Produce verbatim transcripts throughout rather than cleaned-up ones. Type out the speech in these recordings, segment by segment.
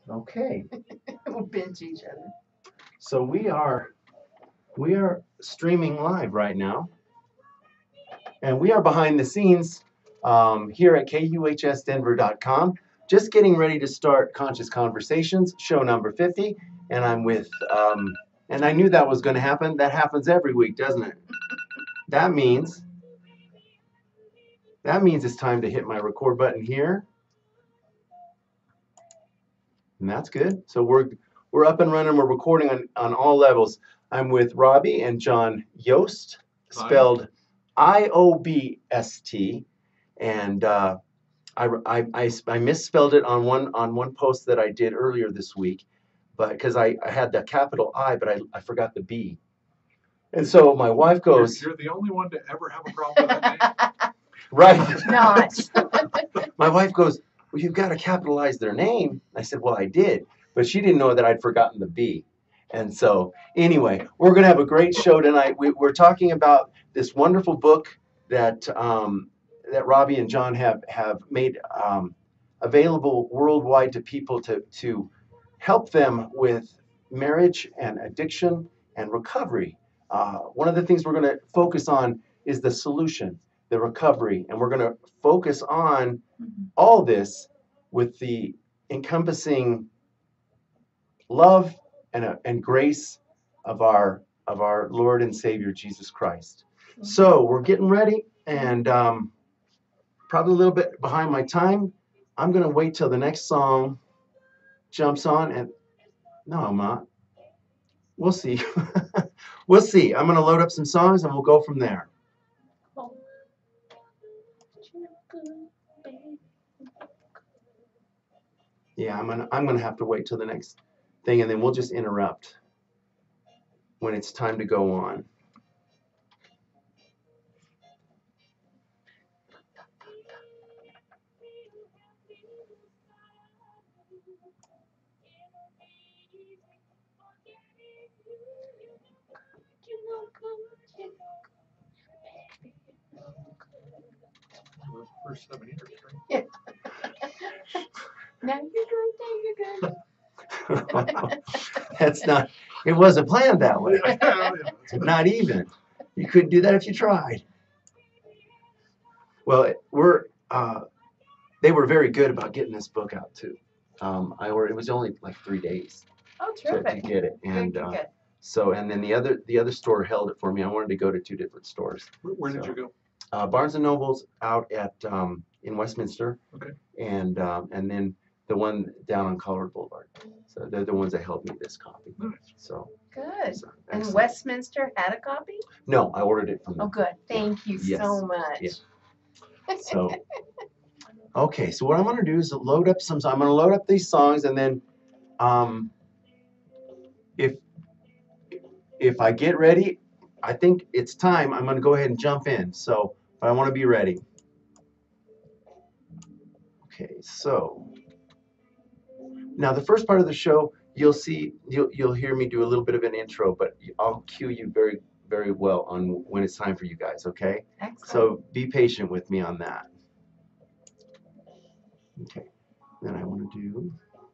Okay. We'll binge each other. So we are we are streaming live right now, and we are behind the scenes um, here at K U H S Denver dot com, just getting ready to start Conscious Conversations, show number fifty, and I'm with, um, and I knew that was going to happen. That happens every week, doesn't it? That means that means it's time to hit my record button here, and that's good. So we're we're up and running. We're recording on on all levels. I'm with Robbie and John Yost, spelled I O B S T, and uh, I, I, I, I misspelled it on one on one post that I did earlier this week, but because I, I had the capital I, but I, I forgot the B, and so my wife goes, You're, you're the only one to ever have a problem with that name. right? Not. My wife goes, well, you've got to capitalize their name. I said, well, I did, but she didn't know that I'd forgotten the B. And so, anyway, we're going to have a great show tonight. We, we're talking about this wonderful book that um, that Robbie and John have have made um, available worldwide to people to to help them with marriage and addiction and recovery. Uh, one of the things we're going to focus on is the solution, the recovery, and we're going to focus on all this with the encompassing love and, uh, and grace of our of our Lord and Savior Jesus Christ. So we're getting ready, and um, probably a little bit behind my time. I'm gonna wait till the next song jumps on, and no, I'm not. We'll see. We'll see. I'm gonna load up some songs, and we'll go from there. Yeah, I'm gonna I'm gonna have to wait till the next thing, and then we'll just interrupt when it's time to go on. Those first seven years, right? Now you're good. Now you're good. That's not. It wasn't planned that way. Yeah, yeah, yeah. Not even. You couldn't do that if you tried. Well, we're. Uh, they were very good about getting this book out too. Um, I ordered. It was only like three days Oh, to, to terrific. get it, Good, and good, uh, good. so and then the other the other store held it for me. I wanted to go to two different stores. Where, where did So, you go? Uh, Barnes and Noble's out at um, in Westminster, Okay. and um, and then the one down on Colorado Boulevard. So they're the ones that helped me this copy. Nice. So, Good. so And excellent. Westminster had a copy? No, I ordered it from Oh, them. good. Thank you Yes. so much. Yeah. So, okay. So what I'm going to do is load up some. I'm going to load up these songs, and then, um, if if I get ready, I think it's time. I'm going to go ahead and jump in. So, but I want to be ready. Okay. So now the first part of the show, you'll see, you'll you'll hear me do a little bit of an intro, but I'll cue you very very well on when it's time for you guys. Okay. Excellent. So be patient with me on that. Okay. Then I want to do.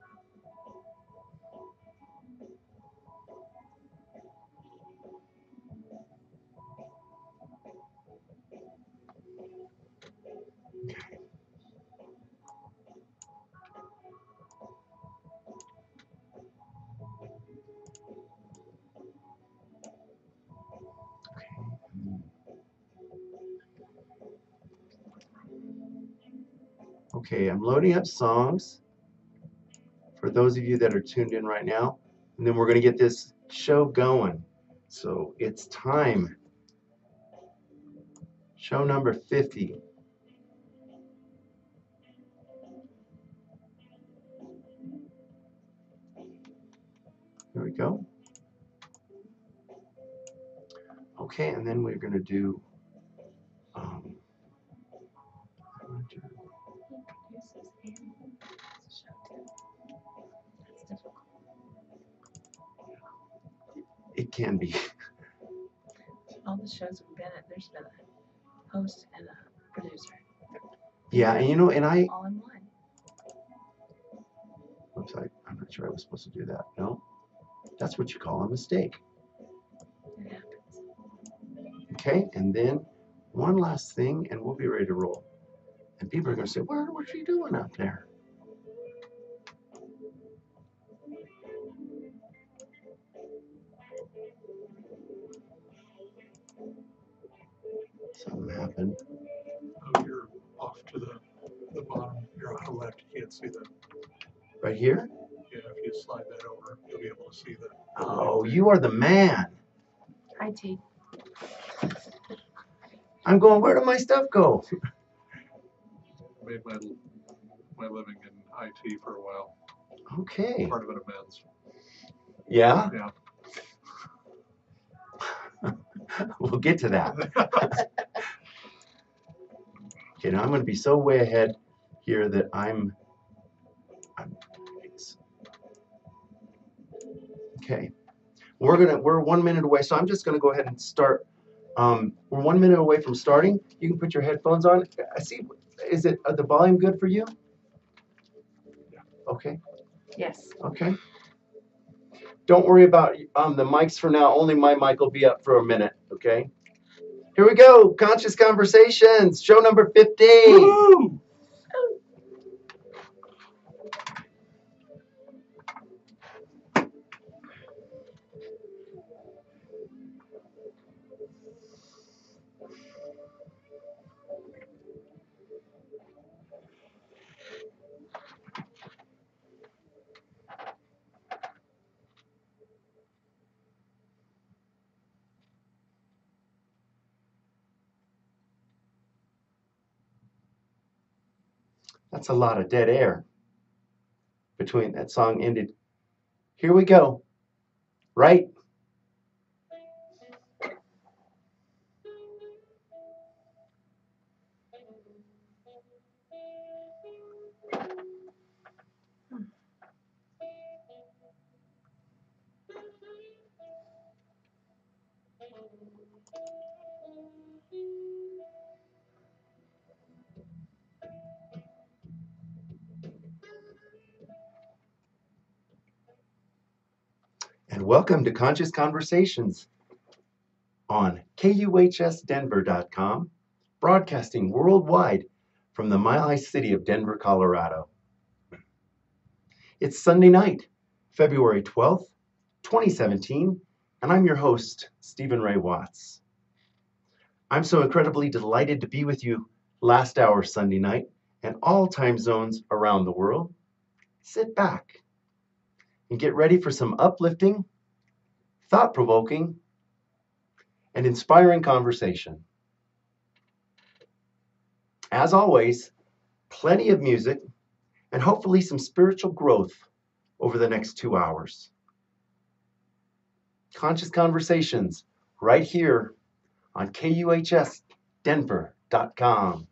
Okay. Okay, I'm loading up songs for those of you that are tuned in right now, and then we're going to get this show going. So it's time. Show number fifty. There we go. Okay, and then we're going to do. Um, I'm gonna do it can be. All the shows we've been at, there's been a host and a producer. Yeah, and you know, and I. All in one. Oops, I, I'm not sure I was supposed to do that. No, that's what you call a mistake. It happens. Okay, and then one last thing, and we'll be ready to roll. And people are going to say, "What, what's she doing up there?" Something happened. Oh, you're off to the, the bottom. You're off to the left. You can't see the, Right here? yeah, if you slide that over, you'll be able to see the. Oh, you are the man. I T. I'm going, where did my stuff go? Made my, my living in I T for a while. Okay. Part of it immense. Yeah? Yeah. We'll get to that. Okay, now I'm going to be so way ahead here that I'm, I'm okay. We're gonna we're one minute away, so I'm just gonna go ahead and start. Um, we're one minute away from starting. You can put your headphones on. I see. Is it uh, the volume good for you? Okay. Yes. Okay. Don't worry about um the mics for now. Only my mic will be up for a minute. Okay. Here we go. Conscious Conversations, show number fifty. Woo-hoo! That's a lot of dead air between that song ended. Here we go. Right? And welcome to Conscious Conversations on K U H S Denver dot com, broadcasting worldwide from the Mile High City of Denver, Colorado. It's Sunday night, February twelfth, twenty seventeen, and I'm your host, Stephen Ray Watts. I'm so incredibly delighted to be with you last hour Sunday night and all time zones around the world. Sit back and get ready for some uplifting, thought-provoking, and inspiring conversation. As always, plenty of music and hopefully some spiritual growth over the next two hours. Conscious Conversations right here on K U H S Denver dot com.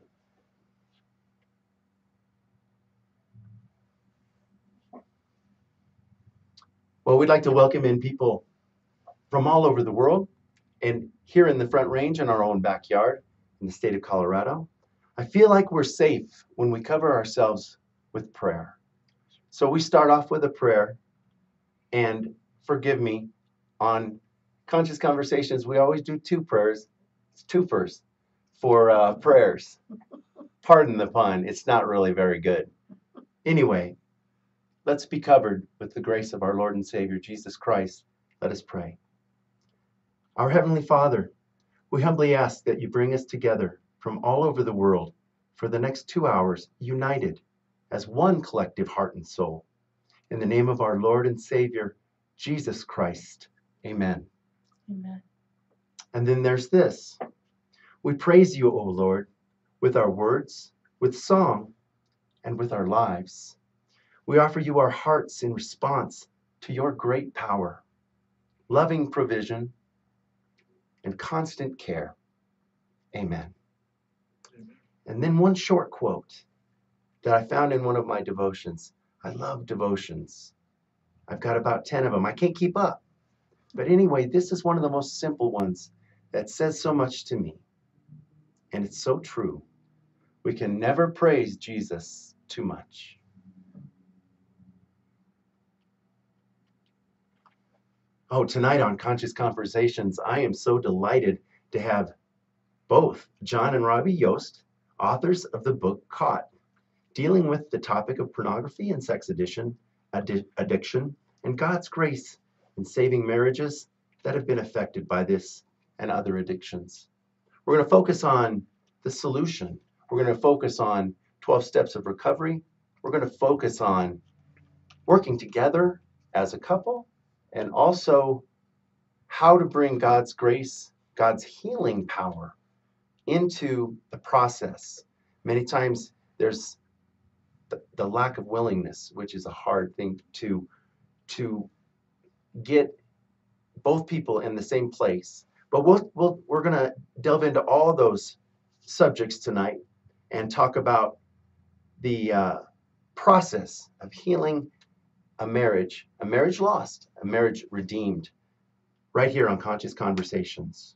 Well, we'd like to welcome in people from all over the world and here in the Front Range in our own backyard in the state of Colorado. I feel like we're safe when we cover ourselves with prayer. So we start off with a prayer, and forgive me, on Conscious Conversations, we always do two prayers. It's two first for uh, prayers. Pardon the pun, it's not really very good. Anyway, let's be covered with the grace of our Lord and Savior, Jesus Christ. Let us pray. Our Heavenly Father, we humbly ask that you bring us together from all over the world for the next two hours, united as one collective heart and soul. In the name of our Lord and Savior, Jesus Christ. Amen. Amen. And then there's this. We praise you, O Lord, with our words, with song, and with our lives. We offer you our hearts in response to your great power, loving provision, and constant care. Amen. Amen. And then one short quote that I found in one of my devotions. I love devotions. I've got about ten of them. I can't keep up. But anyway, this is one of the most simple ones that says so much to me. And it's so true. We can never praise Jesus too much. Oh, tonight on Conscious Conversations, I am so delighted to have both John and Robbie Yost, authors of the book Caught, dealing with the topic of pornography and sex addiction, addi- addiction, and God's grace in saving marriages that have been affected by this and other addictions. We're going to focus on the solution. We're going to focus on twelve steps of recovery. We're going to focus on working together as a couple, and also how to bring God's grace, God's healing power into the process. Many times there's the, the lack of willingness, which is a hard thing to, to get both people in the same place. But we'll, we'll, we're going to delve into all those subjects tonight and talk about the uh, process of healing a marriage, a marriage lost, a marriage redeemed, right here on Conscious Conversations.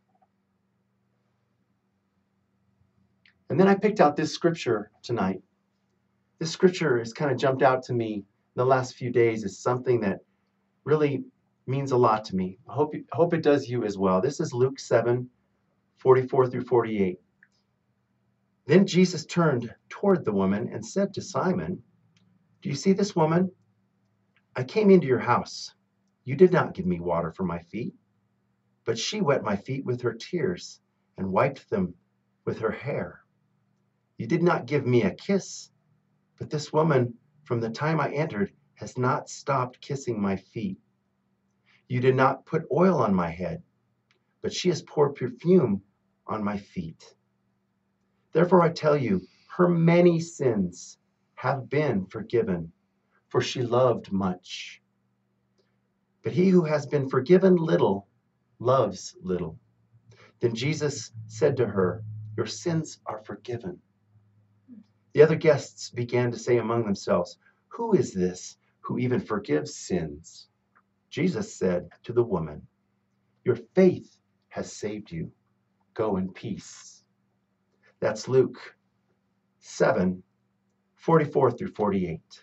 And then I picked out this scripture tonight. This scripture has kind of jumped out to me in the last few days as something that really means a lot to me. I hope, I hope it does you as well. This is Luke seven, forty-four through forty-eight. Then Jesus turned toward the woman and said to Simon, "Do you see this woman? I came into your house. You did not give me water for my feet, but she wet my feet with her tears and wiped them with her hair. You did not give me a kiss, but this woman, from the time I entered, has not stopped kissing my feet. You did not put oil on my head, but she has poured perfume on my feet. Therefore I tell you, her many sins have been forgiven, for she loved much. But he who has been forgiven little loves little." Then Jesus said to her, "Your sins are forgiven." The other guests began to say among themselves, "Who is this who even forgives sins?" Jesus said to the woman, "Your faith has saved you. Go in peace." That's Luke seven, forty-four through forty-eight.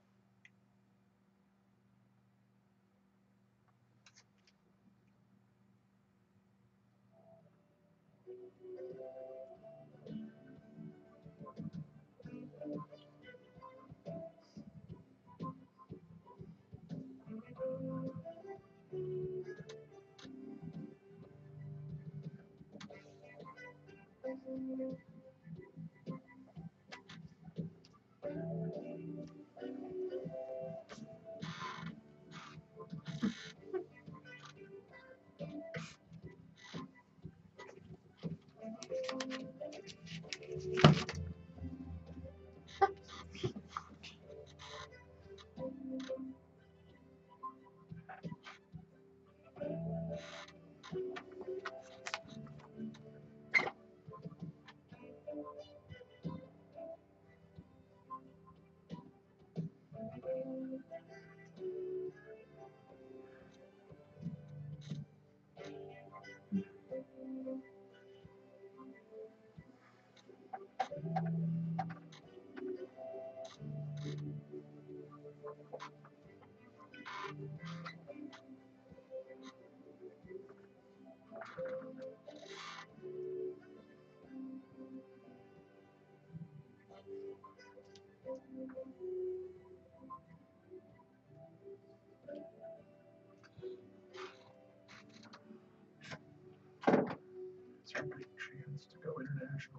It's your big chance to go international.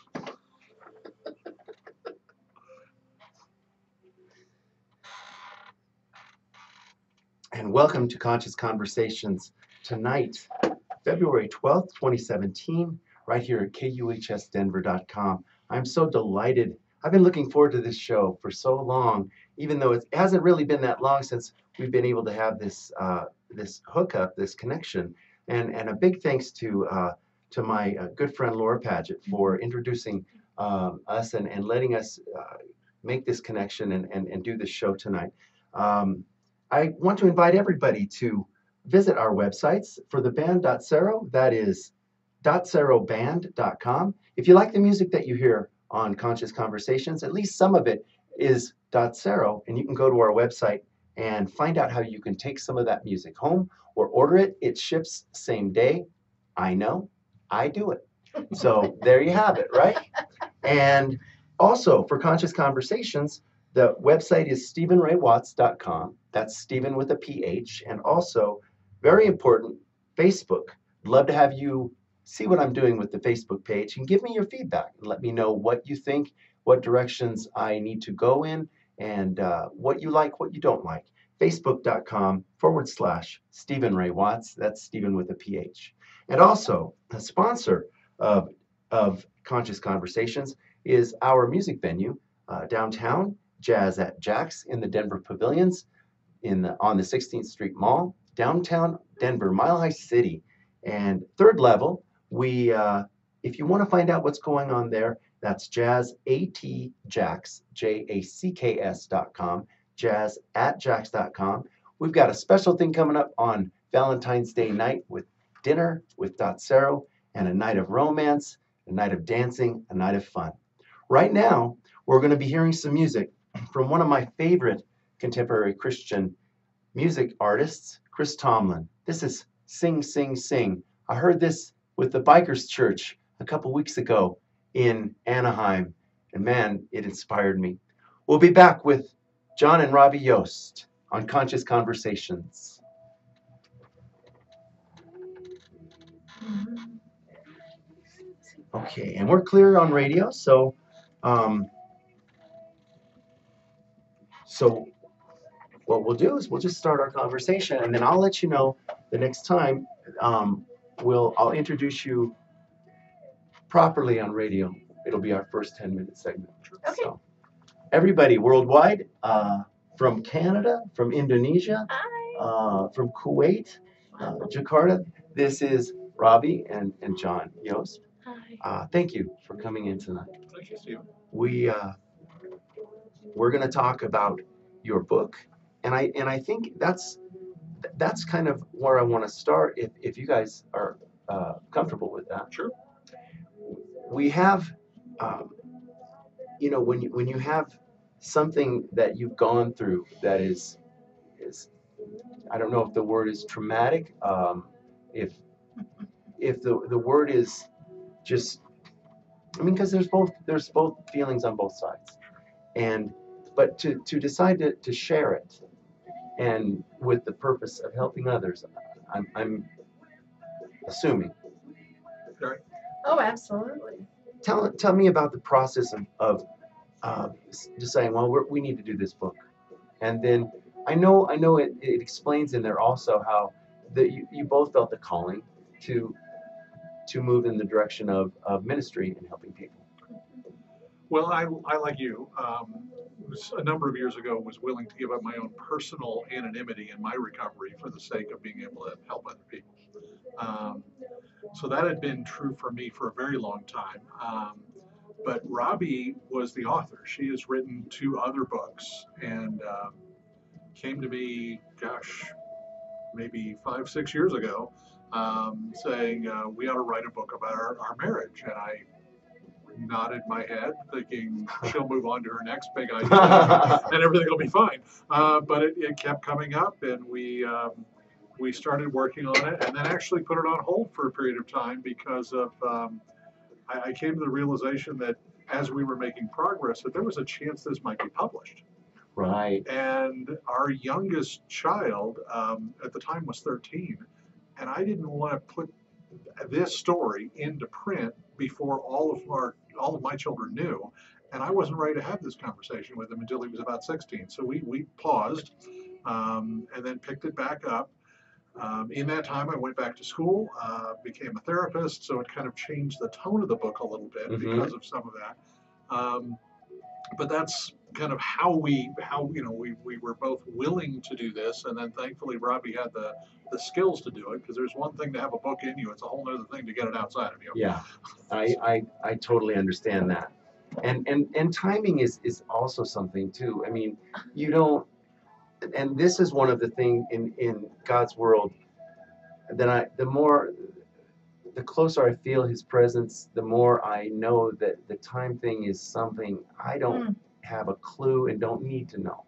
And welcome to Conscious Conversations tonight, February twelfth, twenty seventeen, right here at K U H S Denver dot com. I'm so delighted. I've been looking forward to this show for so long, even though it hasn't really been that long since we've been able to have this uh, this hookup, this connection. And, and a big thanks to uh, to my uh, good friend Laura Paget for introducing um, us and, and letting us uh, make this connection and, and, and do this show tonight. Um, I want to invite everybody to visit our websites for the band Dotsero. That is dotsero band dot com. If you like the music that you hear on Conscious Conversations, at least some of it is Dotsero, and you can go to our website and find out how you can take some of that music home or order it. It ships same day. I know, I do it. So there you have it, right? And also for Conscious Conversations, the website is stephen ray watts dot com. That's Stephen with a P H. And also, very important, Facebook. I'd love to have you see what I'm doing with the Facebook page and give me your feedback and let me know what you think, what directions I need to go in, and uh, what you like, what you don't like. Facebook.com forward slash Stephen Ray Watts. That's Stephen with a P H. And also, a sponsor of, of Conscious Conversations is our music venue uh, downtown, Jazz at Jack's in the Denver Pavilions in the, on the sixteenth Street Mall, downtown Denver, Mile High City. And third level, we, uh, if you want to find out what's going on there, that's Jazz at Jacks, J A C K S dot com, jazz at jacks dot com. We've got a special thing coming up on Valentine's Day night with dinner with Dotsero and a night of romance, a night of dancing, a night of fun. Right now, we're going to be hearing some music from one of my favorite contemporary Christian music artists, Chris Tomlin. This is Sing, Sing, Sing. I heard this with the Bikers Church a couple weeks ago in Anaheim, and man, it inspired me. We'll be back with John and Robbie Yost on Conscious Conversations. Okay, and we're clear on radio, so um, so what we'll do is we'll just start our conversation, and then I'll let you know the next time um, we'll I'll introduce you properly on radio. It'll be our first ten minute segment. Okay. So, everybody worldwide, uh, from Canada, from Indonesia, Hi. uh, from Kuwait, uh, Jakarta, this is Robbie and, and John Yost. Hi. Uh, thank you for coming in tonight. Thank you, Steve. We uh, we're going to talk about your book, and I and I think that's that's kind of where I want to start. If if you guys are uh, comfortable with that, Sure. we have, um, you know, when you when you have something that you've gone through that is is I don't know if the word is traumatic, um, if if the the word is just, I mean, because there's both there's both feelings on both sides, and but to to decide to, to share it, and with the purpose of helping others, I'm I'm assuming. Right. Oh, absolutely. Tell tell me about the process of of uh, deciding, well, we're, we need to do this book, and then I know I know it, it explains in there also how that you, you both felt the calling to to move in the direction of, of ministry and helping people. Well, I, I like you, um, was a number of years ago, was willing to give up my own personal anonymity in my recovery for the sake of being able to help other people. Um, so that had been true for me for a very long time. Um, but Robbie was the author. She has written two other books and um, came to me, gosh, maybe five, six years ago, um, saying uh, we ought to write a book about our, our marriage. And I nodded my head, thinking she'll move on to her next big idea and everything will be fine. Uh, but it, it kept coming up, and we um, we started working on it, and then actually put it on hold for a period of time because of um, I, I came to the realization that as we were making progress, that there was a chance this might be published. Right. And our youngest child um, at the time was thirteen, and I didn't want to put this story into print before all of our all of my children knew, and I wasn't ready to have this conversation with him until he was about sixteen. So we we paused um, and then picked it back up. Um, in that time, I went back to school, uh, became a therapist, so it kind of changed the tone of the book a little bit Mhm. because of some of that. Um, but that's kind of how we how you know we, we were both willing to do this, and then thankfully Robbie had the the skills to do it, because there's one thing to have a book in you, it's a whole other thing to get it outside of you. Yeah, I, I I totally understand that, and and and timing is is also something too. I mean, you don't, and this is one of the things in in God's world that I the more the closer I feel His presence, the more I know that the time thing is something I don't Mm. have a clue and don't need to know.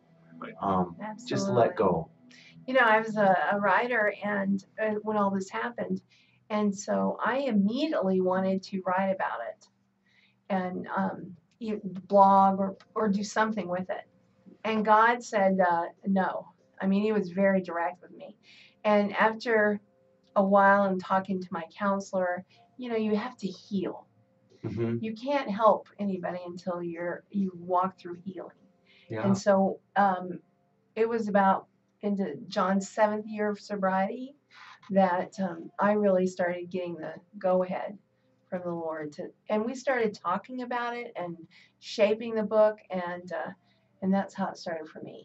Right. Um, Absolutely. just let go. You know, I was a, a writer, and uh, when all this happened, and so I immediately wanted to write about it and um, you, blog or or do something with it. And God said uh, no. I mean, He was very direct with me. And after a while, and talking to my counselor, you know, you have to heal. Hmm. You can't help anybody until you're you walk through healing. Yeah. And so um, it was about into John's seventh year of sobriety that um, I really started getting the go ahead from the Lord to, and we started talking about it and shaping the book, and uh, and that's how it started for me.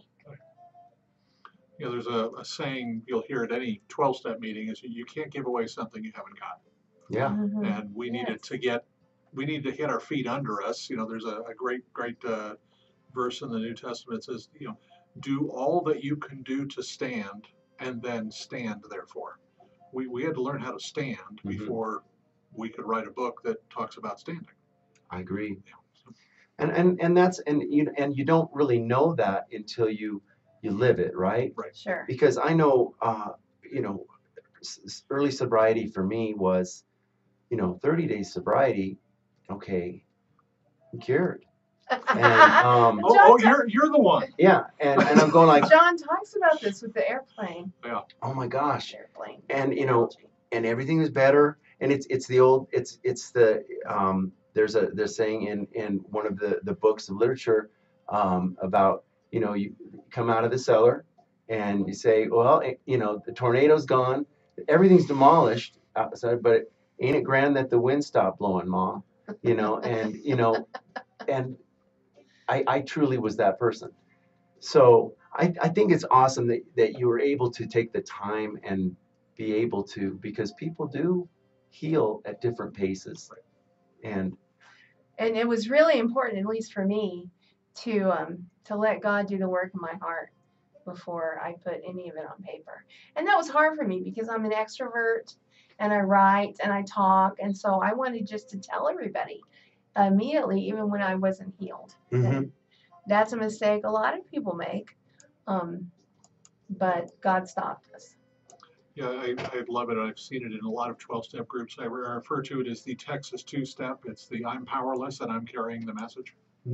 You know, there's a, a saying you'll hear at any twelve-step meeting is you can't give away something you haven't got. Yeah. Mhm. And we needed Yes. to get, we need to hit our feet under us. You know, there's a, a great, great uh, verse in the New Testament that says, you know, do all that you can do to stand and then stand therefore. We, we had to learn how to stand Mhm. before we could write a book that talks about standing. I agree. Yeah, so, And and and that's and you and you don't really know that until you you live it, right? right. Sure. Because I know, uh, you know, s- s- early sobriety for me was, you know, thirty days sobriety. Okay, I'm cured. And um, Oh, John oh, ta- you're you're the one. yeah, and and I'm going like, John talks about this with the airplane. Yeah. oh my gosh, Airplane. and you know, analogy. and everything is better. And it's it's the old it's it's the um, there's a there's saying in in one of the the books of literature um, about, you know, you come out of the cellar and you say, well, eh, you know, the tornado's gone, everything's demolished outside, but ain't it grand that the wind stopped blowing, Mom? You know, and you know, and I I truly was that person. So I, I think it's awesome that, that you were able to take the time and be able to, because people do heal at different paces. And And it was really important, at least for me, to um, to let God do the work in my heart before I put any of it on paper. And that was hard for me because I'm an extrovert and I write and I talk, and so I wanted just to tell everybody immediately, even when I wasn't healed. Mhm. And that's a mistake a lot of people make, um, but God stopped us. Yeah, I, I love it. I've seen it in a lot of twelve-step groups. I re- refer to it as the Texas two-step. It's the I'm powerless and I'm carrying the message.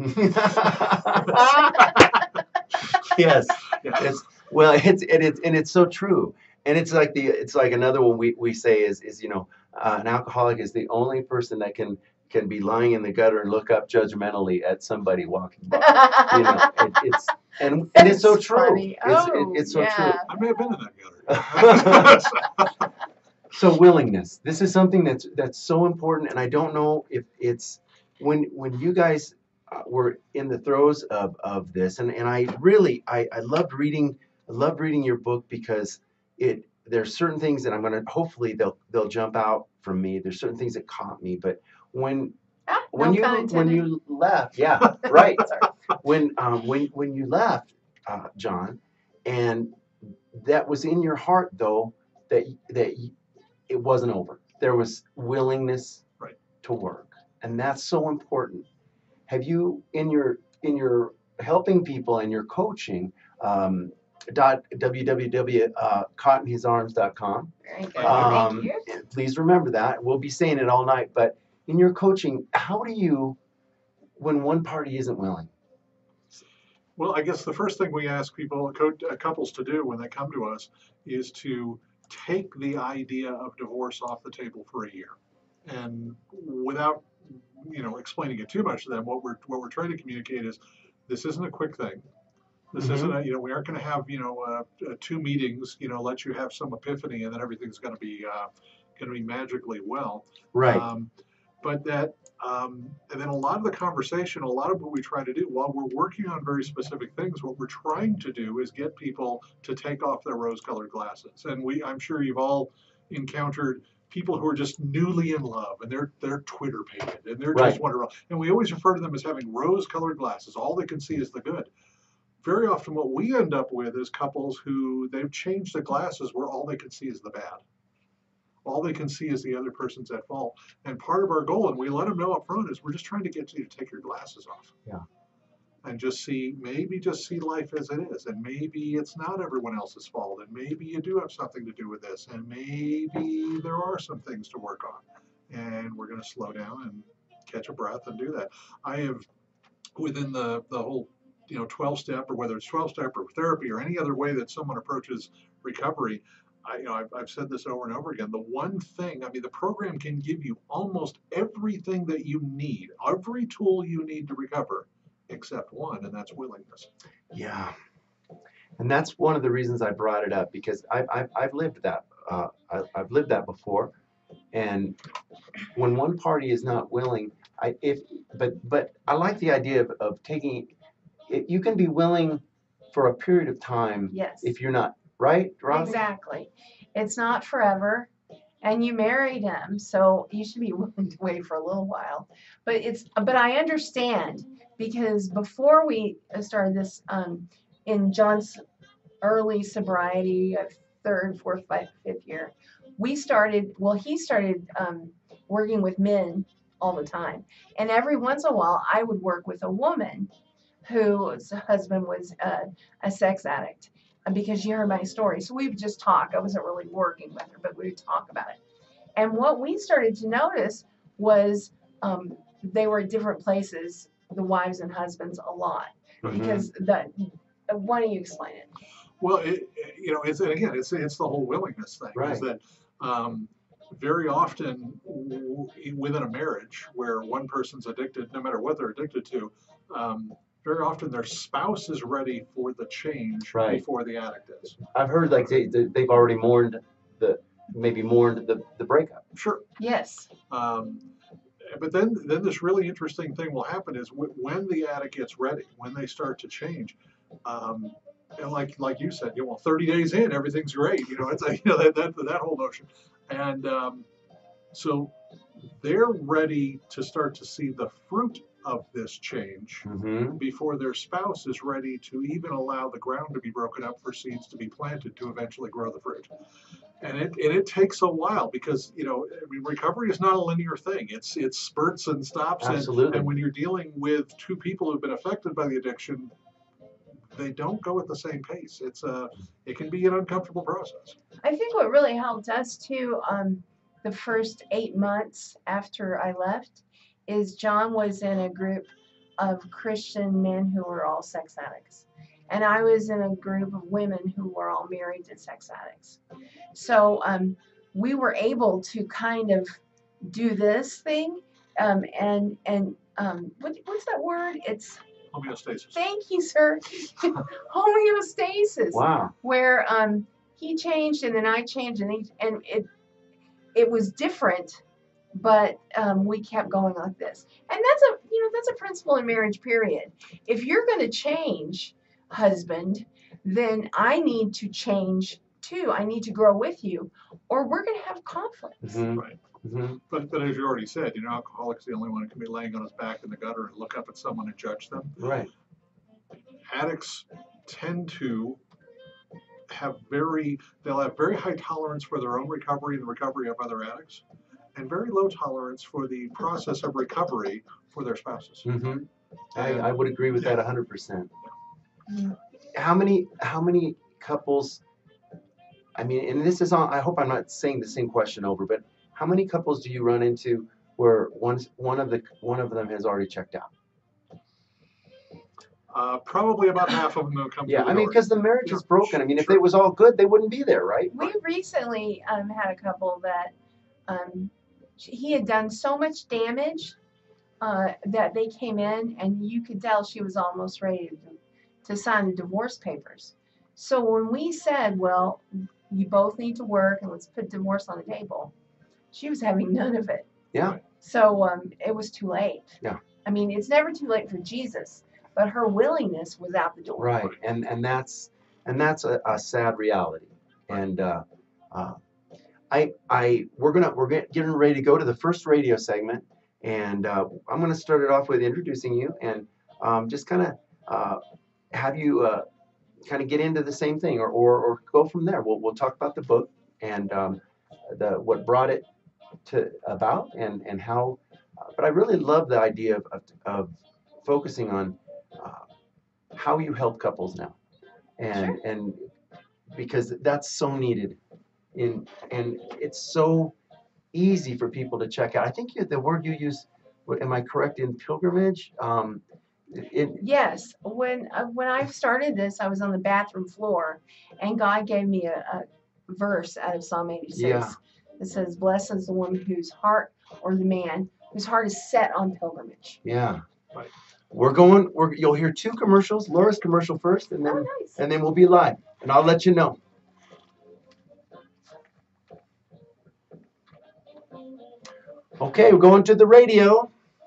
yes, Yeah. it's well, it's and it's and it's so true. And it's like the it's like another one we, we say is is you know, uh, an alcoholic is the only person that can can be lying in the gutter and look up judgmentally at somebody walking by. You know, it, it's and and it's so That's true. funny. It's it, Oh, it's so yeah. I may have been in that gutter. So willingness. This is something that's that's so important, and I don't know if it's when when you guys uh, were in the throes of, of this, and, and I really I, I loved reading I loved reading your book because it there's certain things that I'm gonna hopefully they'll they'll jump out from me. There's certain things that caught me, but when Ah, when no you pun when intended. you left, yeah, right. Sorry. When um when when you left, uh, John, and that was in your heart though that that it wasn't over. There was willingness Right. to work, and that's so important. Have you in your in your helping people and your coaching um, dot www uh, caught in his arms dot com. Very good. Um, Thank you. and please remember that. We'll be saying it all night. But in your coaching, how do you, when one party isn't willing? Well, I guess the first thing we ask people, co- uh, couples to do when they come to us is to take the idea of divorce off the table for a year. And without, you know, explaining it too much to them, what we're what we're trying to communicate is this isn't a quick thing. This Mhm. isn't a, you know, we aren't going to have, you know, uh, uh, two meetings, you know, let you have some epiphany and then everything's going to be uh, going to be magically well. Right. Um, but that, um, and then a lot of the conversation, a lot of what we try to do while we're working on very specific things, what we're trying to do is get people to take off their rose-colored glasses. And we, I'm sure you've all encountered people who are just newly in love and they're they're Twitter pated and they're Right. just wondering. And we always refer to them as having rose-colored glasses. All they can see is the good. Very often, what we end up with is couples who they've changed the glasses where all they can see is the bad. All they can see is the other person's at fault. And part of our goal, and we let them know up front, is we're just trying to get you to take your glasses off. Yeah. and just see, maybe just see life as it is. And maybe it's not everyone else's fault. And maybe you do have something to do with this. And maybe there are some things to work on. And we're going to slow down and catch a breath and do that. I have, within the, the whole, you know, twelve step, or whether it's twelve step or therapy or any other way that someone approaches recovery, I, you know, I've, I've said this over and over again. The one thing, I mean, the program can give you almost everything that you need, every tool you need to recover, except one, and that's willingness. Yeah. And that's one of the reasons I brought it up, because I've, I've, I've lived that. Uh, I, I've lived that before. And when one party is not willing, I if but but I like the idea of, of taking it, you can be willing for a period of time Yes. if you're not, right, Rob? Exactly. It's not forever. And you married him, so you should be willing to wait for a little while. But it's but I understand, because before we started this, um, in John's early sobriety, uh, third, fourth, fifth, fifth year, we started. Well, he started um, working with men all the time, and every once in a while, I would work with a woman whose husband was uh, a sex addict, because she heard my story. So we would just talk. I wasn't really working with her, but we would talk about it. And what we started to notice was um, they were at different places, the wives and husbands, a lot. Mhm. Because the, why don't you explain it? Well, it, it- you know, it's, and again, it's, it's the whole willingness thing. Right. Is that um, very often w- within a marriage where one person's addicted, no matter what they're addicted to, um, very often their spouse is ready for the change Right. before the addict is. I've heard like they, they they've already mourned the maybe mourned the, the breakup. Sure. Yes. Um, but then, then this really interesting thing will happen is w- when the addict gets ready, when they start to change, um, and like like you said, you know, well, thirty days in, everything's great. You know, it's a, you know that, that that whole notion, and um, so they're ready to start to see the fruit of this change Mm-hmm. before their spouse is ready to even allow the ground to be broken up for seeds to be planted to eventually grow the fruit. And it and it takes a while, because you know, I mean, recovery is not a linear thing. It's it's spurts and stops. And, Absolutely. and when you're dealing with two people who've been affected by the addiction, they don't go at the same pace. It's a it can be an uncomfortable process. I think what really helped us too, um, the first eight months after I left, is John was in a group of Christian men who were all sex addicts. And I was in a group of women who were all married to sex addicts. So um, we were able to kind of do this thing. Um, and and um, what, what's that word? It's, Homeostasis. thank you, sir. Homeostasis. Wow. Where um, he changed and then I changed, and, he, and it it was different, but um, we kept going like this. And that's a you know that's a principle in marriage, period. If you're going to change, husband, then I need to change too. I need to grow with you, or we're going to have conflicts. Mm-hmm. Right. Mm-hmm. But but as you already said, you know, alcoholic's the only one who can be laying on his back in the gutter and look up at someone and judge them. Right. Addicts tend to have very they'll have very high tolerance for their own recovery and the recovery of other addicts, and very low tolerance for the process of recovery for their spouses. Mm-hmm. I, I would agree with that a hundred percent. Mm. How many how many couples? I mean, and this is on. I hope I'm not saying the same question over, but how many couples do you run into where one one of the one of them has already checked out? Uh, probably about half of them will come. Yeah, through the I mean, door. because the marriage Yeah, is broken. I mean, if sure. it was all good, they wouldn't be there, right? We recently um, had a couple that um, he had done so much damage uh, that they came in, and you could tell she was almost ready to, to sign the divorce papers. So when we said, well, you both need to work and let's put divorce on the table, she was having none of it. Yeah. So um, it was too late. Yeah. I mean, it's never too late for Jesus, but her willingness was out the door. Right, and and that's and that's a, a sad reality. And uh, uh, I I we're gonna we're get- getting ready to go to the first radio segment, and uh, I'm gonna start it off with introducing you and um, just kind of uh, have you uh, kind of get into the same thing, or, or or go from there. We'll we'll talk about the book and um, the what brought it to about and and how. Uh, but I really love the idea of of, of focusing on. Uh, how you help couples now, and Sure. and because that's so needed in, and it's so easy for people to check out. I think you, the word you use, what- am I correct, in pilgrimage? Um, it, Yes, when uh, when I started this, I was on the bathroom floor, and God gave me a, a verse out of Psalm yeah, eighty-six that says, "Blessed is the woman whose heart, or the man whose heart is set on pilgrimage." yeah. Right. We're going. We're you'll hear two commercials. Laura's commercial first, and then Oh, nice. and then we'll be live, and I'll let you know. Okay, we're going to the radio.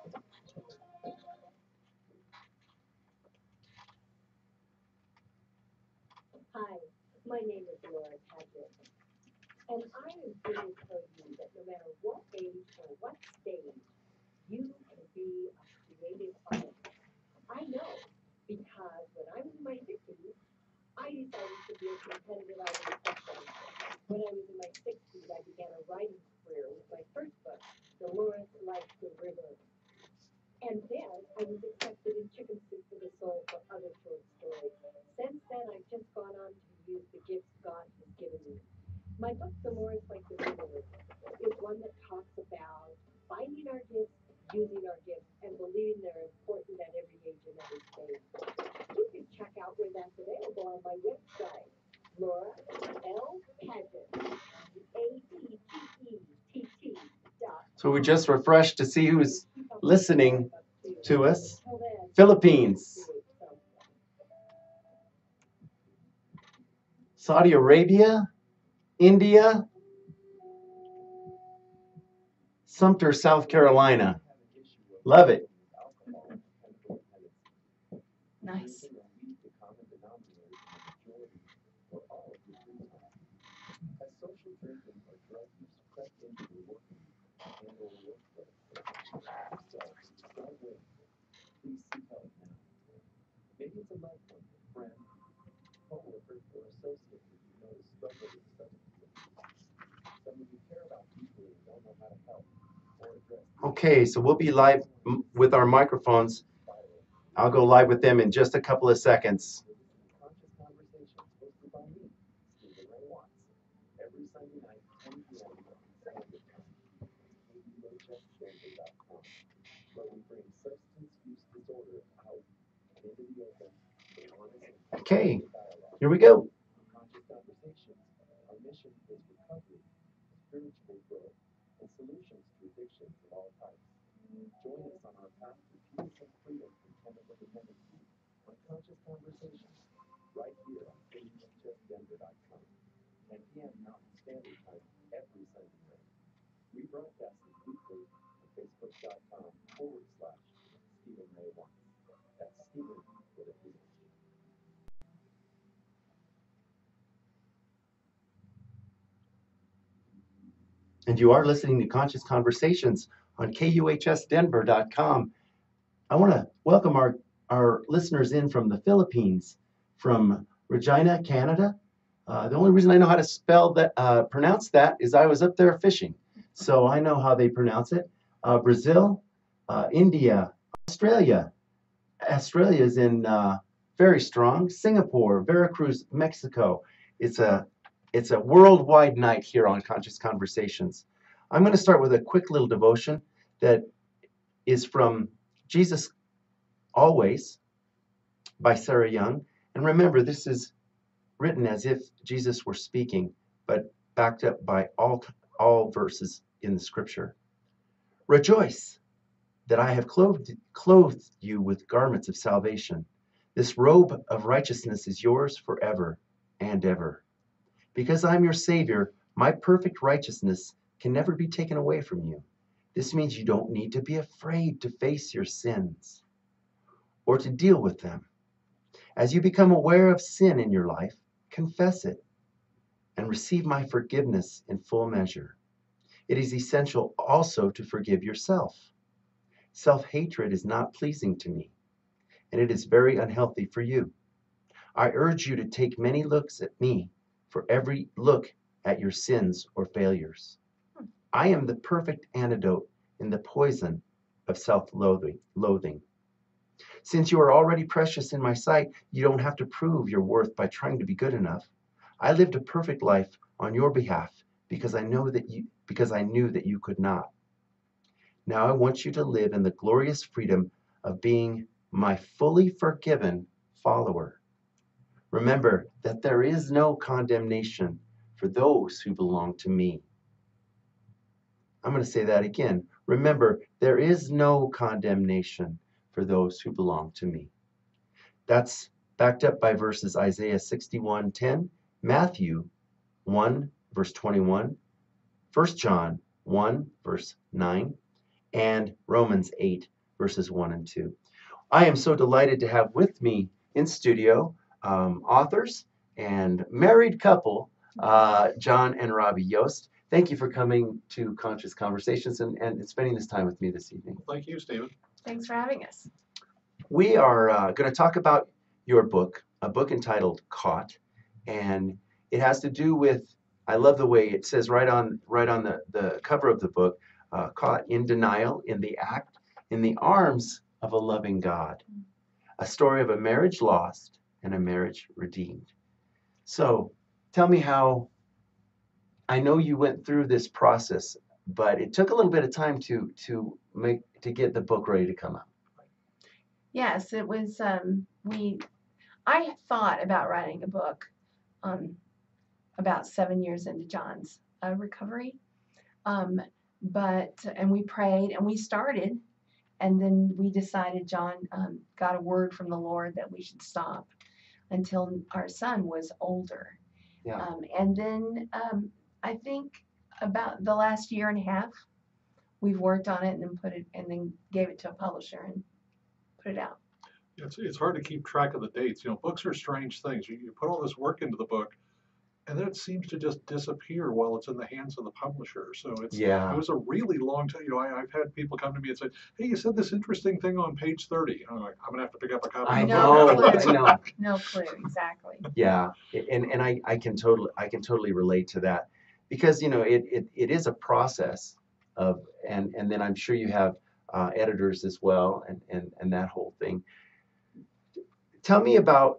Hi, my name is Laura Patrick, and I am here to tell you that no matter what age or what stage, you can be a creative artist. I know, because when I was in my fifties, I decided to be a competitive artist myself. When I was in my sixties, I began a writing career with my first book, Dolores Like the River. And then I was accepted in Chicken Soup for the Soul for other short stories. Since then, I've just gone on to use the gifts God has given me. My book, Dolores Like the River, is one that talks about finding our gifts, using our gifts, and believing they're important at every age and every stage. You can check out where that's available on my website, Laura L. Paget, A P T E T T dot. So we just refreshed to see who's listening to us. Philippines, Saudi Arabia, India, Sumter, South Carolina. Love it. Nice. Okay, so we'll be live m- with our microphones. I'll go live with them in just a couple of seconds. Okay, here we go. And you are listening to Conscious Conversations on K U H S Denver dot com. I want to welcome our, our listeners in from the Philippines, from Regina, Canada. Uh, the only reason I know how to spell that, uh, pronounce that, is I was up there fishing, so I know how they pronounce it. Uh, Brazil, uh, India, Australia. Australia is in uh, very strong. Singapore, Veracruz, Mexico. It's a it's a worldwide night here on Conscious Conversations. I'm going to start with a quick little devotion that is from Jesus Always by Sarah Young. And remember, this is written as if Jesus were speaking, but backed up by all, all verses in the scripture. Rejoice that I have clothed, clothed you with garments of salvation. This robe of righteousness is yours forever and ever. Because I'm your Savior, my perfect righteousness can never be taken away from you. This means you don't need to be afraid to face your sins or to deal with them. As you become aware of sin in your life, confess it and receive my forgiveness in full measure. It is essential also to forgive yourself. Self-hatred is not pleasing to me, and it is very unhealthy for you. I urge you to take many looks at me for every look at your sins or failures. I am the perfect antidote in the poison of self-loathing. Loathing. Since you are already precious in my sight, you don't have to prove your worth by trying to be good enough. I lived a perfect life on your behalf because I know that you because I knew that you could not. Now I want you to live in the glorious freedom of being my fully forgiven follower. Remember that there is no condemnation for those who belong to me. I'm going to say that again. Remember, there is no condemnation for those who belong to me. That's backed up by verses Isaiah sixty-one ten, Matthew one, verse twenty-one, First John one, verse nine, and Romans eight, verses one and two. I am so delighted to have with me in studio um, authors and married couple, uh, John and Robbie Yost. Thank you for coming to Conscious Conversations and, and spending this time with me this evening. Thank you, Stephen. Thanks for having us. We are uh, going to talk about your book, a book entitled Caught, and it has to do with, I love the way it says right on right on the, the cover of the book, uh, caught in denial, in the act, in the arms of a loving God. A story of a marriage lost and a marriage redeemed. So tell me how, I know you went through this process, but it took a little bit of time to to make to get the book ready to come out. Yes, it was. Um, we, I thought about writing a book, um, about seven years into John's uh, recovery, um, but and we prayed and we started, and then we decided John um, got a word from the Lord that we should stop until our son was older, Yeah. um, and then um, I think about the last year and a half, we've worked on it and then put it and then gave it to a publisher and put it out. It's, it's hard to keep track of the dates. You know, books are strange things. You, you put all this work into the book, and then it seems to just disappear while it's in the hands of the publisher. So it's Yeah. it was a really long time. You know, I, I've had people come to me and say, "Hey, you said this interesting thing on page thirty." I'm like, I'm gonna have to pick up a copy. I of the know, book. I know. No clue exactly. Yeah, and and I, I can totally I can totally relate to that because you know it it, it is a process of and and then I'm sure you have uh, editors as well and, and and that whole thing. Tell me about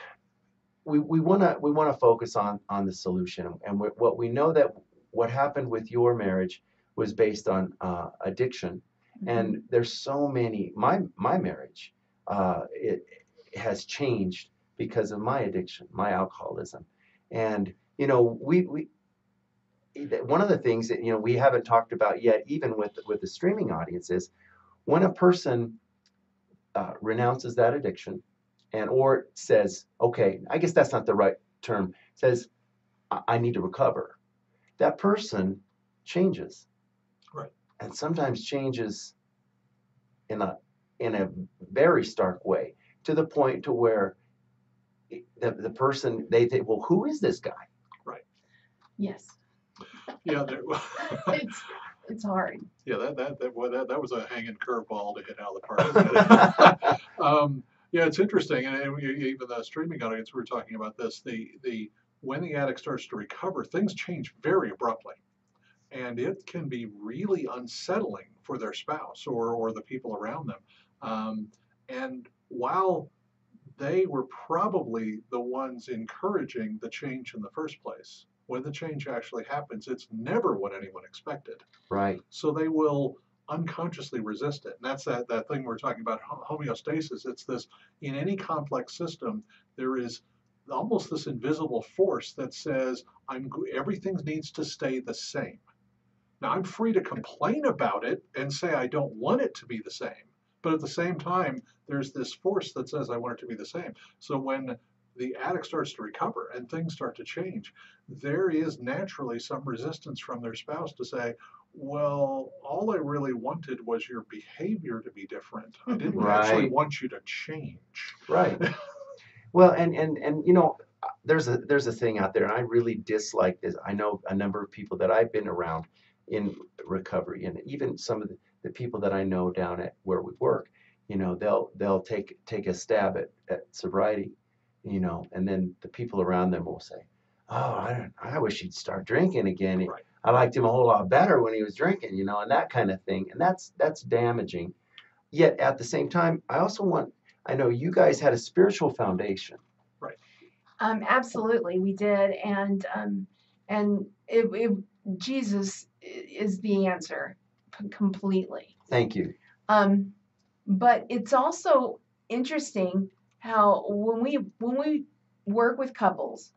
we we want to we want to focus on on the solution and we, what we know that what happened with your marriage was based on uh, addiction, and there's so many my my marriage uh, it, it has changed because of my addiction, my alcoholism. And, you know, we, we, one of the things that, you know, we haven't talked about yet, even with, with the streaming audience is when a person uh, renounces that addiction and, or says, okay, I guess that's not the right term, says, I, I need to recover. That person changes. Right. And sometimes changes in a, in a very stark way to the point to where The, the person they think, well, who is this guy? Right. Yes. Yeah. There, It's it's hard. yeah. That that that, well, that that was a hanging curveball to hit out of the park. um, yeah, it's interesting, and, and we, even the streaming audience, we were talking about this. The the when the addict starts to recover, things change very abruptly, and it can be really unsettling for their spouse or or the people around them. Um, and while they were probably the ones encouraging the change in the first place, when the change actually happens, it's never what anyone expected. Right. So they will unconsciously resist it. And that's that, that thing we're talking about, homeostasis. It's this, in any complex system, there is almost this invisible force that says, I'm everything needs to stay the same. Now, I'm free to complain about it and say I don't want it to be the same. But at the same time, there's this force that says I want it to be the same. So when the addict starts to recover and things start to change, there is naturally some resistance from their spouse to say, well, all I really wanted was your behavior to be different. I didn't Right. actually want you to change. Right. Well, and, and, and, you know, there's a, there's a thing out there, and I really dislike this. I know a number of people that I've been around in recovery, and even some of the, the people that I know down at where we work, you know, they'll, they'll take, take a stab at, at sobriety, you know, and then the people around them will say, oh, I don't, I wish he'd start drinking again. Right. I liked him a whole lot better when he was drinking, you know, and that kind of thing. And that's, that's damaging. yet at the same time, I also want, I know you guys had a spiritual foundation. Um, absolutely, we did, and um, and it, it, Jesus i- is the answer p- completely. Thank you. Um, but it's also interesting how when we when we work with couples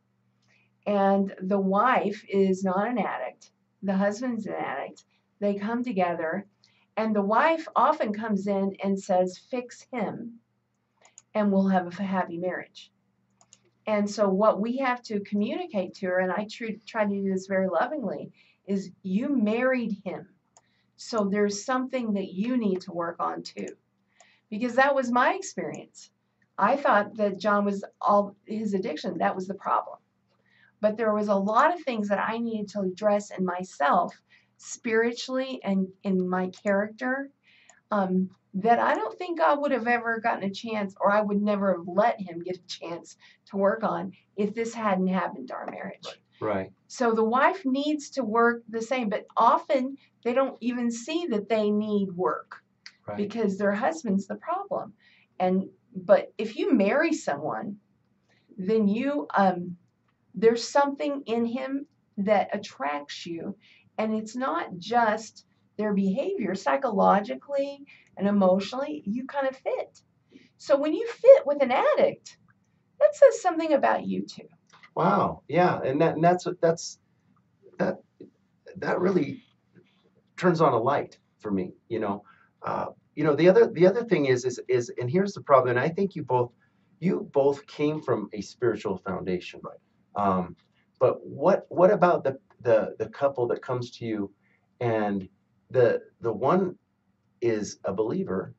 and the wife is not an addict, the husband's an addict, they come together, and the wife often comes in and says, "Fix him, and we'll have a happy marriage." And so what we have to communicate to her, and I tr- try to do this very lovingly, is you married him. So there's something that you need to work on too. Because that was my experience. I thought that John was all his addiction, that was the problem. But there was a lot of things that I needed to address in myself, spiritually and in my character, um, that I don't think I would have ever gotten a chance, or I would never have let him get a chance to work on if this hadn't happened to our marriage. Right. Right. So the wife needs to work the same, but often they don't even see that they need work Right. because their husband's the problem. And but if you marry someone, then you um there's something in him that attracts you, and it's not just their behavior. Psychologically and emotionally, you kind of fit. So when you fit with an addict, that says something about you too. Wow. Yeah. And that and that's that's that that really turns on a light for me. You know. Uh, you know the other the other thing is is is and here's the problem. And I think you both you both came from a spiritual foundation. Right. Um, but what what about the the the couple that comes to you, and the the one is a believer.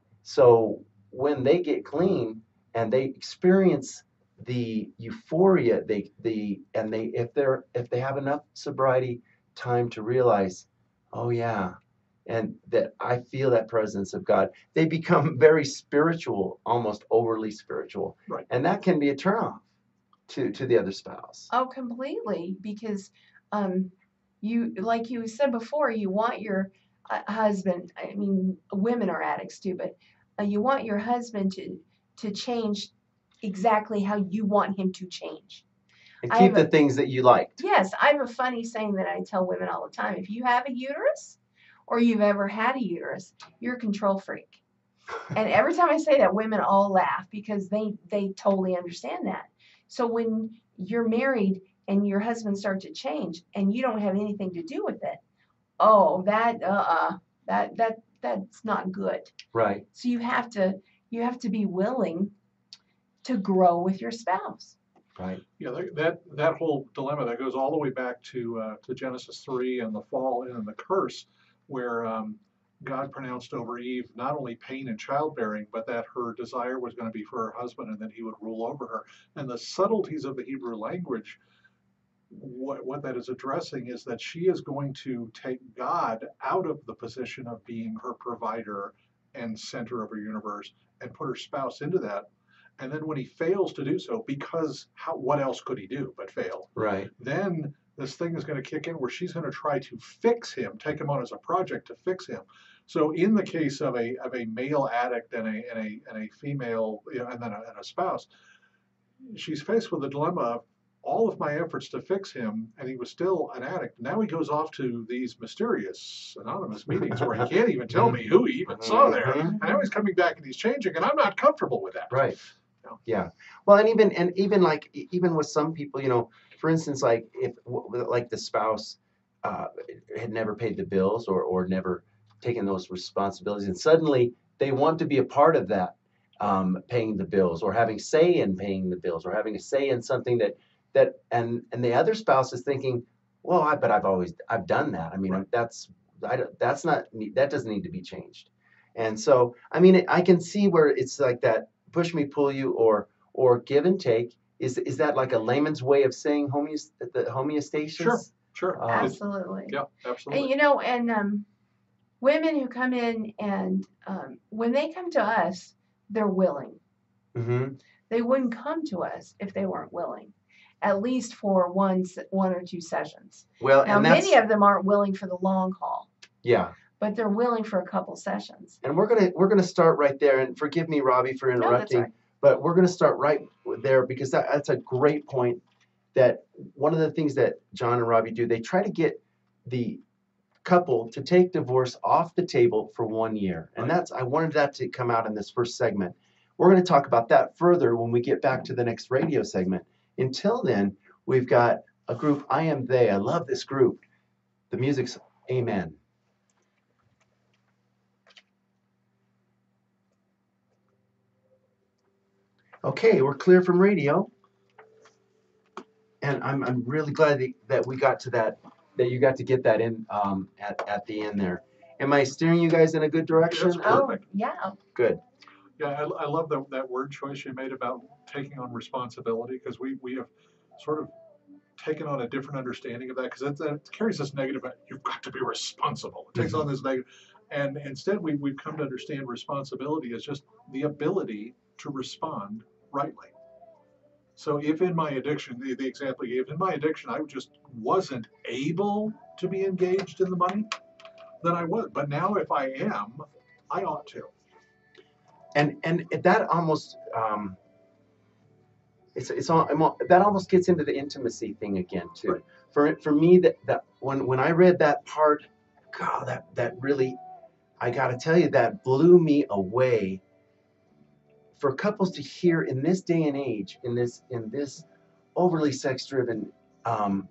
So when they get clean and they experience the euphoria, they the and they if they're if they have enough sobriety time to realize, oh yeah, and that I feel that presence of God, they become very spiritual, almost overly spiritual, Right. and that can be a turnoff to to the other spouse. Oh, completely. Because um, you, like you said before, you want your uh, husband. I mean, women are addicts too, but uh, you want your husband to to change exactly how you want him to change. And I keep have the a things that you liked. yes. I have a funny saying that I tell women all the time. If you have a uterus, or you've ever had a uterus, you're a control freak. And every time I say that, women all laugh because they they totally understand that. So when you're married and your husband starts to change and you don't have anything to do with it, oh, that uh-uh, that that that's not good. Right. So you have to you have to be willing to grow with your spouse. Right. Yeah, that, that that whole dilemma that goes all the way back to uh, to Genesis three and the fall and the curse, where um, God pronounced over Eve not only pain and childbearing, but that her desire was going to be for her husband, and that he would rule over her. And the subtleties of the Hebrew language, what what that is addressing is that she is going to take God out of the position of being her provider and center of her universe, and put her spouse into that. And then when he fails to do so, because how, what else could he do but fail? Right. Then this thing is going to kick in where she's going to try to fix him, take him on as a project to fix him. So in the case of a of a male addict and a and a and a female, you know, and then a, and a spouse, she's faced with the dilemma of all of my efforts to fix him, and he was still an addict. Now he goes off to these mysterious anonymous meetings where he can't even tell me who he even saw there. Mhm. And now he's coming back and he's changing, and I'm not comfortable with that. Right. No. Yeah. Well, and even and even like e- even with some people, you know, for instance, like if w- w- like the spouse uh, had never paid the bills or or never taken those responsibilities, and suddenly they want to be a part of that, um, paying the bills or having say in paying the bills or having a say in something that that and and the other spouse is thinking, well, I but I've always I've done that. I mean, Right. that's I don't, that's not ne- that doesn't need to be changed. And so, I mean, I can see where it's like that push me, pull you, or or give and take. Is is that like a layman's way of saying homeos the homeostasis? Sure. Sure. Um, It's- Absolutely. yeah, And absolutely. you know, and um, women who come in and um, when they come to us, they're willing. mhm. They wouldn't come to us if they weren't willing, at least for one se- one or two sessions. Well, Now, and that's many of them aren't willing for the long haul, yeah, but they're willing for a couple sessions. And we're gonna we're gonna start right there. And forgive me, Robbie, for No, that's interrupting, all right. but we're gonna start right there because that, that's a great point. That one of the things that John and Robbie do, they try to get the couple to take divorce off the table for one year, and that's I wanted that to come out in this first segment. We're going to talk about that further when we get back to the next radio segment. Until then, we've got a group, I Am They. I love this group. The music's Amen. Okay, we're clear from radio. And I'm, I'm really glad that, that we got to that, that you got to get that in um, at, at the end there. Am I steering you guys in a good direction? That's Oh, perfect. yeah. Good. Yeah, I, I love the, that word choice you made about taking on responsibility, because we, we have sort of taken on a different understanding of that, because it, it carries this negative, you've got to be responsible. It takes Mhm. on this negative, and instead we, we've come to understand responsibility as just the ability to respond rightly. So if in my addiction, the, the example you gave, in my addiction, I just wasn't able to be engaged in the money, then I would. But now if I am, I ought to. And and that almost um, it's it's all, I'm all- that almost gets into the intimacy thing again too. Right. For for me, that that when when I read that part, God, that that really, I got to tell you, that blew me away. For couples to hear in this day and age, in this in this overly sex-driven um,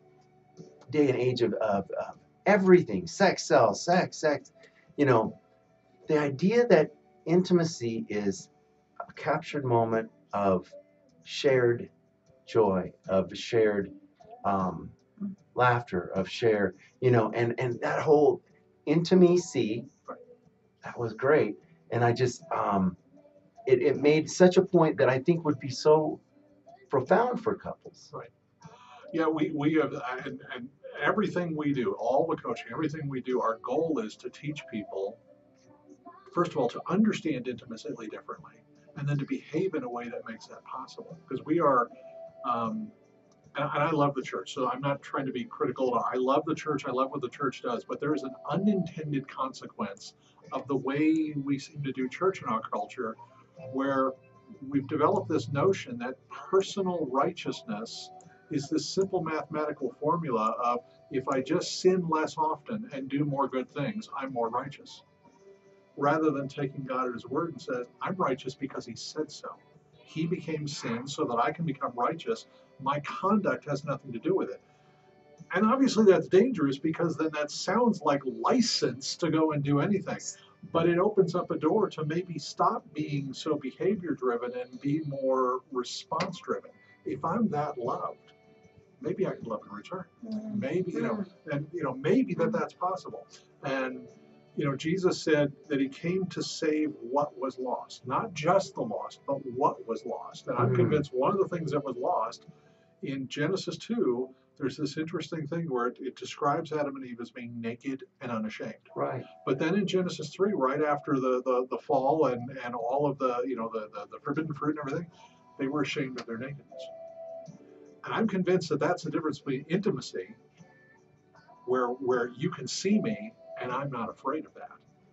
day and age of, of, of everything, sex sells, sex, sex, you know, the idea that intimacy is a captured moment of shared joy, of shared um, laughter, of shared, you know, and, and that whole intimacy, that was great. And I just, um, it, it made such a point that I think would be so profound for couples. Right. Yeah, we, we have, and, and everything we do, all the coaching, everything we do, our goal is to teach people, first of all, to understand intimacy differently, and then to behave in a way that makes that possible. Because we are, um, and, and I love the church, so I'm not trying to be critical. I love the church, I love what the church does, but there is an unintended consequence of the way we seem to do church in our culture, where we've developed this notion that personal righteousness is this simple mathematical formula of if I just sin less often and do more good things, I'm more righteous. Rather than taking God at his word and says, I'm righteous because he said so. He became sin so that I can become righteous. My conduct has nothing to do with it. And obviously that's dangerous, because then that sounds like license to go and do anything. But it opens up a door to maybe stop being so behavior driven and be more response driven. If I'm that loved, maybe I can love in return. Maybe, you know, and you know, maybe that that's possible. And you know, Jesus said that he came to save what was lost, not just the lost, but what was lost. And I'm Mhm. convinced one of the things that was lost in Genesis two, there's this interesting thing where it, it describes Adam and Eve as being naked and unashamed. Right. But then in Genesis three, right after the, the, the fall and, and all of the, you know, the, the, the forbidden fruit and everything, they were ashamed of their nakedness. And I'm convinced that that's the difference between intimacy, where where you can see me and I'm not afraid of that,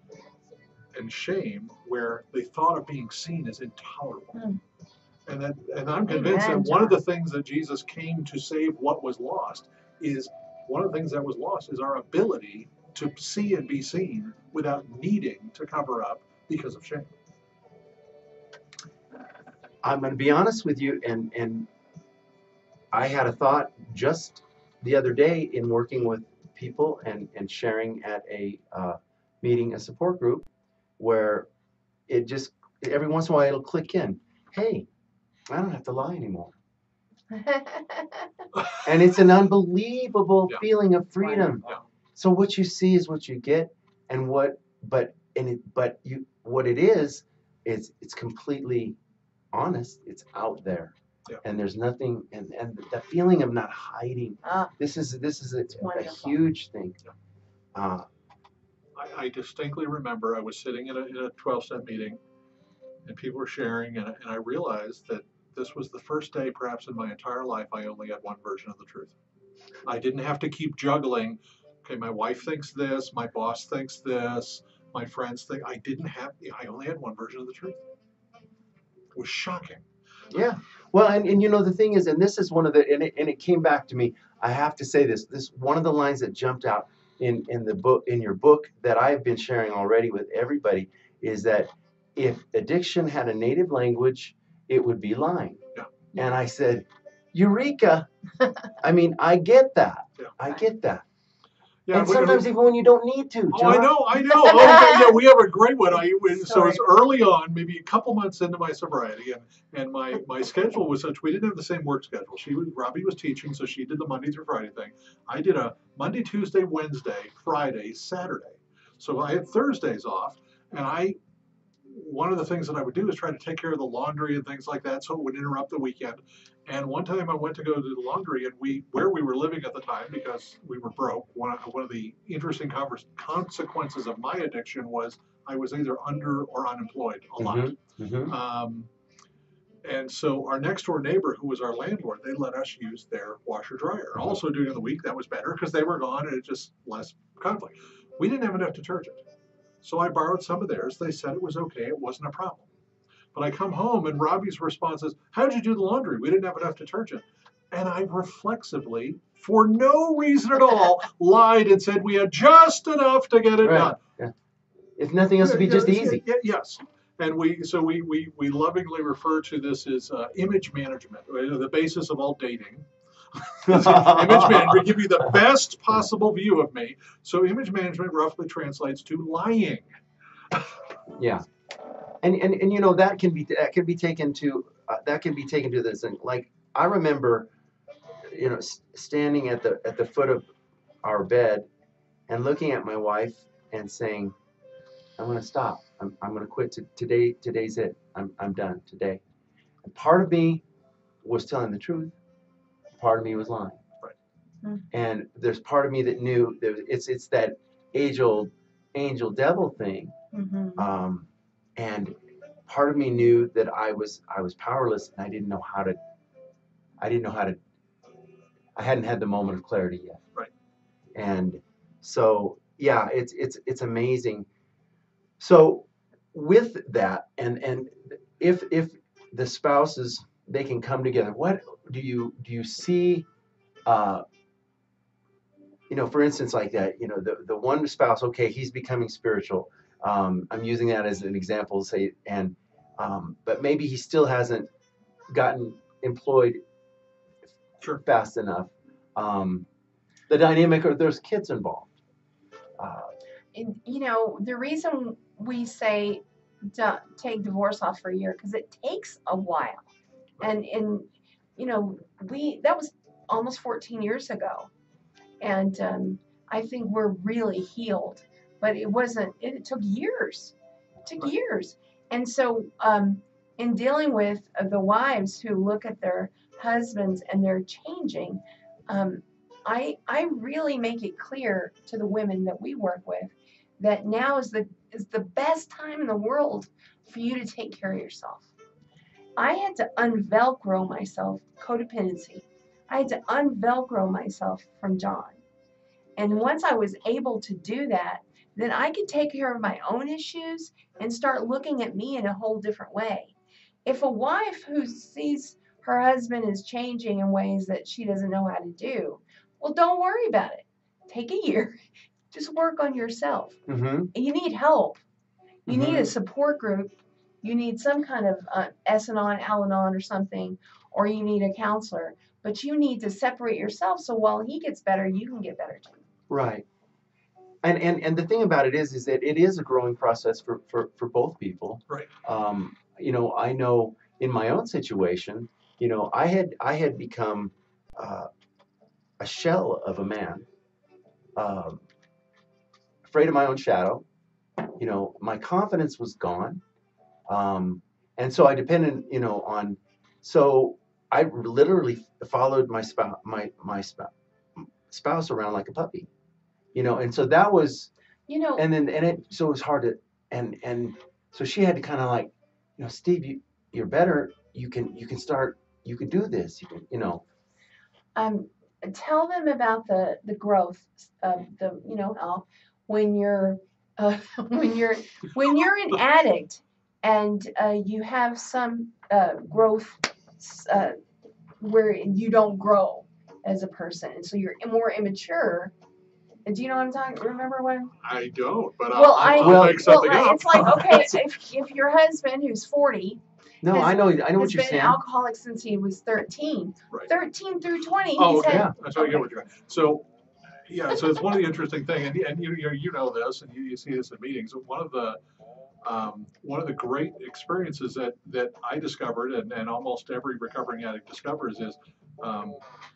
and shame, where the thought of being seen is intolerable. Mm. And that, and I'm convinced Amen, that one of John. the things that Jesus came to save what was lost is one of the things that was lost is our ability to see and be seen without needing to cover up because of shame. I'm going to be honest with you, and and I had a thought just the other day in working with people and and sharing at a uh, meeting, a support group, where it just every once in a while it'll click in. Hey, I don't have to lie anymore, and it's an unbelievable Yeah. feeling of freedom. Yeah. So what you see is what you get, and what but and it but you what it is is it's completely honest. It's out there. Yeah. And there's nothing, and, and the feeling of not hiding. Ah, This is this is a, a wonderful. huge thing. Yeah. Uh, I, I distinctly remember I was sitting in a, in a twelve-step meeting, and people were sharing, and, and I realized that this was the first day, perhaps in my entire life, I only had one version of the truth. I didn't have to keep juggling Okay, my wife thinks this, my boss thinks this, my friends think. I didn't have. I only had one version of the truth. It was shocking. Yeah. Well, and, and you know the thing is, and this is one of the, and it, and it came back to me. I have to say this. This one of the lines that jumped out in in the book, in your book, that I've been sharing already with everybody, is that if addiction had a native language, it would be lying. Yeah. And I said, Eureka! I mean, I get that. Yeah. I get that. Yeah, And we- sometimes even when you don't need to, Oh, John. I know, I know. Oh, yeah, yeah, we have a great one. I when, so it's Sorry. early on, maybe a couple months into my sobriety, and and my my schedule was such we didn't have the same work schedule. She was Robbie was teaching, so she did the Monday through Friday thing. I did a Monday, Tuesday, Wednesday, Friday, Saturday. So I had Thursdays off, and I one of the things that I would do is try to take care of the laundry and things like that, so it would interrupt the weekend. And one time I went to go do the laundry, and we, where we were living at the time, because we were broke, one of, one of the interesting convers- consequences of my addiction was I was either under or unemployed a lot. Mm-hmm. Mm-hmm. Um, and so our next door neighbor, who was our landlord, they let us use their washer dryer. Also during the week, that was better because they were gone and it just less conflict. We didn't have enough detergent. So I borrowed some of theirs. They said it was okay. It wasn't a problem. But I come home and Robbie's response is, how'd you do the laundry? We didn't have enough detergent. And I reflexively, for no reason at all, lied and said we had just enough to get it Right. done. Yeah. If nothing else, it'd be Yeah, just yeah, easy. yeah, yes. And we, so we, we, we lovingly refer to this as uh, image management, right? The basis of all dating. Image management, give you the best possible view of me. So image management roughly translates to lying. Yeah, and and and you know that can be that can be taken to uh, that can be taken to this, and like I remember, you know, s- standing at the at the foot of our bed and looking at my wife and saying, "I'm going to stop. I'm I'm going to quit. To, today today's it. I'm I'm done today." And part of me was telling the truth. Part of me was lying. Right. Hmm. And there's part of me that knew that it's it's that age old angel devil thing. Mm-hmm. Um, and part of me knew that I was I was powerless and I didn't know how to I didn't know how to I hadn't had the moment of clarity yet. Right. And so yeah, it's it's it's amazing. So with that, and and if if the spouses, they can come together, what do you do you see uh you know, for instance, like that, you know, the, the one spouse, okay, he's becoming spiritual. Um, I'm using that as an example, say, and, um, but maybe he still hasn't gotten employed Sure. fast enough. Um, the dynamic, or there's kids involved. Uh, And, you know, the reason we say don't take divorce off for a year because it takes a while, and and you know we that was almost fourteen years ago, and um, I think we're really healed, but it wasn't. It, it took years, it took Right. years, and so um, in dealing with uh, the wives who look at their husbands and they're changing. Um, I I really make it clear to the women that we work with that now is the is the best time in the world for you to take care of yourself. I had to unvelcro myself codependency. I had to unvelcro myself from John. And once I was able to do that, then I could take care of my own issues and start looking at me in a whole different way. If a wife who sees her husband is changing in ways that she doesn't know how to do, well, don't worry about it. Take a year. Just work on yourself. mm-hmm, You need help. You need a Mhm. support group. You need some kind of uh, S-Anon, Al-Anon or something, or you need a counselor. But you need to separate yourself so while he gets better, you can get better too. Right. And, and and the thing about it is, is that it is a growing process for, for, for both people. Right. Um, you know, I know in my own situation, you know, I had I had become uh, a shell of a man, um, afraid of my own shadow. You know, my confidence was gone, um, and so I depended, you know, on. So I literally followed my spouse, my my spouse, spouse around like a puppy, you know, and so that was. You know, And then and it so it was hard to and and so she had to kind of like, you know, Steve, you you're better. You can you can start. You can do this. You can you know. um, tell them about the the growth of the, you know, how when you're uh, when you're when you're an addict and uh, you have some uh, growth uh, where you don't grow as a person, and so you're more immature. Do you know what I'm talking? Remember what? I'm, I don't, but well, I'll, I I'll Well- make something well, up. it's like, okay, if if your husband who's forty No, has- I know, I know has what you're been saying. an alcoholic since he was thirteen, Right. thirteen through twenty, Oh, he's okay. had. Yeah. That's how I get okay. what you're. So, yeah. So it's one of the interesting things, and, and you, you you know this, and you, you see this in meetings. One of the um, one of the great experiences that that I discovered, and, and almost every recovering addict discovers, is, um,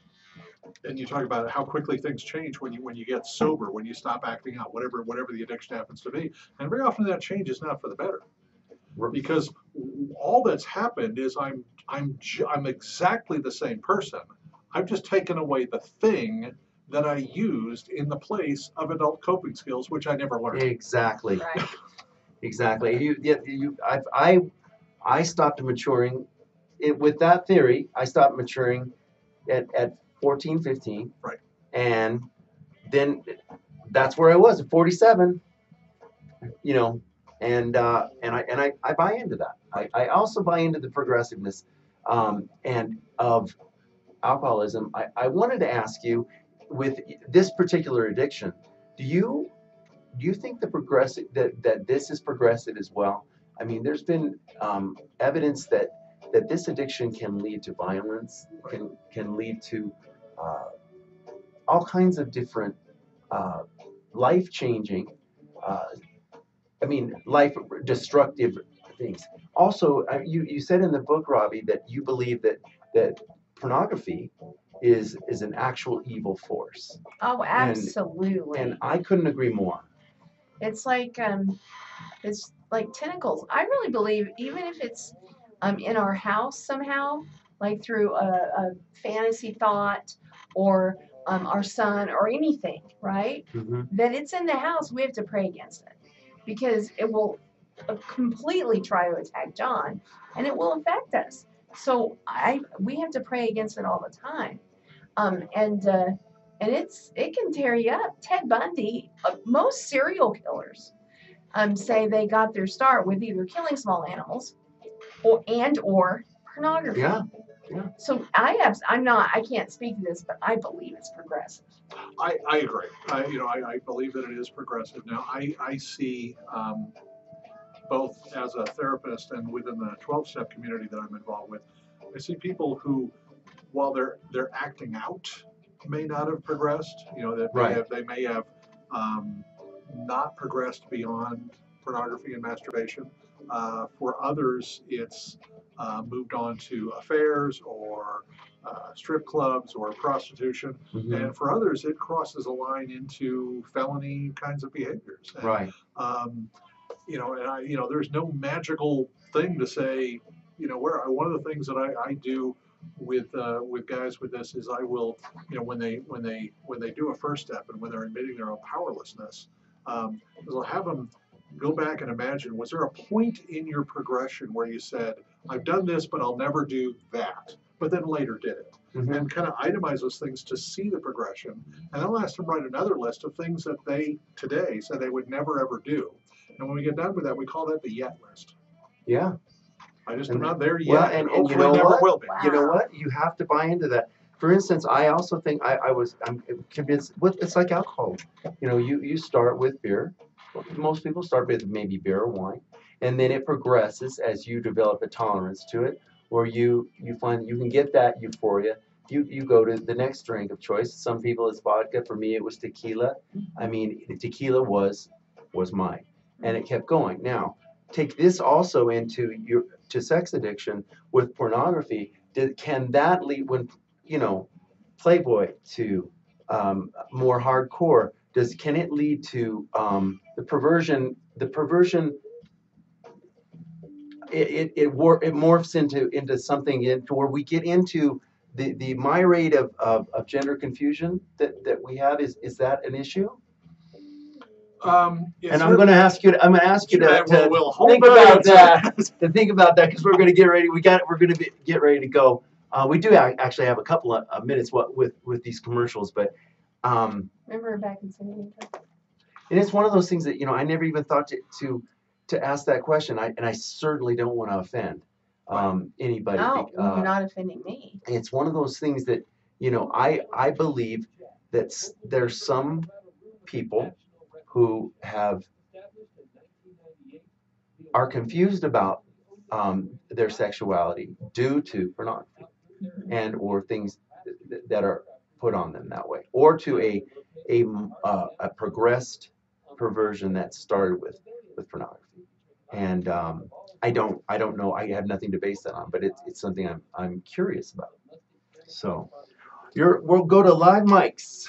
and you talk about how quickly things change when you when you get sober, when you stop acting out, whatever whatever the addiction happens to be, and very often that change is not for the better. Because all that's happened is I'm I'm ju- I'm exactly the same person. I've just taken away the thing that I used in the place of adult coping skills, which I never learned. Exactly. Right. Exactly. You, yeah, you, I, I, I stopped maturing. It, with that theory, I stopped maturing at, at fourteen, fifteen. Right. And then that's where I was at forty-seven. You know, and uh, and I and I, I buy into that. I, I also buy into the progressiveness um, and of alcoholism. I, I wanted to ask you, with this particular addiction, do you do you think the progressive that, that this is progressive as well? I mean, there's been um, evidence that that this addiction can lead to violence, can can lead to uh, all kinds of different uh, life changing. Uh, I mean, life destructive things. Also, uh, you you said in the book, Robbie, that you believe that that pornography is is an actual evil force, Oh, absolutely. and I couldn't agree more. It's like um, it's like tentacles. I really believe even if it's um in our house somehow, like through a, a fantasy thought or um our son or anything, right? Mm-hmm. That it's in the house, we have to pray against it because it will uh, completely try to attack John, and it will affect us. So I we have to pray against it all the time. Um, and uh, and it's it can tear you up. Ted Bundy, uh, most serial killers, um, say they got their start with either killing small animals, or and or pornography. Yeah, yeah. So I have I'm not I can't speak to this, but I believe it's progressive. I, I agree. I, you know, I, I believe that it is progressive. Now, I, I see um, both as a therapist and within the twelve-step community that I'm involved with, I see people who, while they're they're acting out, may not have progressed. You know, that they, Right. have, they may have um, not progressed beyond pornography and masturbation. Uh, for others, it's uh, moved on to affairs or uh, strip clubs or prostitution. Mm-hmm. And for others, it crosses a line into felony kinds of behaviors. And, Right. um, you know, and I, you know, there's no magical thing to say, you know, where one of the things that I, I do with uh, with guys with this is I will, you know, when they when they when they do a first step and when they're admitting their own powerlessness, um, is I'll have them go back and imagine, was there a point in your progression where you said, I've done this, but I'll never do that, but then later did it? Mm-hmm. And kind of itemize those things to see the progression. And I'll ask them write another list of things that they today said they would never ever do. And when we get done with that, we call that the yet list. Yeah. I just And- am not there yet. well, and, and- and you hopefully know never what? will be. Wow. You know what? You have to buy into that. For instance, I also think I, I was I'm convinced. With, it's like alcohol. You know, you you start with beer. Most people start with maybe beer or wine, and then it progresses as you develop a tolerance to it, or you you find you can get that euphoria. You you go to the next drink of choice. Some people it's vodka. For me, it was tequila. I mean, the tequila was was mine, and it kept going. Now, take this also into your to sex addiction with pornography. Did, can that lead when you know Playboy to um, more hardcore? Does can it lead to um, the perversion? The perversion. It it it, war, it morphs into into something into where we get into the the myriad of, of, of gender confusion that, that we have. Is is that an issue? Um, it's And I'm going to ask you. To, I'm going to ask you to, Sure, to we'll- we'll hold think that about answer. that. To think about that because we're going to get ready. We got. We're going to get ready to go. Uh, we do ac- actually have a couple of uh, minutes what, with with these commercials, but um, Remember back in seventy. and it's one of those things that you know I never even thought to to, to ask that question. I and I certainly don't want to offend um, anybody. Oh, be- well, uh, you're not offending me. it's one of those things that you know I I believe that s- there's some people who have are confused about um, their sexuality due to pornography and or things th- that are put on them that way, or to a a uh, a progressed perversion that started with with pornography. And um, I don't I don't know. I have nothing to base that on, but it's it's something I'm I'm curious about. So you're we'll go to live mics.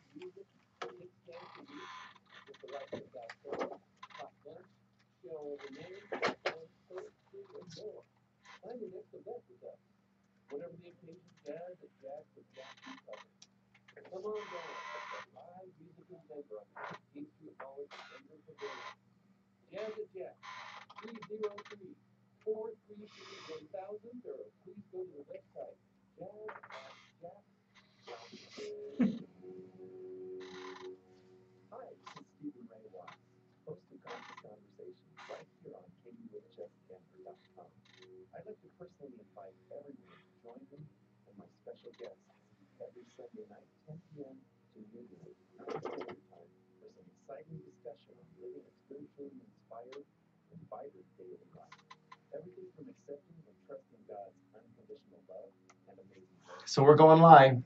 So we're going live.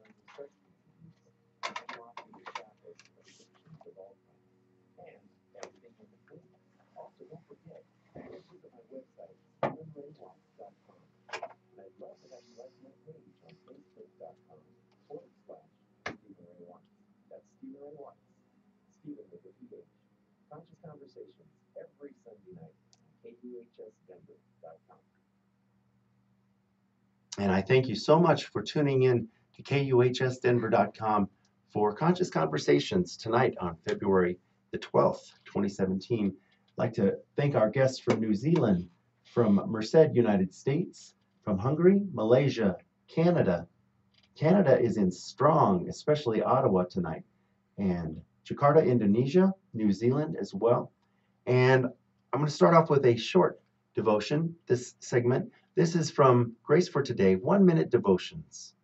And I thank you so much for tuning in to K U H S Denver dot com for Conscious Conversations tonight on February the twelfth, twenty seventeen. I'd like to thank our guests from New Zealand, from Merced, United States, from Hungary, Malaysia, Canada. Canada is in strong, especially Ottawa tonight, and Jakarta, Indonesia, New Zealand as well. And I'm going to start off with a short devotion, this segment. This is from Grace for Today, One Minute Devotions.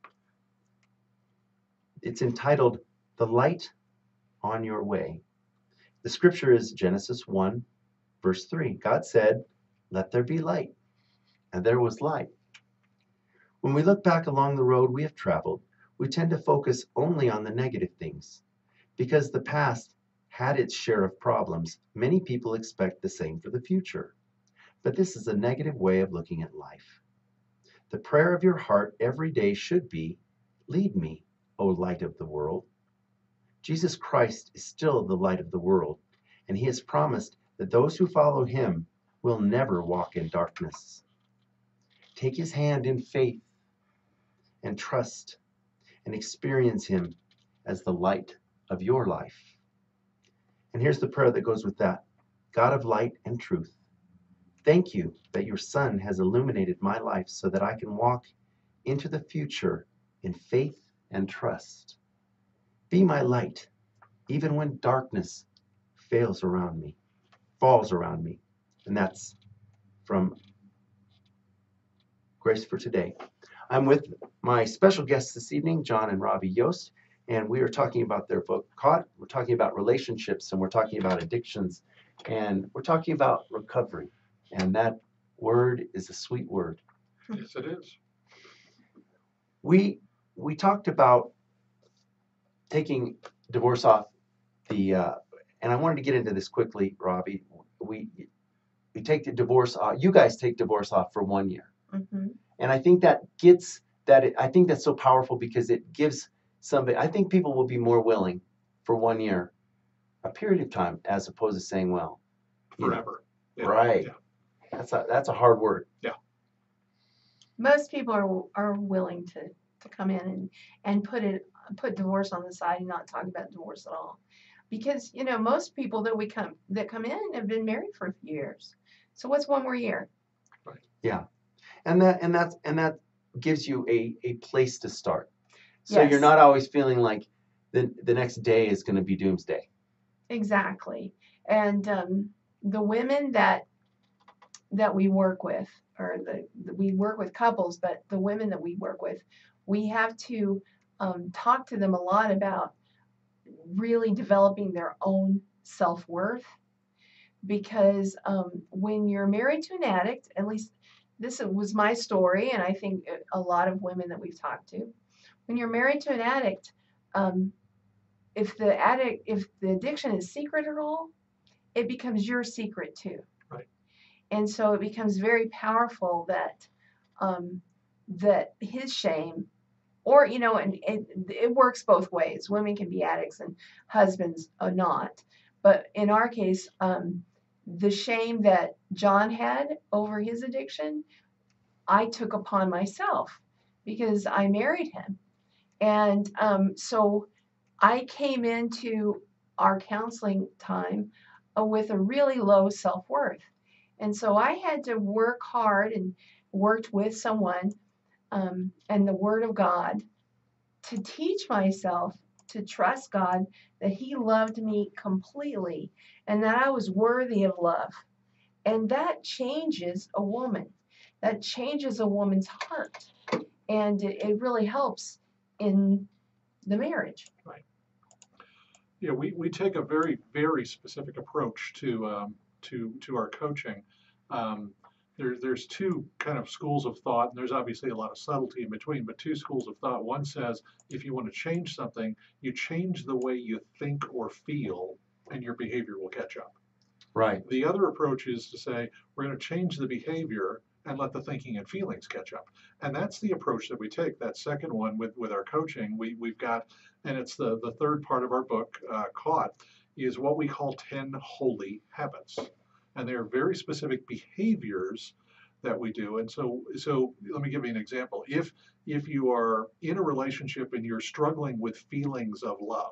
It's entitled, The Light on Your Way. The scripture is Genesis one, verse three. God said, let there be light. And there was light. When we look back along the road we have traveled, we tend to focus only on the negative things. Because the past had its share of problems, many people expect the same for the future. But this is a negative way of looking at life. The prayer of your heart every day should be, lead me, O light of the world. Jesus Christ is still the light of the world, and he has promised that those who follow him will never walk in darkness. Take his hand in faith and trust and experience him as the light of your life. And here's the prayer that goes with that. God of light and truth, thank you that your Son has illuminated my life so that I can walk into the future in faith and trust. Be my light, even when darkness fails around me, falls around me. And that's from Grace for Today. I'm with my special guests this evening, John and Robbie Yost, and we are talking about their book, Caught. We're talking about relationships, and we're talking about addictions, and we're talking about recovery. And that word is a sweet word. Yes, it is. We we talked about taking divorce off the, uh, and I wanted to get into this quickly, Robbie. We we take the divorce off. You guys take divorce off for one year, Mm-hmm. and I think that gets that. It, I think that's so powerful because it gives somebody. I think people will be more willing for one year, a period of time, as opposed to saying, well, you know, Forever. Yeah, right. yeah. That's a that's a hard word. Most people are are willing to, to come in and, and put it put divorce on the side and not talk about divorce at all. Because, you know, most people that we come that come in have been married for a few years. So what's one more year? Yeah, and that and that's and that gives you a, a place to start. So you're Yes. not always feeling like the, the next day is going to be doomsday. Exactly. And um, the women that that we work with, or the, the we work with couples, but the women that we work with, we have to um, talk to them a lot about really developing their own self-worth, because um, when you're married to an addict, at least this was my story, and I think a lot of women that we've talked to, when you're married to an addict, um, if the addict, if the addiction is secret at all, it becomes your secret too. Right. And so it becomes very powerful that um, that his shame, or you know, and it, it works both ways. Women can be addicts and husbands are not. But in our case, um, the shame that John had over his addiction, I took upon myself because I married him. And um, so I came into our counseling time uh, with a really low self-worth. And so I had to work hard and worked with someone um, and the Word of God to teach myself to trust God, that He loved me completely and that I was worthy of love. And that changes a woman. That changes a woman's heart. And it, it really helps in the marriage. Right. Yeah, we, we take a very, very specific approach to um, to to our coaching. Um, there, there's two kind of schools of thought, and there's obviously a lot of subtlety in between, but two schools of thought. One says if you want to change something, you change the way you think or feel, and your behavior will catch up. Right. The other approach is to say we're going to change the behavior and let the thinking and feelings catch up. And that's the approach that we take. That second one with, with our coaching, we, we've got, and it's the, the third part of our book, uh, Caught, is what we call ten holy habits. And they are very specific behaviors that we do. And so, so let me give you an example. If, if you are in a relationship and you're struggling with feelings of love,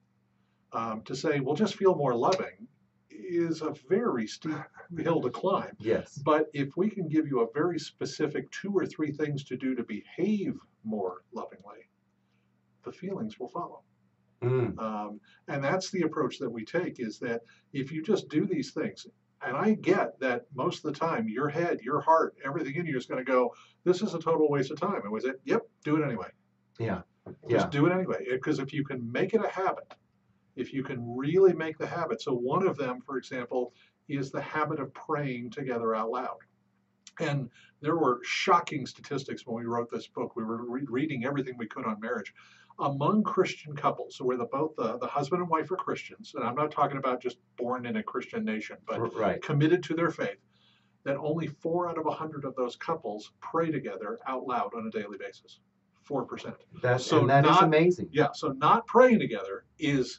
um, to say, well, just feel more loving, is a very steep hill to climb. Yes. But if we can give you a very specific two or three things to do to behave more lovingly, the feelings will follow. Mm. Um, and that's the approach that we take, is that if you just do these things, and I get that most of the time your head, your heart, everything in you is going to go, this is a total waste of time. And we say, yep, do it anyway. Yeah. Just Yeah. do it anyway. Because if you can make it a habit, if you can really make the habit. So one of them, for example, is the habit of praying together out loud. And there were shocking statistics when we wrote this book. We were re- reading everything we could on marriage. Among Christian couples, so where the both the, the husband and wife are Christians, and I'm not talking about just born in a Christian nation, but R- right. committed to their faith, that only four out of a hundred of those couples pray together out loud on a daily basis. Four percent. That's So and that is not- amazing. Yeah, so not praying together is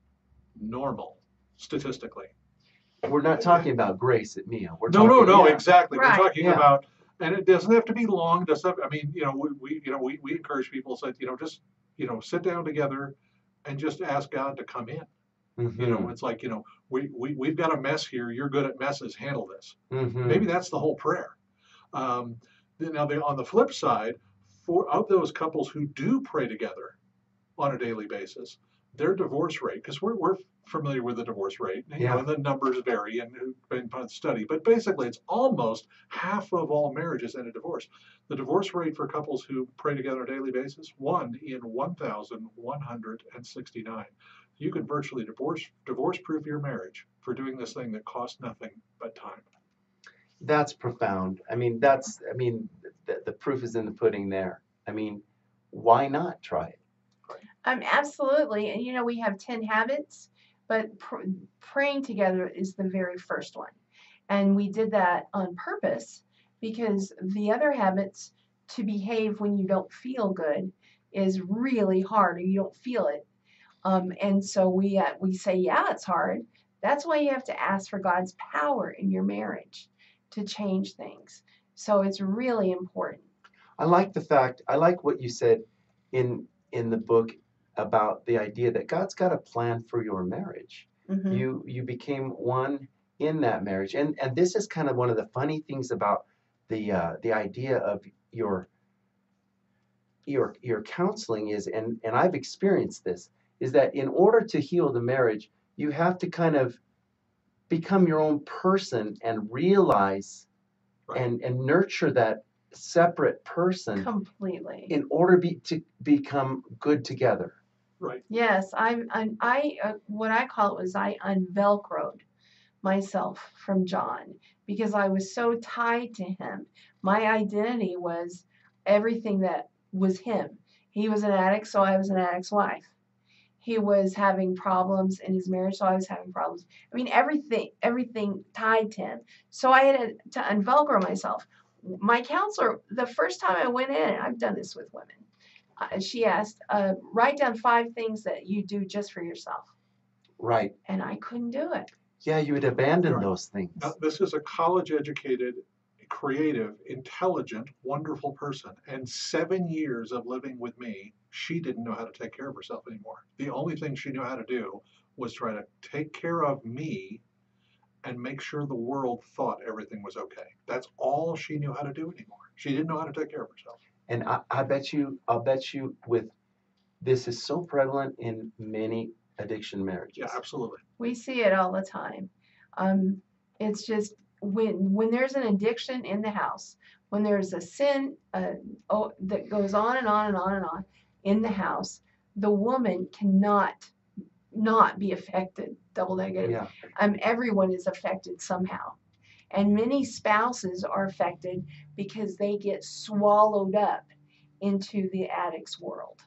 normal statistically. We're not talking about grace at Mia. We're No, talking, no, no, yeah. exactly. Right. We're talking Yeah. about, and it doesn't have to be long. Doesn't have, I mean, you know, we, we you know, we, we encourage people to, you know, just, you know, sit down together and just ask God to come in. Mhm. You know, it's like, you know, we, we, we've got a mess here. You're good at messes. Handle this. Mhm. Maybe that's the whole prayer. Um, then now, the, on the flip side, for of those couples who do pray together on a daily basis, their divorce rate, because we're, we're familiar with the divorce rate, you Yeah. know, and the numbers vary and depending upon the study, but basically it's almost half of all marriages end in divorce. The divorce rate for couples who pray together on a daily basis, one in one thousand one hundred sixty-nine. You could virtually divorce divorce proof your marriage for doing this thing that costs nothing but time. That's profound. I mean, that's. I mean, the, the proof is in the pudding there. I mean, why not try it? Um, absolutely. And you know, we have ten habits, but pr- praying together is the very first one. And we did that on purpose because the other habits, to behave when you don't feel good, is really hard, or you don't feel it. Um, and so we uh, we say, yeah, it's hard. That's why you have to ask for God's power in your marriage to change things. So it's really important. I like the fact. I like what you said in in the book about the idea that God's got a plan for your marriage. Mhm. You you became one in that marriage, and and this is kind of one of the funny things about the uh, the idea of your your your counseling is, and and I've experienced this, is that in order to heal the marriage, you have to kind of become your own person and realize Right. and and nurture that separate person Completely. in order be, to become good together. Right. Yes, I'm, I'm I uh, what I call it was I unvelcroed myself from John because I was so tied to him. My identity was everything that was him. He was an addict, so I was an addict's wife. He was having problems in his marriage, so I was having problems. I mean, everything, everything tied to him. So I had to unvelcro myself. My counselor, the first time I went in, I've done this with women. Uh, she asked, uh, write down five things that you do just for yourself, Right. and I couldn't do it. Yeah, you would abandon Right. those things. Now, this is a college-educated, creative, intelligent, wonderful person. And seven years of living with me, she didn't know how to take care of herself anymore. The only thing she knew how to do was try to take care of me and make sure the world thought everything was okay. That's all she knew how to do anymore. She didn't know how to take care of herself. And I, I bet you, I'll bet you with this is so prevalent in many addiction marriages. Yeah, absolutely. We see it all the time. Um, it's just when when there's an addiction in the house, when there's a sin uh, oh, that goes on and on and on and on in the house, the woman cannot not be affected. Double negative. Yeah. Um, everyone is affected somehow, and many spouses are affected because they get swallowed up into the addict's world.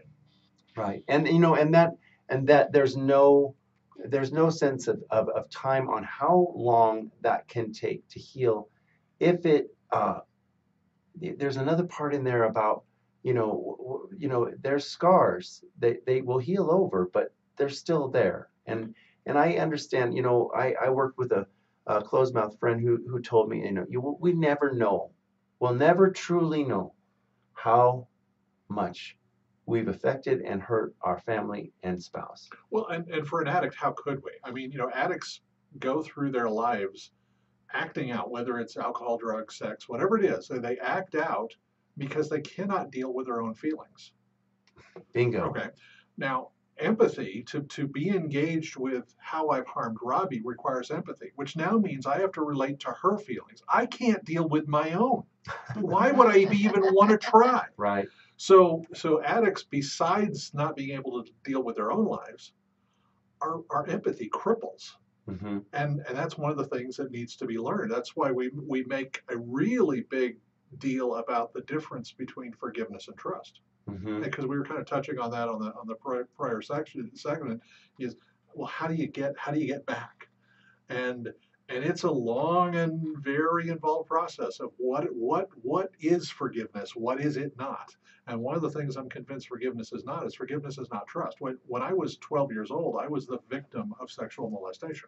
Right. And you know, and that and that there's no there's no sense of, of, of time on how long that can take to heal. If it uh, there's another part in there about, you know, w- w- you know, there's scars. They they will heal over, but they're still there. And and I understand, you know, I, I worked with a, a closed mouth friend who who told me, you know, you will- we never know. We'll never truly know how much we've affected and hurt our family and spouse. Well, and, and for an addict, how could we? I mean, you know, addicts go through their lives acting out, whether it's alcohol, drugs, sex, whatever it is, they act out because they cannot deal with their own feelings. Bingo. Okay. Now, empathy, to, to be engaged with how I've harmed Robbie requires empathy, which now means I have to relate to her feelings. I can't deal with my own. Why would I even want to try? Right. So, so addicts, besides not being able to deal with their own lives, our, our empathy cripples. Mm-hmm. And, and that's one of the things that needs to be learned. That's why we, we make a really big deal about the difference between forgiveness and trust. Mm-hmm. Because we were kind of touching on that on the on the prior, prior section segment is, well, how do you get how do you get back? And and it's a long and very involved process of what what what is forgiveness? What is it not? And one of the things I'm convinced forgiveness is not is forgiveness is not trust. When when I was twelve years old, I was the victim of sexual molestation.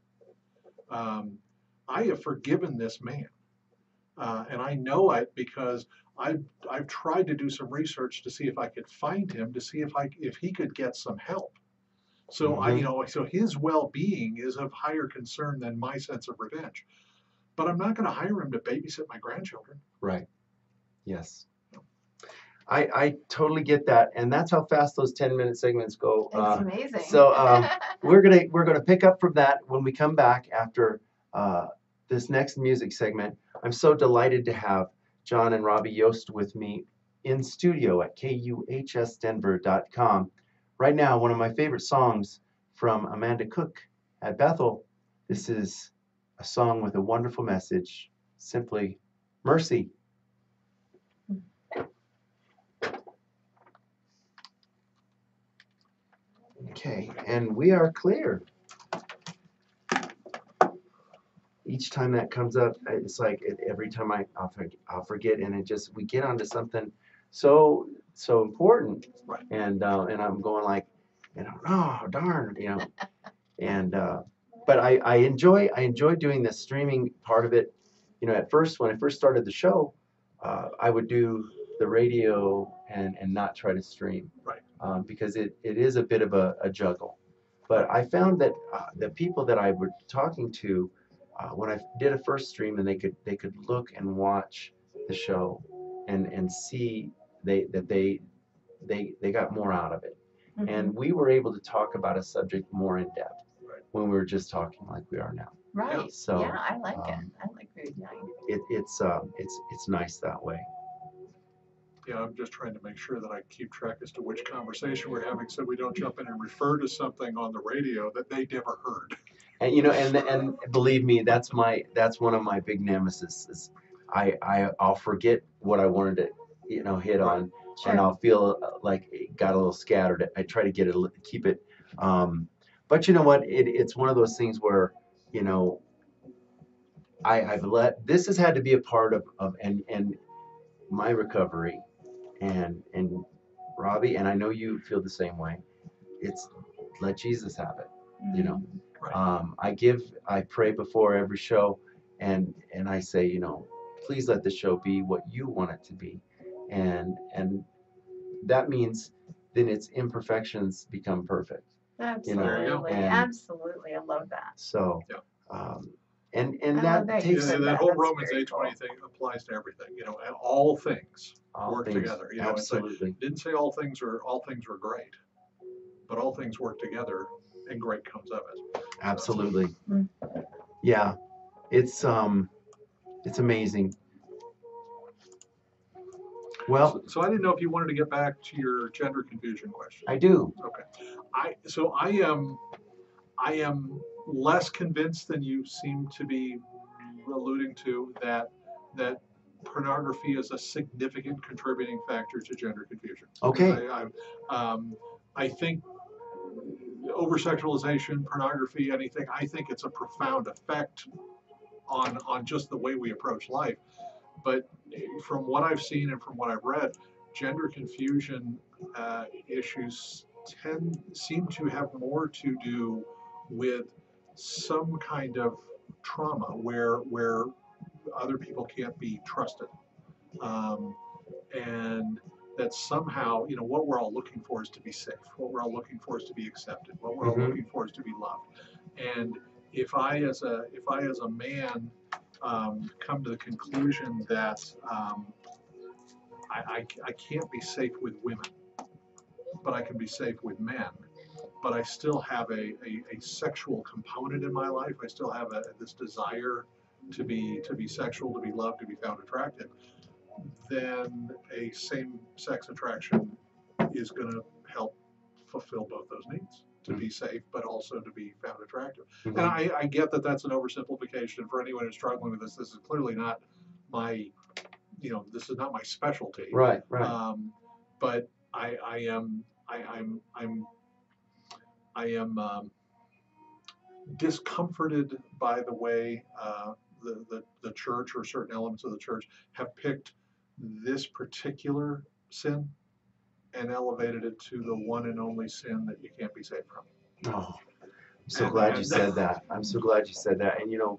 Um, I have forgiven this man. Uh, and I know it because I've, I've tried to do some research to see if I could find him, to see if I if he could get some help. So mm-hmm. I, you know, so his well-being is of higher concern than my sense of revenge. But I'm not going to hire him to babysit my grandchildren. Right. Yes. I I totally get that, and that's how fast those ten-minute segments go. It's uh, amazing. So um, we're gonna we're gonna pick up from that when we come back after uh, this next music segment. I'm so delighted to have John and Robbie Yost with me in studio at K U H S Denver dot com. Right now, one of my favorite songs from Amanda Cook at Bethel. This is a song with a wonderful message, simply mercy. Okay, and we are clear. Each time that comes up, it's like every time I, I'll, I'll forget, and it just, we get onto something so, so important. Right. And, uh, and I'm going like, you know, oh, darn, you know, and, uh, but I, I enjoy, I enjoy doing the streaming part of it. You know, at first, when I first started the show, uh, I would do the radio and, and not try to stream. Right. Um, because it, it is a bit of a, a juggle. But I found that uh, the people that I were talking to, uh, when I did a first stream, and they could they could look and watch the show and, and see they that they they they got more out of it. Mhm. And we were able to talk about a subject more in depth Right. when we were just talking like we are now. Right. So, yeah, I like it. um, I like reading night. It, it's uh, it's it's nice that way. Yeah, I'm just trying to make sure that I keep track as to which conversation we're having, so we don't jump in and refer to something on the radio that they never heard. And you know, and and believe me, that's my that's one of my big nemesis. Is I I I'll forget what I wanted to, you know, hit Right. on, Sure. and I'll feel uh, like it got a little scattered. I try to get it, keep it. Um, but you know what? It it's one of those things where, you know, I I've let this has had to be a part of of and and my recovery, and and Robbie, and I know you feel the same way. It's let Jesus have it. You know. Mhm. Right. Um, I give, I pray before every show, and and I say, you know, please let the show be what you want it to be, and and that means then its imperfections become perfect. Absolutely. and- Absolutely. I love that. So, Yeah. um, and and I that love that you takes Yeah, said that that. whole That's Romans very eight twenty cool. thing applies to everything, you know, and all things all work things. together. You know, it's like, Absolutely. didn't say all things are all things were great, but all things work together, and great comes of it. Absolutely. Mm. Yeah. It's um, it's amazing. Well, So, so I didn't know if you wanted to get back to your gender confusion question. I do. Okay. I so I am I am less convinced than you seem to be alluding to that that pornography is a significant contributing factor to gender confusion. Okay. I, I, um, I think over sexualization, pornography, anything, I think it's a profound effect on on just the way we approach life. But from what I've seen and from what I've read, gender confusion uh, issues tend seem to have more to do with some kind of trauma where where other people can't be trusted, um, and that somehow, you know, what we're all looking for is to be safe. What we're all looking for is to be accepted. What we're Mhm. all looking for is to be loved. And if I, as a if I, as a man, um, come to the conclusion that um, I, I, I can't be safe with women, but I can be safe with men, but I still have a, a, a sexual component in my life. I still have a, this desire to be to be sexual, to be loved, to be found attractive. Then a same-sex attraction is going to help fulfill both those needs, to be safe, but also to be found attractive. Mhm. And I, I get that that's an oversimplification. For anyone who's struggling with this, this is clearly not my, you know, this is not my specialty. Right. Right. Um, but I, I am, I, I'm, I'm, I am um, discomforted by the way uh, the, the the church or certain elements of the church have picked this particular sin and elevated it to the one and only sin that you can't be saved from. Oh, I'm so And- glad you and- said that. I'm so glad you said that. And you know,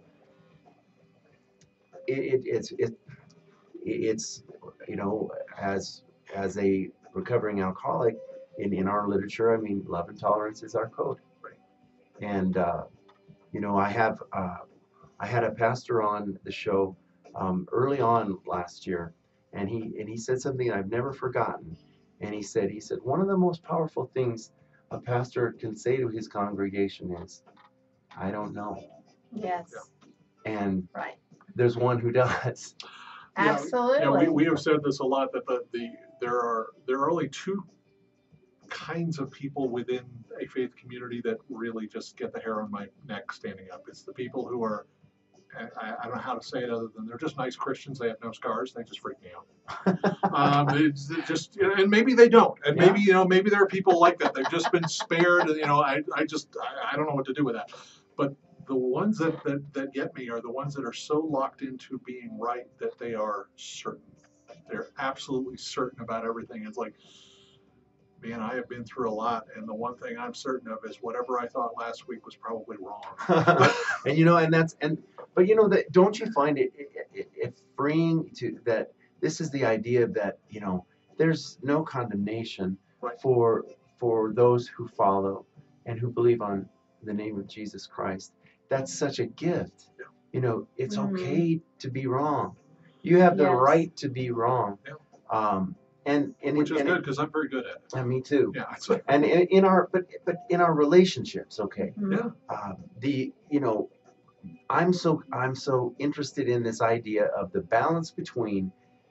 it, it it's it it's you know, as as a recovering alcoholic in in our literature, I mean, love and tolerance is our code. Right. And uh, you know, I have uh, I had a pastor on the show um, early on last year, and he and he said something I've never forgotten. And he said he said one of the most powerful things a pastor can say to his congregation is, "I don't know." Yes. And Right. there's one who does. Yeah, Absolutely. You know, we, we have said this a lot that the, the there are there are only two kinds of people within a faith community that really just get the hair on my neck standing up. It's the people who are, I, I don't know how to say it other than they're just nice Christians. They have no scars. They just freak me out. um, it's it's just, you know, and maybe they don't, and maybe, you know, maybe there are people like that. They've just been spared. You know, I, I just, I, I don't know what to do with that. But the ones that, that, that get me are the ones that are so locked into being right that they are certain. They're absolutely certain about everything. It's like, man, I have been through a lot, and the one thing I'm certain of is whatever I thought last week was probably wrong. And you know, and that's and but you know that don't you find it, it, it, it freeing to that this is the idea that, you know, there's no condemnation Right. for for those who follow and who believe on the name of Jesus Christ. That's such a gift. Yeah. You know, it's Mhm. okay to be wrong. You have the Yes. right to be wrong. Yeah. Um, and and Which it- is and good it- because I'm very good at it. and me too. Yeah. So, And in, in our but but in our relationships, okay. Mhm. yeah. Uh, the you know, I'm so I'm so interested in this idea of the balance between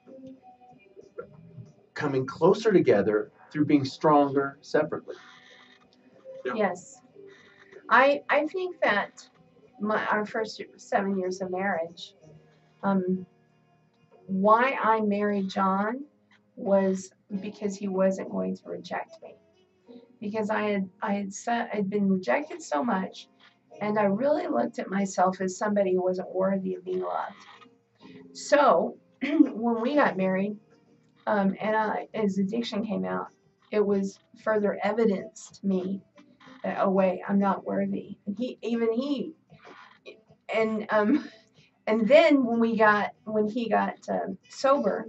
coming closer together through being stronger separately. Yeah. Yes. I I think that my our first seven years of marriage, um, why I married John was because he wasn't going to reject me. Because I had I had said I'd been rejected so much, and I really looked at myself as somebody who wasn't worthy of being loved. So when we got married, um, and I, as addiction came out, it was further evidence to me that, oh wait, I'm not worthy. And he, even he, and um, and then when we got when he got um, sober,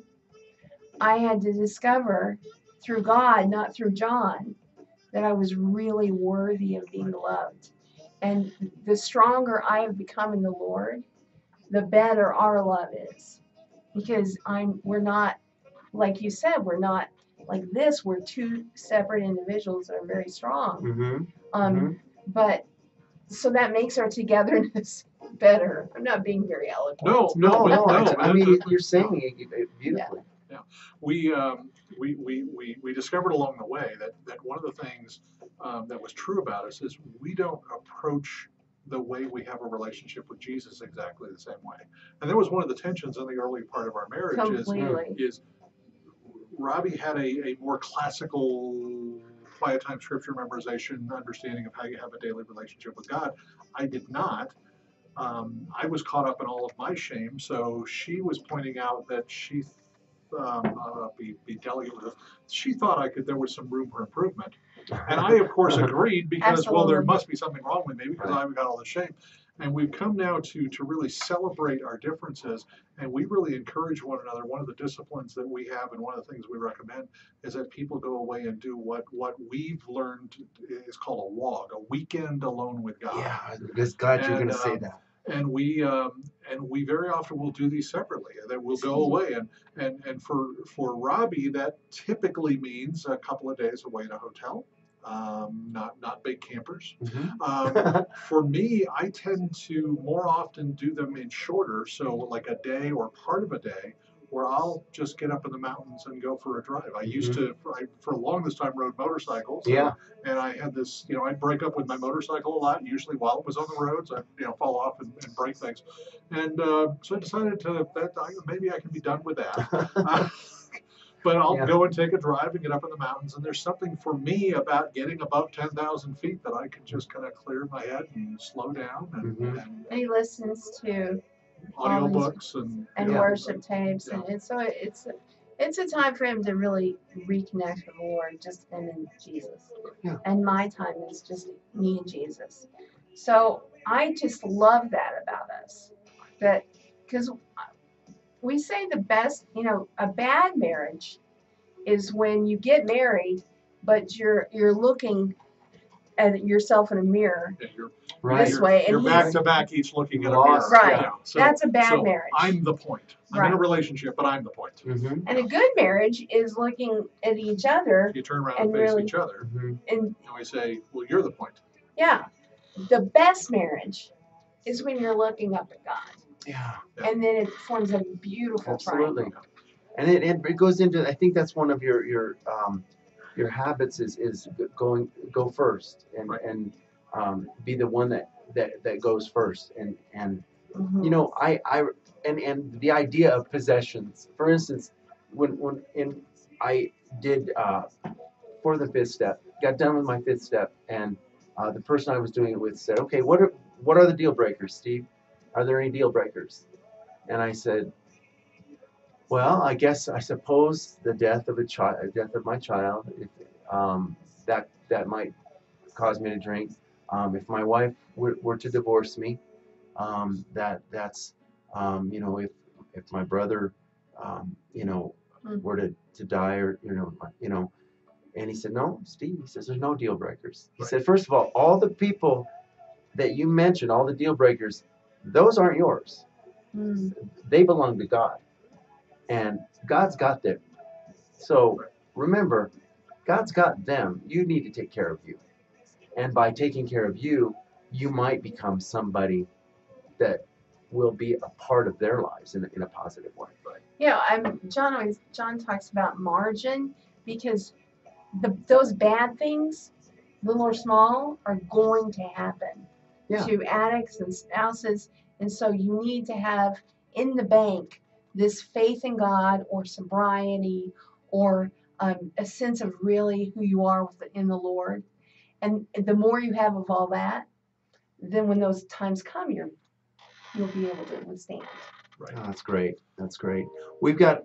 I had to discover through God, not through John, that I was really worthy of being loved. And the stronger I have become in the Lord, the better our love is. Because I'm we're not, like you said, we're not like this. We're two separate individuals that are very strong. Mm-hmm. Um, Mhm. but so that makes our togetherness better. I'm not being very eloquent. No, No, no, no. but- it's- no, I but mean, that's- you're saying it, it beautifully. we, um, we, we, we, we discovered along the way that, that one of the things um, that was true about us is we don't approach the way we have a relationship with Jesus exactly the same way. And that was one of the tensions in the early part of our marriage is, Completely. is Robbie had a, a more classical quiet time scripture memorization understanding of how you have a daily relationship with God. I did not. Um, I was caught up in all of my shame, so she was pointing out that she, um, uh, be, be delicate with this, she thought I could, there was some room for improvement. And I, of course, agreed because, well, there Absolutely. must be something wrong with me because Right. I've got all the shame. And we've come now to, to really celebrate our differences, and we really encourage one another. One of the disciplines that we have and one of the things we recommend is that people go away and do what, what we've learned is called a W O G, a weekend alone with God. Yeah, I'm just glad you're going And, to say um, that. And we um, and we very often will do these separately. That we'll go away, and and and for for Robbie, that typically means a couple of days away in a hotel, um, not not big campers. Mhm. Um, for me, I tend to more often do them in shorter, so like a day or part of a day, where I'll just get up in the mountains and go for a drive. I used to, for, I, for the longest time, rode motorcycles. Yeah. And I had this, you know, I'd break up with my motorcycle a lot, usually while it was on the roads. I'd, you know, fall off and, and break things. And uh, so I decided to, that I, maybe I can be done with that. Uh, but I'll Yeah. go and take a drive and get up in the mountains. And there's something for me about getting above ten thousand feet that I can just kind of clear my head and slow down and, Mhm. and And he listens to all these- audiobooks and, and you know, worship tapes, and Yeah. it's so it's it's a time for him to really reconnect with the Lord, just him and Jesus. Yeah. And my time is just me and Jesus. So I just love that about us, that because we say the best, you know, a bad marriage is when you get married, but you're you're looking at yourself in a mirror. yeah, you're Right. This way, and You're he's- back to back, each looking at a Lost, mirror. Right. Yeah. So, That's a bad so marriage. I'm the point. I'm in a Right. relationship, but I'm the point. Mhm. And a good marriage is looking at each other You turn around And and, face really- each other, Mhm. and and we say, "Well, you're the point." yeah, the best marriage is when you're looking up at God, Yeah. Yeah. and then it forms a beautiful Absolutely. triangle. And it, it, it goes into, I think that's one of your your um, your habits is is going go first and Right. and um, be the one that, that that goes first and and Mhm. you know I I and and the idea of possessions. For instance, when when in I did uh, for the fifth step, got done with my fifth step, and uh, the person I was doing it with said, "Okay, what are what are the deal breakers, Steve? Are there any deal breakers?" And I said, well, I guess I suppose the death of a child, death of my child, if, um, that that might cause me to drink. Um, if my wife were, were to divorce me, um, that that's um, you know if if my brother um, you know Mm. were to, to die or you know you know, and he said no, Steve. He says there's no deal breakers. He Right. said first of all, all the people that you mentioned, all the deal breakers, those aren't yours. Mm. They belong to God. And God's got their So remember, God's got them. You need to take care of you. And by taking care of you, you might become somebody that will be a part of their lives in a, in a positive way. Yeah, I'm John always John talks about margin because the those bad things, little or small, are going to happen Yeah. to addicts and spouses, and so you need to have in the bank this faith in God or sobriety or um, a sense of really who you are with the, in the Lord, and the more you have of all that, then when those times come, you're you'll be able to withstand. Right. Oh, that's great. That's great. We've got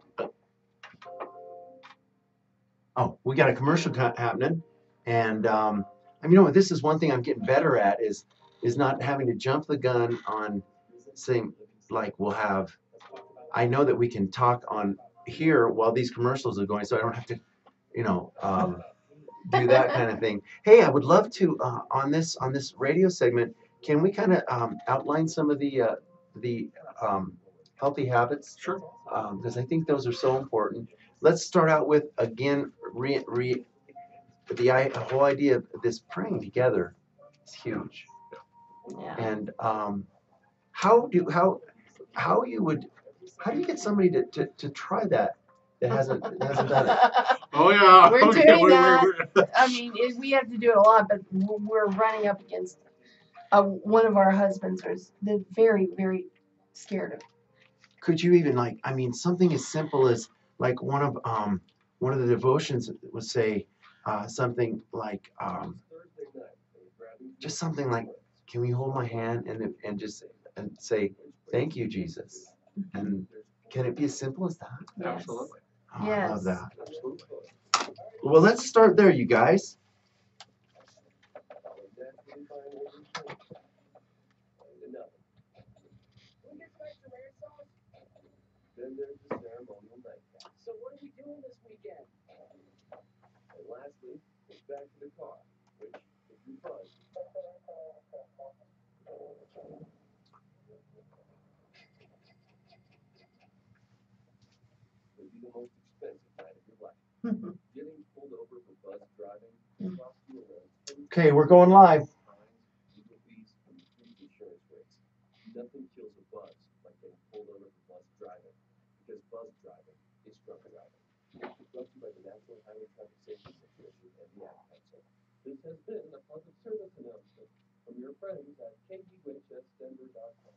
oh, we got a commercial co- happening, and um, I mean, you know what? This is one thing I'm getting better at is is not having to jump the gun on saying like we'll have. I know that we can talk on here while these commercials are going, so I don't have to, you know, um, do that kind of thing. Hey, I would love to uh, on this on this radio segment. Can we kind of um, outline some of the uh, the um, healthy habits? Sure. Um, because I think those are so important. Let's start out with again re, re, the i- whole idea of this praying together is huge. Yeah. And um, how do how how you would how do you get somebody to, to, to try that that hasn't that hasn't done it? Oh yeah. We're okay, doing we're- that. we're- we're- I mean, it, we have to do it a lot, but w- we're running up against uh, one of our husbands is they're very, very scared of. Could you even like I mean something as simple as like one of um one of the devotions would say uh, something like um, just something like can we hold my hand and then- and just and say thank you Jesus, and can it be as simple as that? Yes. Absolutely. Oh, I love Yes. that. Absolutely. Well, let's start there, you guys. Then there's the ceremonial nightcap. So what are we doing this weekend? And lastly, it's back to the car, which, if you buzz, would be the most expensive night of your life. Getting pulled over for buzz driving costs you around Okay, we're going live. fines, legal fees, and increased insurance rates. Nothing kills a buzz like getting pulled over for buzz driving, because buzz driving is drunk driving. Brought to you by the National Highway Traffic Safety Association and the Ad Council. This has been a public service announcement from your friends at K D H S Denver dot com.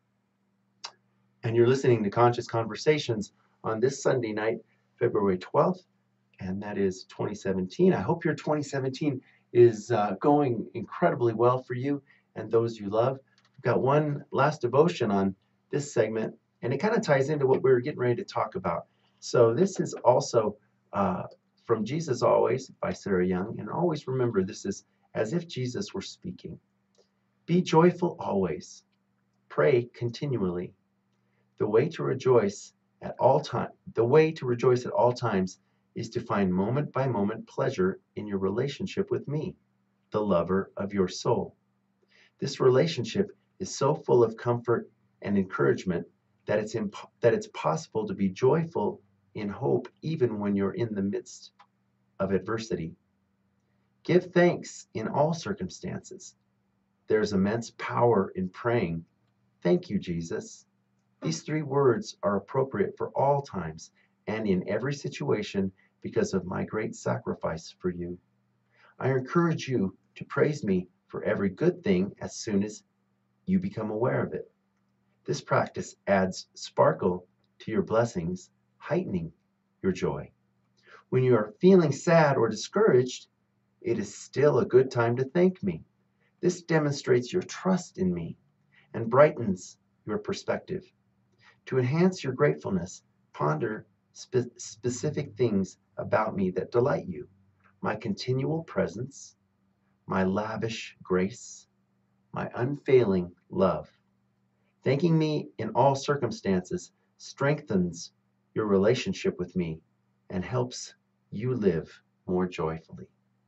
And you're listening to Conscious Conversations on this Sunday night, February twelfth, and that is twenty seventeen. I hope your twenty seventeen is uh, going incredibly well for you and those you love. We've got one last devotion on this segment, and it kind of ties into what we were getting ready to talk about. So this is also uh, from Jesus Always by Sarah Young, and always remember this is as if Jesus were speaking. Be joyful always. Pray continually. The way to rejoice at all time, the way to rejoice at all times is to find moment by moment pleasure in your relationship with me, the lover of your soul. This relationship is so full of comfort and encouragement that it's imp- that it's possible to be joyful in hope even when you're in the midst of adversity. Give thanks in all circumstances. There's immense power in praying, "Thank you, Jesus." These three words are appropriate for all times and in every situation because of my great sacrifice for you. I encourage you to praise me for every good thing as soon as you become aware of it. This practice adds sparkle to your blessings, heightening your joy. When you are feeling sad or discouraged, it is still a good time to thank me. This demonstrates your trust in me and brightens your perspective. To enhance your gratefulness, ponder spe- specific things about me that delight you. My continual presence, my lavish grace, my unfailing love. Thanking me in all circumstances strengthens your relationship with me and helps you live more joyfully.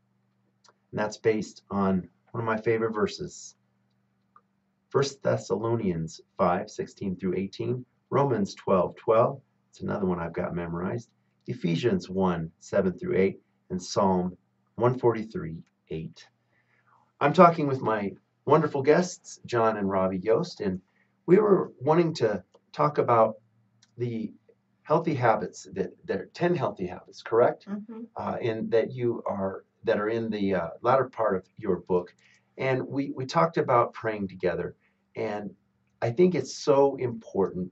And that's based on one of my favorite verses, First Thessalonians five, sixteen through eighteen, Romans twelve, twelve. It's another one I've got memorized. Ephesians one, seven through eight, and Psalm one forty-three, eight. I'm talking with my wonderful guests, John and Robbie Yost, and we were wanting to talk about the healthy habits, that there are ten healthy habits, correct? Mm-hmm. Uh, and that you are that are in the uh, latter part of your book. And we we talked about praying together, and I think it's so important,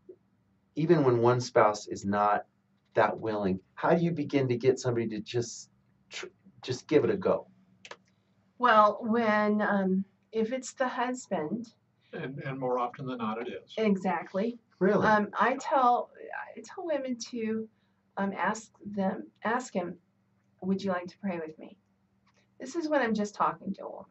even when one spouse is not that willing. How do you begin to get somebody to just tr- just give it a go? Well, when um, if it's the husband, And, and more often than not, it is. exactly. Really? Um, I tell I tell women to um, ask them ask him, would you like to pray with me? This is when I'm just talking to a woman,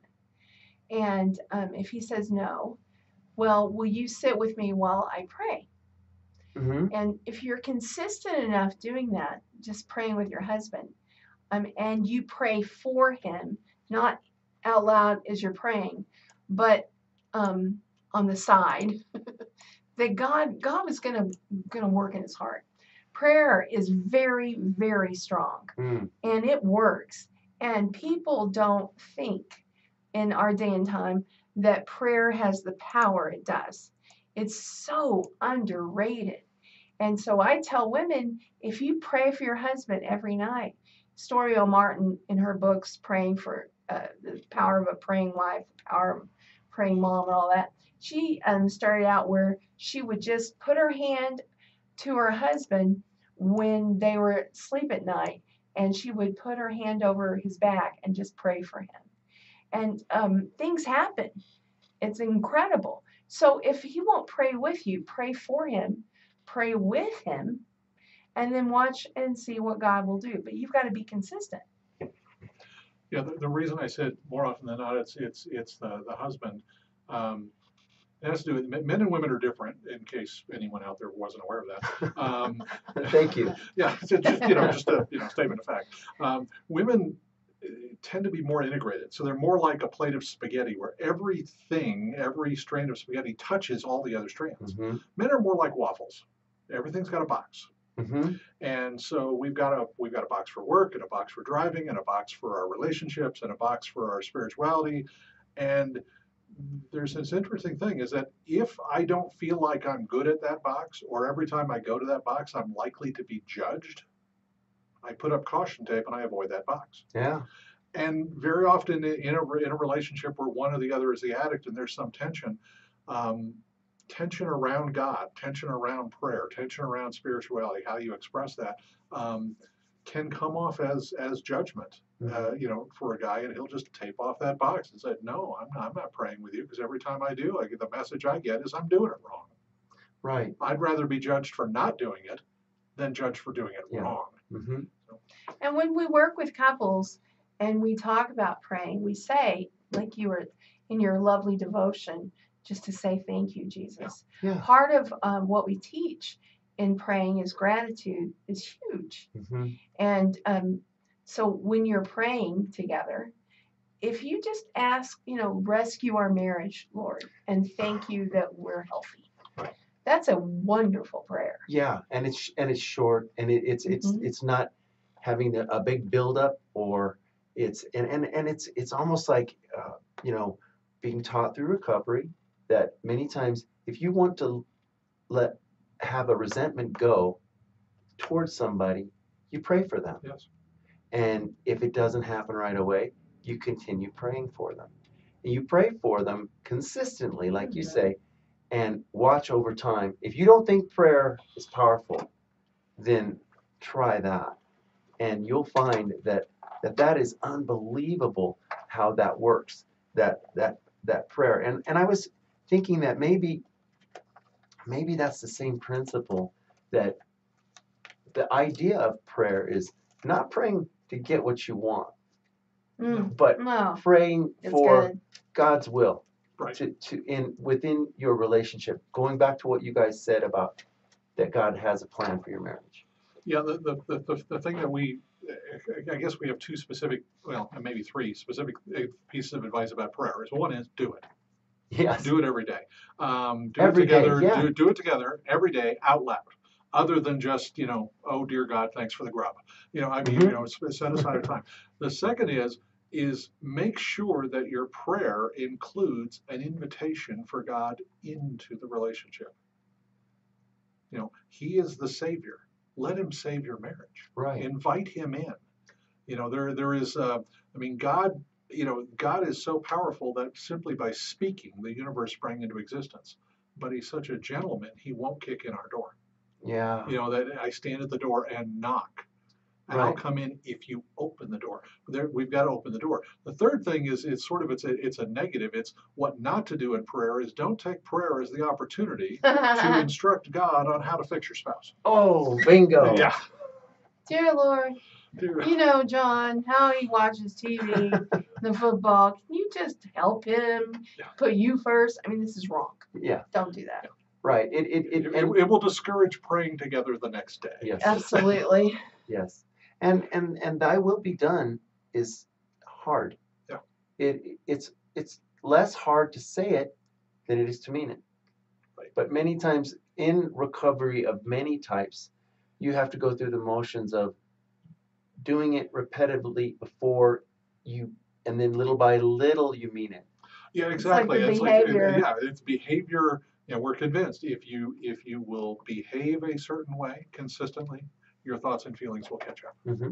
and um, if he says no, well, will you sit with me while I pray? Mm-hmm. And if you're consistent enough doing that, just praying with your husband, um, and you pray for him, not out loud as you're praying, but um, on the side, that God God is gonna gonna work in his heart. Prayer is very, very strong, Mm. and it works. And people don't think in our day and time that prayer has the power it does. It's so underrated. And so I tell women, if you pray for your husband every night, Story O. Martin in her books, Praying for uh, the Power of a Praying Wife, the Power of a Praying Mom, and all that, she um, started out where she would just put her hand to her husband when they were asleep at night, and she would put her hand over his back and just pray for him. And um, things happen. It's incredible. So if he won't pray with you, pray for him, pray with him, and then watch and see what God will do. But you've got to be consistent. Yeah, the, the reason I said more often than not, it's it's it's the the husband. Um, it has to do with men and women are different. In case anyone out there wasn't aware of that. Um, Thank you. Yeah, it's just you know just a you know statement of fact. Um, women uh, tend to be more integrated, so they're more like a plate of spaghetti, where everything, every strand of spaghetti touches all the other strands. Mm-hmm. Men are more like waffles. Everything's got a box. Mm-hmm. And so we've got a we've got a box for work, and a box for driving, and a box for our relationships, and a box for our spirituality. And there's this interesting thing is that if I don't feel like I'm good at that box, or every time I go to that box I'm likely to be judged, I put up caution tape and I avoid that box. Yeah. And very often in a in a relationship where one or the other is the addict and there's some tension, um, tension around God, tension around prayer, tension around spirituality, how you express that, um, can come off as as judgment, uh, you know, for a guy, and he'll just tape off that box and say, "No, I'm not, I'm not praying with you, because every time I do, I get the message I get is I'm doing it wrong. Right. I'd rather be judged for not doing it than judged for doing it Yeah. wrong." Mm-hmm. And when we work with couples and we talk about praying, we say, like you were in your lovely devotion, just to say thank you, Jesus. Yeah. Part of um, what we teach in praying is gratitude is huge. Mm-hmm. And um, so when you're praying together, if you just ask, you know, rescue our marriage, Lord, and thank you that we're healthy. Right. That's a wonderful prayer. Yeah, and it's and it's short, and it, it's it's Mhm. it's not having a, a big buildup, or it's and and, and it's it's almost like uh, you know, being taught through recovery that many times if you want to let have a resentment go towards somebody, you pray for them, Yes. and if it doesn't happen right away, you continue praying for them, and you pray for them consistently, like you say, and watch over time. If you don't think prayer is powerful, then try that, and you'll find that that, that is unbelievable how that works, that that that prayer. And and I was thinking that maybe maybe that's the same principle, that the idea of prayer is not praying to get what you want, Mm. but No, praying it's for good. God's will. Right. To, to in within your relationship, going back to what you guys said about that God has a plan for your marriage. Yeah, the, the, the, the, the thing that we, I guess we have two specific, well, maybe three specific pieces of advice about prayer. Is one is do it. Yes. Do it every day. Um, do Every it day, together. yeah. Do, do it together every day out loud. other than just, you know, oh dear God, thanks for the grub. You know, I mean, you Mhm. know, s- set aside a time. The second is is make sure that your prayer includes an invitation for God into the relationship. You know, He is the Savior. Let Him save your marriage. Right. Invite Him in. You know, there there is. Uh, I mean, God. You know, God is so powerful that simply by speaking, the universe sprang into existence. But He's such a gentleman; He won't kick in our door. Yeah. You know, that I stand at the door and knock, and I'll Right. come in if you open the door. There, we've got to open the door. The third thing is it's sort of it's a it's a negative. It's what not to do in prayer is don't take prayer as the opportunity to instruct God on how to fix your spouse. Oh, bingo. Yeah. Dear Lord, Dear- you know John, how he watches T V, the football. Can you just help him? Yeah. Put you first. I mean, this is wrong. Yeah. Don't do that. Right. It it, It, it, it, and it will discourage praying together the next day. yes. Absolutely. Yes. And and and thy will be done is hard. Yeah. It it's it's less hard to say it than it is to mean it. Right. But many times in recovery of many types, you have to go through the motions of doing it repetitively before you, and then little by little you mean it. Yeah, like exactly. the It's like, behavior. yeah, it's behavior. You know, we're convinced if you if you will behave a certain way consistently, your thoughts and feelings will catch up. Mm-hmm.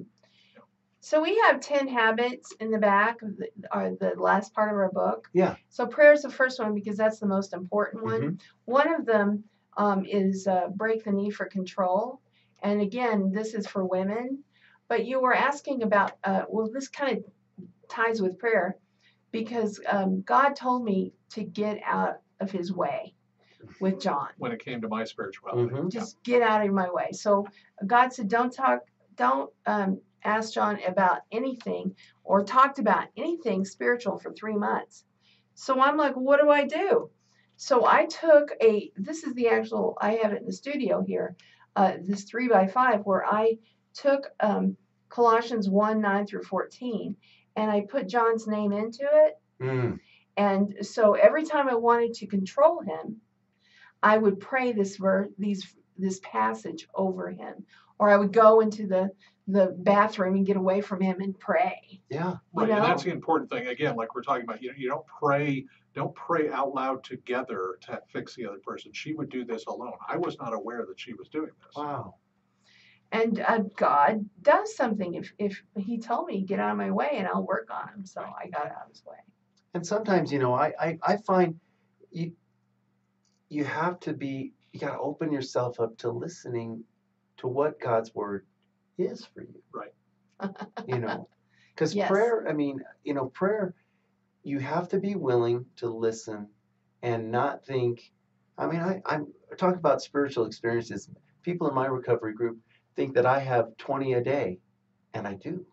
So we have ten habits in the back of the, or the last part of our book. Yeah. So prayer is the first one because that's the most important one. Mhm. One of them um, is uh, break the need for control. And again, this is for women. But you were asking about, uh, well, this kind of ties with prayer because um, God told me to get out of his way with John. When it came to my spirituality, Mhm. Just get out of my way. So God said, don't talk, don't um, ask John about anything or talked about anything spiritual for three months. So I'm like, what do I do? So I took a, this is the actual, I have it in the studio here, uh, this three by five where I took um, Colossians one, nine through fourteen, and I put John's name into it. Mm. And so every time I wanted to control him, I would pray this verse, these this passage over him, or I would go into the the bathroom and get away from him and pray. Yeah. right? You And know? that's the important thing. Again, like we're talking about, you know, you don't pray, don't pray out loud together to fix the other person. She would do this alone. I was not aware that she was doing this. Wow. And uh, God does something if if He told me get out of my way and I'll work on him. So I got out of his way. And sometimes, you know, I, I, I find you you have to be you got to open yourself up to listening to what God's word is for you. Right. You know, because Yes. prayer, I mean, you know, prayer, you have to be willing to listen and not think. I mean, I, I'm talking about spiritual experiences. People in my recovery group think that I have twenty a day, and I do.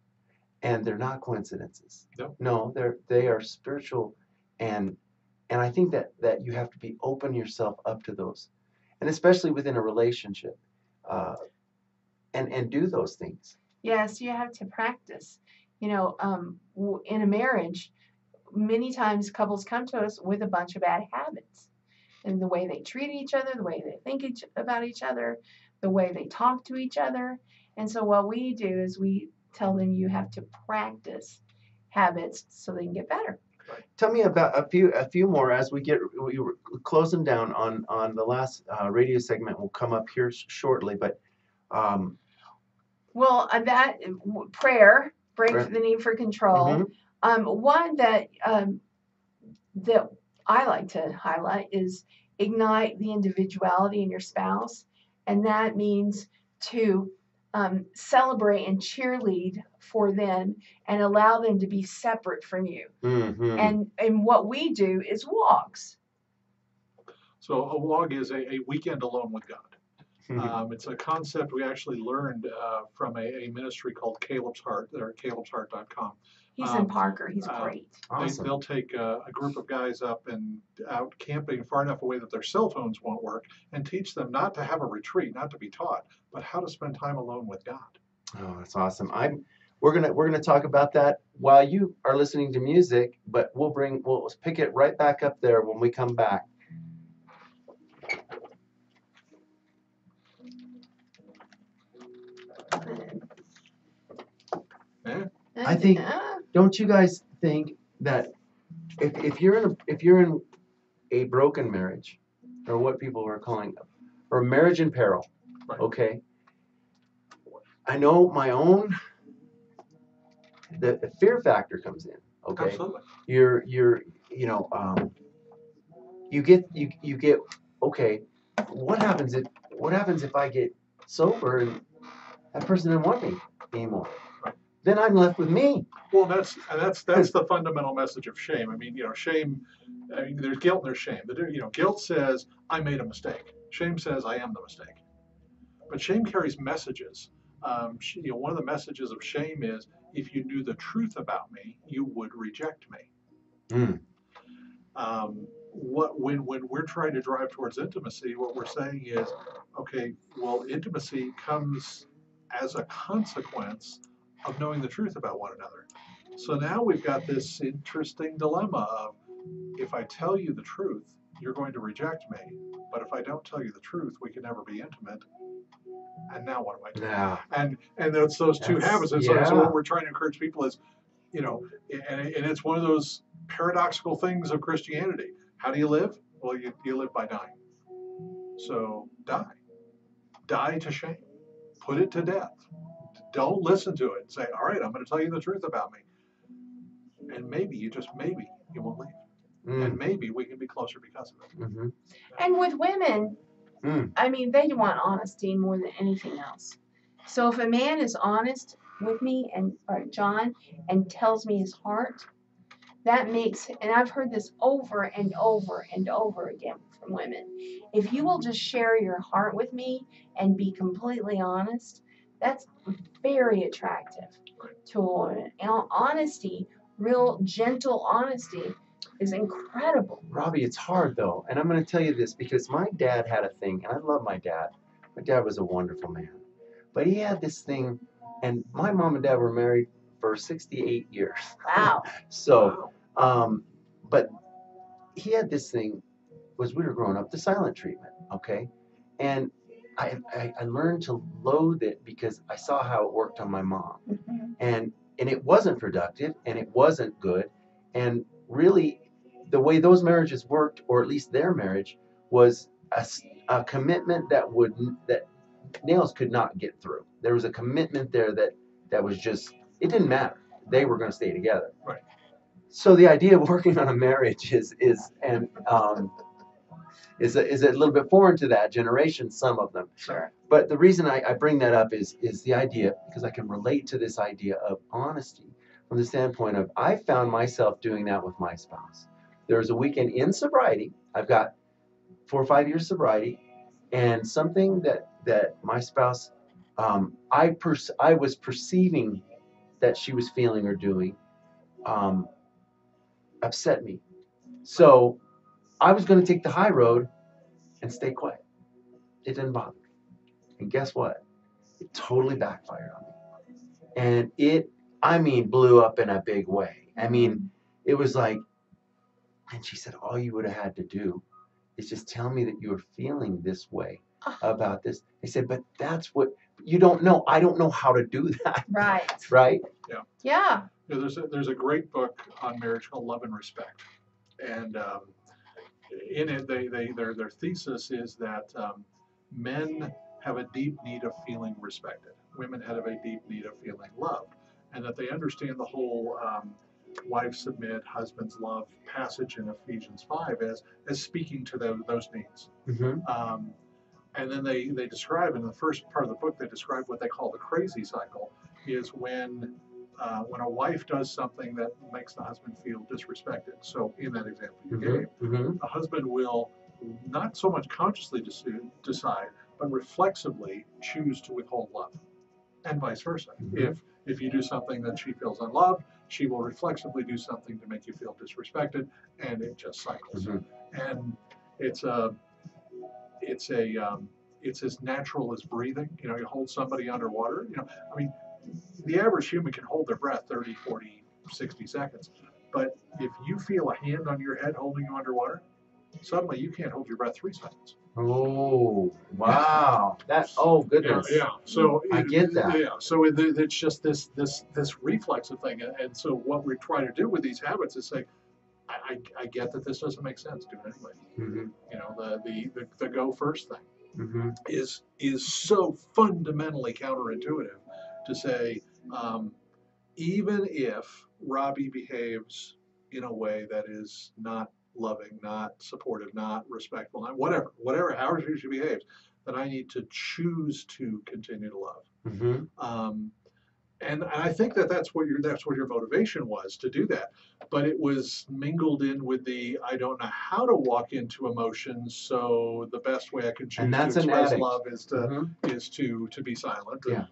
And they're not coincidences. No. No, they're they are spiritual, and and I think that that you have to be open yourself up to those, and especially within a relationship, uh, and and do those things. Yes, you have to practice. You know, um, w- in a marriage, many times couples come to us with a bunch of bad habits, and the way they treat each other, the way they think each, about each other, the way they talk to each other. And so what we do is we tell them you have to practice habits so they can get better. Tell me about a few a few more as we get we were closing down on on the last uh, radio segment. Will come up here sh- shortly, but um, Well, uh, that w- prayer, break Prayer. the need for control. Mhm. Um, one that um, that I like to highlight is ignite the individuality in your spouse, and that means to um, celebrate and cheerlead for them and allow them to be separate from you. mhm. And and what we do is walks. So a walk is a, a weekend alone with God. Um, it's a concept we actually learned uh, from a, a ministry called Caleb's Heart. They're at caleb's heart dot com. He's Um, in Parker. He's uh, great. They, Awesome. they'll take uh, a group of guys up and out camping far enough away that their cell phones won't work and teach them not to have a retreat, not to be taught, but how to spend time alone with God. Oh, that's awesome. I'm we're gonna we're gonna talk about that while you are listening to music, but we'll bring we'll pick it right back up there when we come back. I think- uh, Don't you guys think that if, if you're in a, if you're in a broken marriage, or what people are calling, or a marriage in peril, Right. okay? I know my own, the, the fear factor comes in, okay? Absolutely. You're, you're, you know, um, you get, you, you get, okay, what happens if, what happens if I get sober and that person doesn't want me anymore? Then I'm left with me. Well, that's and that's that's the fundamental message of shame. I mean, you know, shame. I mean, there's guilt and there's shame. The, you know, guilt says I made a mistake. Shame says I am the mistake. But shame carries messages. Um, sh- you know, one of the messages of shame is if you knew the truth about me, you would reject me. Mm. Um, what when when we're trying to drive towards intimacy, what we're saying is, okay, well, intimacy comes as a consequence of knowing the truth about one another. So now we've got this interesting dilemma of if I tell you the truth, you're going to reject me. But if I don't tell you the truth, we can never be intimate. And now what do I do? Yeah. And and it's those two That's- habits. And so, yeah. so what we're trying to encourage people is, you know, and, and it's one of those paradoxical things of Christianity. How do you live? Well, you, you live by dying. So die. Die to shame. Put it to death. Don't listen to it. Say, all right, I'm going to tell you the truth about me. And maybe, you just maybe, you won't leave. And Mm. maybe we can be closer because of it. Mm-hmm. and with women, Mm. I mean, they want honesty more than anything else. So if a man is honest with me and or John and tells me his heart, that makes, and I've heard this over and over and over again from women. If you will just share your heart with me and be completely honest, that's very attractive to a woman. And honesty, real gentle honesty, is incredible. Robbie, it's hard though, and I'm going to tell you this because my dad had a thing, and I love my dad. My dad was a wonderful man, but he had this thing, and my mom and dad were married for sixty-eight years. Wow. So, um, but he had this thing, was we were growing up, the silent treatment, okay? And I, I, I learned to loathe it because I saw how it worked on my mom. Mhm. And, and it wasn't productive, and it wasn't good. And really, the way those marriages worked, or at least their marriage, was a, s- a commitment that would, that nails could not get through. There was a commitment there that, that was just, it didn't matter. They were going to stay together. Right. So the idea of working on a marriage is is and um, is a, is a little bit foreign to that generation, some of them. Sure. But the reason I, I bring that up is is the idea, because I can relate to this idea of honesty from the standpoint of I found myself doing that with my spouse. There was a weekend in sobriety. I've got four or five years sobriety, and something that that my spouse, um, I pers- I was perceiving that she was feeling or doing, um, upset me. So I was going to take the high road and stay quiet. It didn't bother me. And guess what? It totally backfired on me. And it, I mean, blew up in a big way. I mean, it was like, and she said, all you would have had to do is just tell me that you were feeling this way about this. I said, but that's what, you don't know. I don't know how to do that. Right. Right? Yeah. You know, there's a, there's a great book on marriage called Love and Respect, and um, in it, they, they their their thesis is that um, men have a deep need of feeling respected. Women have a deep need of feeling loved, and that they understand the whole um, wives submit, husbands love passage in Ephesians five as as speaking to those those needs. Mm-hmm. Um, and then they they describe in the first part of the book, they describe what they call the crazy cycle, is when uh, when a wife does something that makes the husband feel disrespected. So in that example you gave, Mm-hmm. the husband will not so much consciously desu- decide, but reflexively choose to withhold love, and vice versa. Mhm. If if you do something that she feels unloved, she will reflexively do something to make you feel disrespected, and it just cycles. Mhm. And it's a it's a um, it's as natural as breathing. You know, you hold somebody underwater. You know, I mean, the average human can hold their breath thirty, forty, sixty seconds. But if you feel a hand on your head holding you underwater, suddenly you can't hold your breath three seconds. Oh, wow. That, oh, goodness. Yeah, yeah. So I it- get that. Yeah. So it, it's just this this this reflexive thing, and, and so what we're trying to do with these habits is say, I, I, I get that this doesn't make sense. Do it anyway. Mm-hmm. You know, the the the, the go first thing Mm-hmm. is is so fundamentally counterintuitive to say, um, even if Robbie behaves in a way that is not loving, not supportive, not respectful, not whatever, whatever, however she behaves, that I need to choose to continue to love. Mm-hmm. Um, and I think that that's what your that's what your motivation was to do that, but it was mingled in with the I don't know how to walk into emotions, so the best way I can choose And that's to an express addict. love is to Mm-hmm. is to to be silent. Yeah.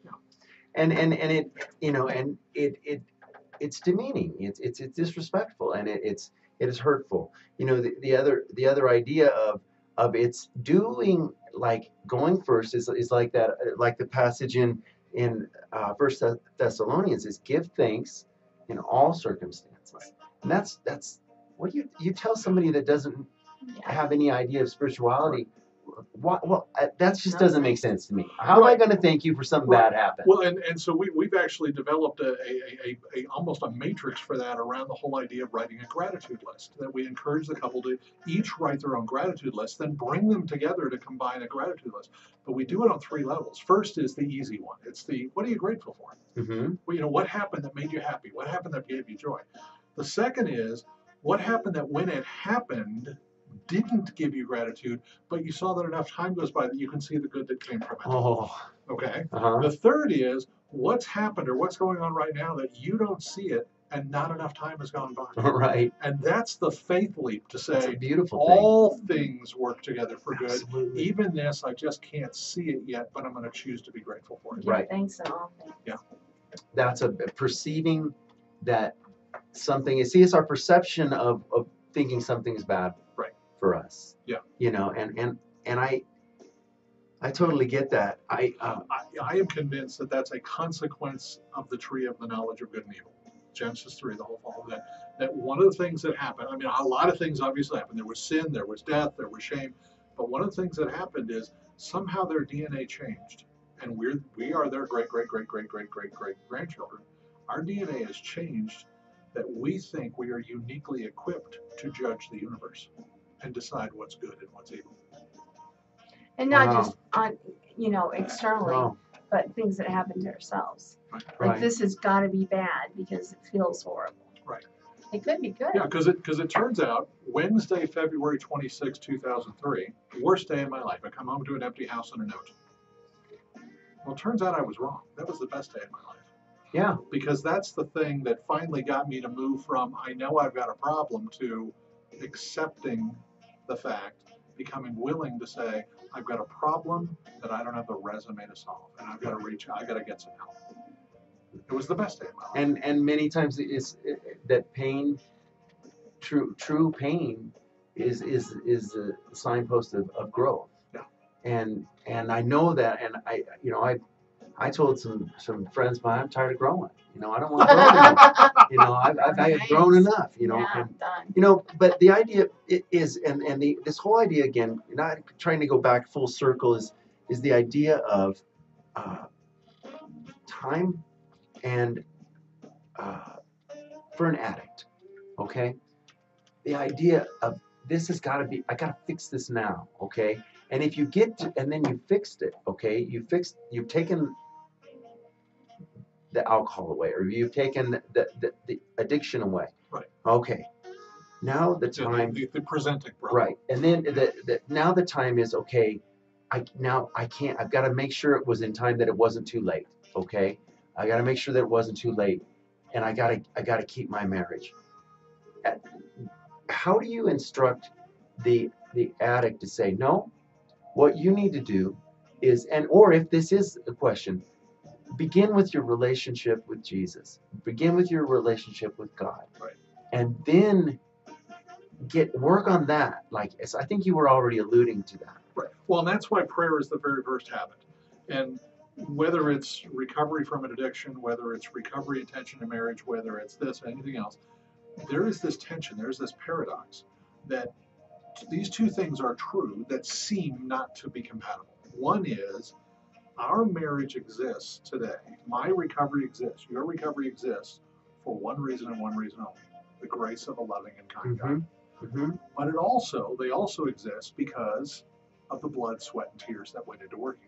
And, and, and it, you know, and it, it, it's demeaning. It's, it's, it's disrespectful, and it, it's, it is hurtful. You know, the, the other, the other idea of, of it's doing, like going first is, is like that, like the passage in, in uh, First Thessalonians is give thanks in all circumstances. And that's, that's, what do you, you tell somebody that doesn't Yeah. have any idea of spirituality, what, well, uh, that just No doesn't make sense. sense to me. How am I Right. going to thank you for something Right. bad happened? Well, and, and so we, we've actually developed a, a, a, a almost a matrix for that around the whole idea of writing a gratitude list, that we encourage the couple to each write their own gratitude list, then bring them together to combine a gratitude list. But we do it on three levels. First is the easy one. It's the, what are you grateful for? Mm-hmm. Well, you know, what happened that made you happy? What happened that gave you joy? The second is, what happened that when it happened didn't give you gratitude, but you saw that enough time goes by that you can see the good that came from it. Oh, Okay. uh-huh. The third is, what's happened or what's going on right now that you don't see it and not enough time has gone by. Right. And that's the faith leap to That's a say beautiful all things work together for thing. good. Absolutely. Even this, I just can't see it yet, but I'm going to choose to be grateful for it. Give Right. thanks in all things. Yeah. That's a perceiving that something is. See, it's our perception of, of thinking something's bad. Right. For us. Yeah. You know, and and and I. I totally get that. I. Uh, I, I am convinced that that's a consequence of the tree of the knowledge of good and evil. Genesis three, the whole fall of that. That one of the things that happened, I mean, a lot of things obviously happened. There was sin, there was death, there was shame. But one of the things that happened is somehow their D N A changed. And we're, we are their great, great, great, great, great, great, great grandchildren. Our D N A has changed that we think we are uniquely equipped to judge the universe and decide what's good and what's evil. And not Wow. just on, you know, externally, oh, but things that happen to ourselves. Like right. this has got to be bad because it feels horrible. Right. It could be good. Yeah, because it because it turns out Wednesday, February twenty-sixth, two thousand three, worst day of my life. I come home to an empty house and a note. Well, it turns out I was wrong. That was the best day of my life. Yeah. Because that's the thing that finally got me to move from I know I've got a problem to accepting the fact, becoming willing to say I've got a problem that I don't have the resume to solve, and I've got to reach out. I got to get some help. It was the best day of my life. And and many times it's it, that pain, true true pain, is is is a signpost of, of growth. Yeah. And and I know that, and I you know I I told some some friends, but I'm tired of growing. You know, I don't want to grow anymore. You know, I've I've, I've grown enough. You know, yeah, and I'm done. you know, but the idea i- is, and and the this whole idea again, not trying to go back full circle, is is the idea of uh, time and uh, for an addict, okay? The idea of this has got to be, I got to fix this now, okay? And if you get to, and then you fixed it, okay? You fixed, you've taken the alcohol away, or you've taken the the, the addiction away. Right. Okay. Now the Yeah, time. the, the, the presenting problem. Right, and then the, the now the time is okay. I now I can't. I've got to make sure it was in time, that it wasn't too late. Okay, I got to make sure that it wasn't too late, and I gotta I gotta keep my marriage. At- How do you instruct the the addict to say no? What you need to do is, and or if this is a question, begin with your relationship with Jesus. Begin with your relationship with God, Right. and then get work on that. Like it's, I think you were already alluding to that. Right. Well, and that's why prayer is the very first habit. And whether it's recovery from an addiction, whether it's recovery and tension in marriage, whether it's this, anything else, there is this tension, there's this paradox that these two things are true that seem not to be compatible. One is our marriage exists today. My recovery exists. Your recovery exists for one reason and one reason only: the grace of a loving and kind God. Mm-hmm. But it also, they also exist because of the blood, sweat, and tears that went into working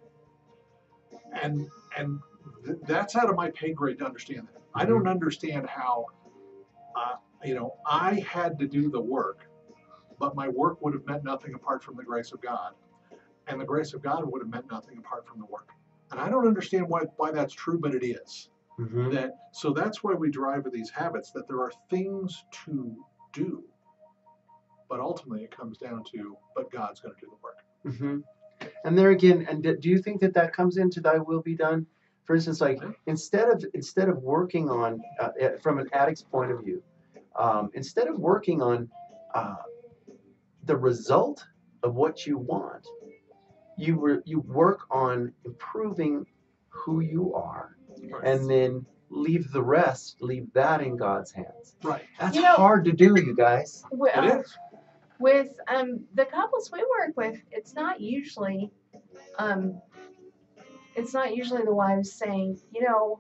it. And and th- that's out of my pay grade to understand that. I don't understand how, uh, you know, I had to do the work, but my work would have meant nothing apart from the grace of God, and the grace of God would have meant nothing apart from the work. And I don't understand why why that's true, but it is. Mm-hmm. That so that's why we drive with these habits. That there are things to do. But ultimately, it comes down to, but God's going to do the work. Mm-hmm. And there again, and do you think that that comes into "Thy will be done"? For instance, like Yeah. instead of instead of working on uh, eh, from an addict's point of view, um, instead of working on uh, the result of what you want, you were you work on improving who you are, Right. and then leave the rest, leave that in God's hands. Right. That's You know- hard to do, you guys. Wi- It uh, is. with um the couples we work with, it's not usually um it's not usually the wives saying, you know,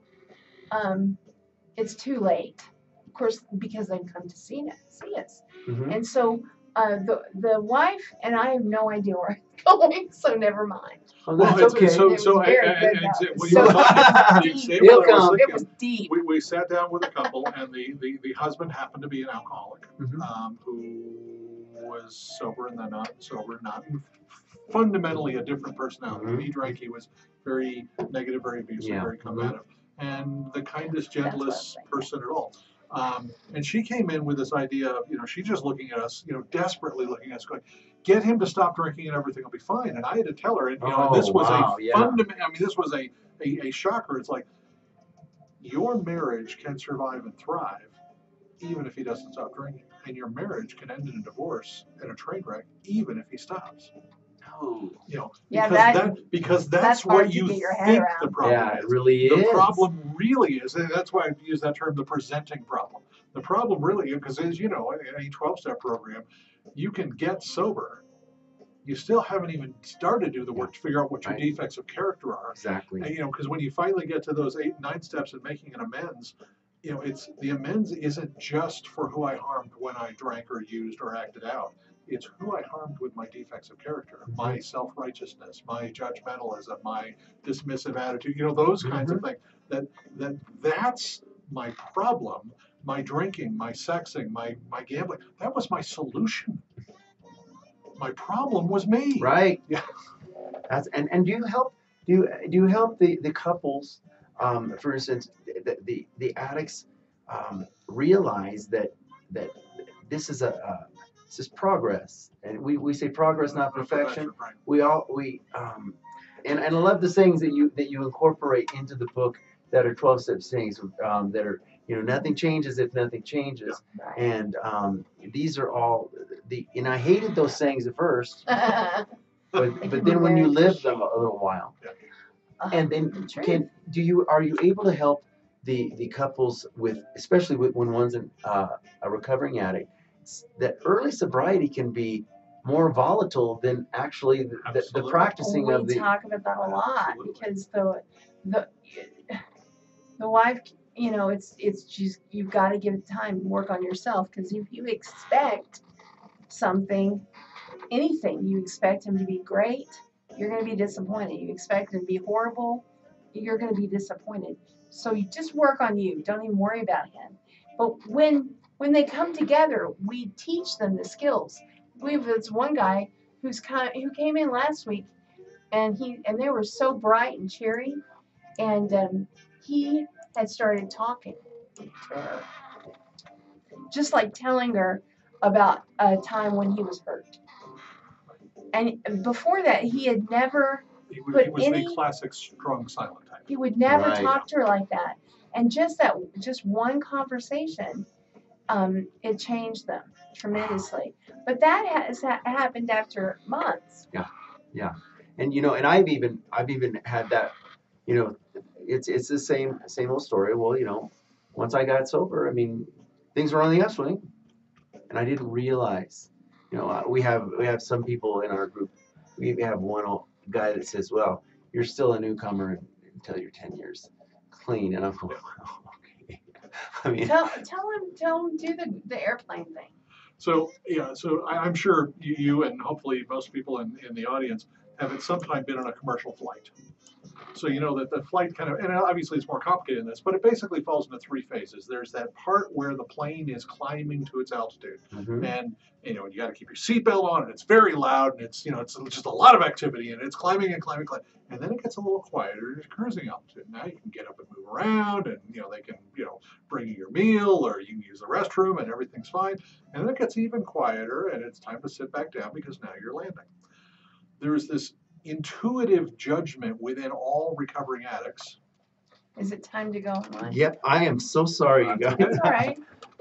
um it's too late. Of course, because they've come to see us, see us. Mm-hmm. And so uh, the the wife and I have no idea where it's going, so never mind. Well, Well, that's it's, okay. it's so It so. was very and- good, and- and though. exa- It when was you were so talking, the deep. example He'll I was come. It thinking, was deep. we, we sat down with a couple, and the, the, the husband happened to be an alcoholic, Mhm. um, who was sober and then not sober, not fundamentally a different personality. When he drank, he was very negative, very abusive, Yeah. very combative, and the kindest, That's what I was gentlest thinking. person at all. Um, and she came in with this idea of, you know, she's just looking at us, you know, desperately looking at us, going, get him to stop drinking and everything will be fine. And I had to tell her, and you know, Oh, this was wow, a yeah. fundamental, I mean, this was a, a, a shocker. It's like, your marriage can survive and thrive even if he doesn't stop drinking. And your marriage can end in a divorce and a train wreck even if he stops. No. You know, Yeah, because that- that, because that's, that's hard what to you get your head think around. the problem Yeah, it is. really The is. problem really is, and that's why I use that term, the presenting problem. The problem really, because as you know, in a twelve-step program, you can get sober. You still haven't even started to do the work to figure out what your Right. defects of character are. Exactly. And, you know, because when you finally get to those eight, nine steps in making an amends, you know, it's the amends isn't just for who I harmed when I drank or used or acted out. It's who I harmed with my defects of character, my self-righteousness, my judgmentalism, my dismissive attitude, you know, those kinds of things. That that that's my problem. My drinking, my sexing, my my gambling. That was my solution. My problem was me. Right. Yeah. That's and, and do you help do you do you help the, the couples, um, for instance, the the, the addicts um, realize that that this is a uh, this is progress, and we, we say progress, not perfection. Right. We all we um, and, and I love the sayings that you that you incorporate into the book that are twelve step sayings, um, that are, you know, nothing changes if nothing changes. Right. And um, these are all the and I hated those sayings at first, but can but be then when you very live them a little while, and then True. can do you are you able to help the the couples with, especially with, when one's an, uh, a recovering addict, s- that early sobriety can be more volatile than actually the, the, the Absolutely. practicing we of the talk about that a lot Absolutely. because the the the wife, you know, it's it's just you've got to give it time to work on yourself, because if you expect something, anything, you expect him to be great, you're going to be disappointed. You expect him to be horrible, you're going to be disappointed. So you just work on you. Don't even worry about him. But when when they come together, we teach them the skills. We have this one guy who's kind who came in last week, and he and they were so bright and cheery, and um, he had started talking to her, just like telling her about a time when he was hurt. And before that, he had never, He was, But he was any- the classic strong silent type. he would never Right. talk to her like that. And just that, just one conversation, um, it changed them tremendously. But that has ha- happened after months. and you know and I've even I've even had that, you know, it's it's the same same old story. Well, you know, once I got sober, I mean, things were on the upswing, and I didn't realize You know, uh, we have we have some people in our group. We have one old guy that says, "Well, you're still a newcomer until you're ten years clean," and I'm going, well, okay. I mean, Tell tell him tell him do the the airplane thing. So, yeah, so I, I'm sure you, you and hopefully most people in, in the audience have at some time been on a commercial flight. So you know that the flight kind of, and obviously it's more complicated than this, but it basically falls into three phases. There's that part where the plane is climbing to its altitude, mhm. and you know you got to keep your seatbelt on, and it's very loud, and it's you know it's just a lot of activity, and it's climbing and climbing, climbing, and then it gets a little quieter at cruising altitude. Now you can get up and move around, and you know they can you know bring you your meal, or you can use the restroom, and everything's fine. And then it gets even quieter, and it's time to sit back down because now you're landing. There's this intuitive judgment within all recovering addicts. Is it time to go on? Yep, I am so sorry, you guys. It's all right.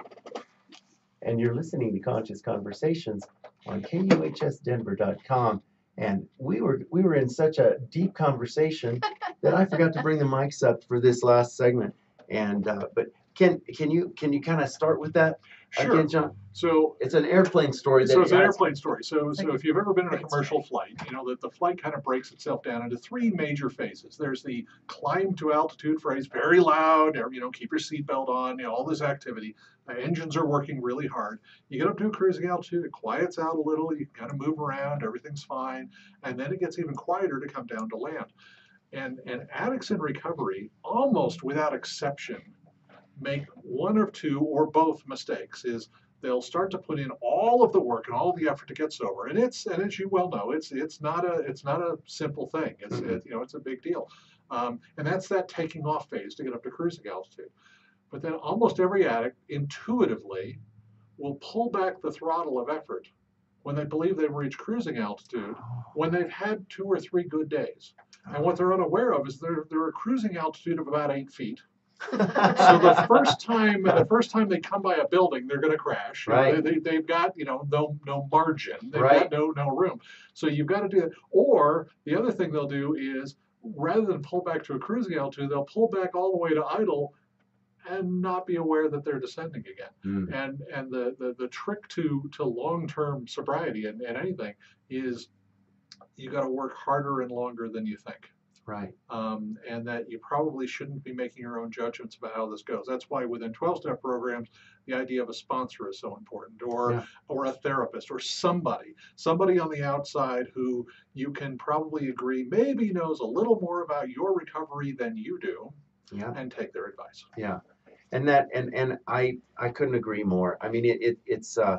And you're listening to Conscious Conversations on K U H S Denver dot com. And we were we were in such a deep conversation that I forgot to bring the mics up for this last segment. And uh, but can can you can you kind of start with that Sure. again, John? So, It's an airplane story. That so it's an has- airplane story. So, so Like if you've ever been in a great commercial flight, you know that the flight kind of breaks itself down into three major phases. There's the climb to altitude phase, very loud, or, you know, keep your seatbelt on, you know, all this activity. The engines are working really hard. You get up to a cruising altitude, it quiets out a little, you can kind of move around, everything's fine, and then it gets even quieter to come down to land. And and addicts in recovery, almost without exception, make one or two or both mistakes. Is they'll start to put in all of the work and all of the effort to get sober, and it's and as you well know, it's it's not a it's not a simple thing. It's Mhm. it, you know it's a big deal, um, and that's that taking off phase to get up to cruising altitude. But then almost every addict intuitively will pull back the throttle of effort when they believe they've reached cruising altitude, when they've had two or three good days. And what they're unaware of is they're they're at cruising altitude of about eight feet. So the first time, the first time they come by a building, they're going to crash. You know, Right. They, they, they've got, you know, no no margin. They've Right. got no no room. So you've got to do that. Or the other thing they'll do is, rather than pull back to a cruising altitude, they'll pull back all the way to idle, and not be aware that they're descending again. Mm. And and the the, the trick to to long term sobriety and, and anything is, you got to work harder and longer than you think. Right. Um, and that you probably shouldn't be making your own judgments about how this goes. That's why within twelve-step programs, the idea of a sponsor is so important, or Yeah. or a therapist, or somebody, somebody on the outside who you can probably agree maybe knows a little more about your recovery than you do, Yeah. and take their advice. Yeah. And that and and I I couldn't agree more. I mean, it, it it's uh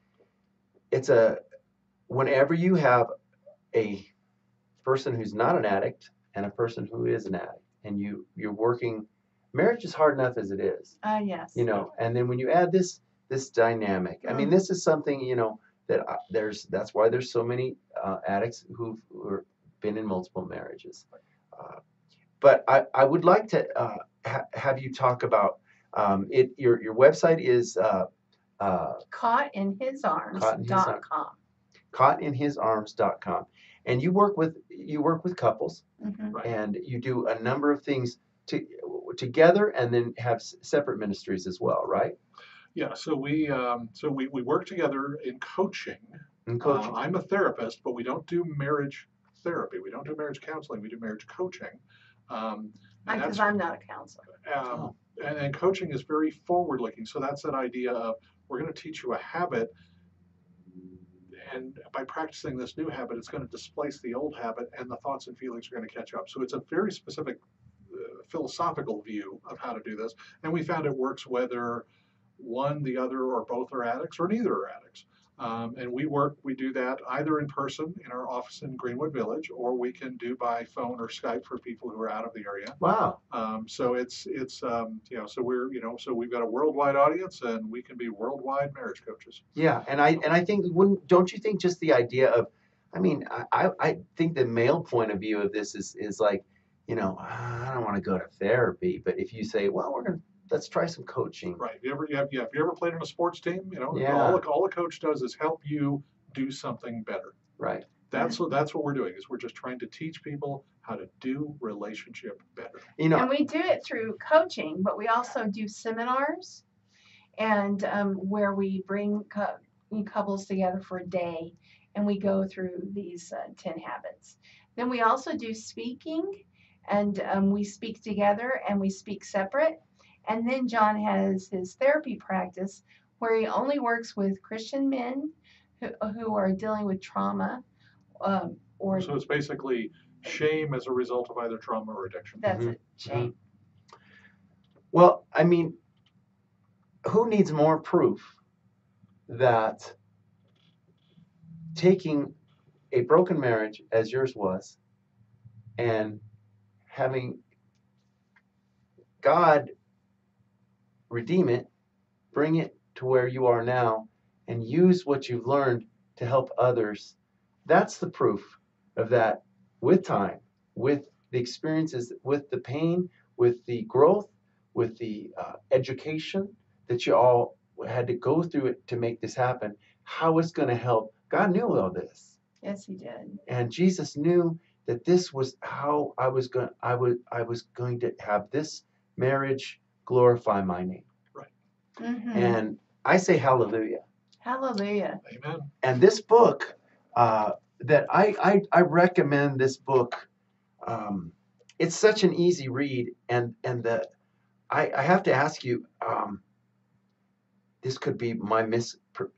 it's a whenever you have a person who's not an addict and a person who is an addict, and you you're working, marriage is hard enough as it is, Ah, yes. you know, and then when you add this this dynamic, I mean, this is something, you know, that uh, there's that's why there's so many uh, addicts who've who've been in multiple marriages. Uh, but I, I would like to uh, ha- have you talk about um, it. Your your website is uh, uh, Caught in his arms Caught in his dot arms. com. caught in his arms dot com, and you work with you work with couples, Mhm. Right. and you do a number of things to, together, and then have s- separate ministries as well, right? Yeah. So we um, so we, we work together in coaching. And coaching. Uh, I'm a therapist, but we don't do marriage therapy. We don't do marriage counseling. We do marriage coaching. Um, and Because that's I'm not a counselor. Um, and, and coaching is very forward looking. So that's that idea of, we're going to teach you a habit, and by practicing this new habit, it's going to displace the old habit, and the thoughts and feelings are going to catch up. So it's a very specific uh, philosophical view of how to do this. And we found it works whether one, the other, or both are addicts, or neither are addicts. Um, and we work, we do that either in person in our office in Greenwood Village, or we can do by phone or Skype for people who are out of the area. Wow. Um, so it's it's um, you know so we're you know so we've got a worldwide audience, and we can be worldwide marriage coaches. Yeah, and I and I think wouldn't don't you think just the idea of, I mean, I I I think the male point of view of this is is like, you know, "Ah, I don't want to go to therapy, but if you say, well, we're gonna let's try some coaching. Right? You ever you have, yeah, have you ever played on a sports team? You know, Yeah. all a, all a coach does is help you do something better. Right. That's what that's what we're doing. Is we're just trying to teach people how to do relationship better. You know, And we do it through coaching, but we also do seminars, and um, where we bring co- couples together for a day, and we go through these uh, ten habits. Then we also do speaking, and um, we speak together and we speak separate. And then John has his therapy practice where he only works with Christian men who, who are dealing with trauma, um, or So it's basically shame as a result of either trauma or addiction. that's Mhm. it, shame. Well, I mean, who needs more proof that taking a broken marriage as yours was and having God redeem it, bring it to where you are now, and use what you've learned to help others? That's the proof of that with time, with the experiences, with the pain, with the growth, with the uh, education that you all had to go through it to make this happen. How it's going to help. God knew all this. Yes, he did. And Jesus knew that this was how I was going I would I was going to have this marriage glorify my name. Hmm. And I say hallelujah. Hallelujah. Amen. And this book uh, that I, I I recommend this book. Um, it's such an easy read, and and the I, I have to ask you. Um, this could be my mis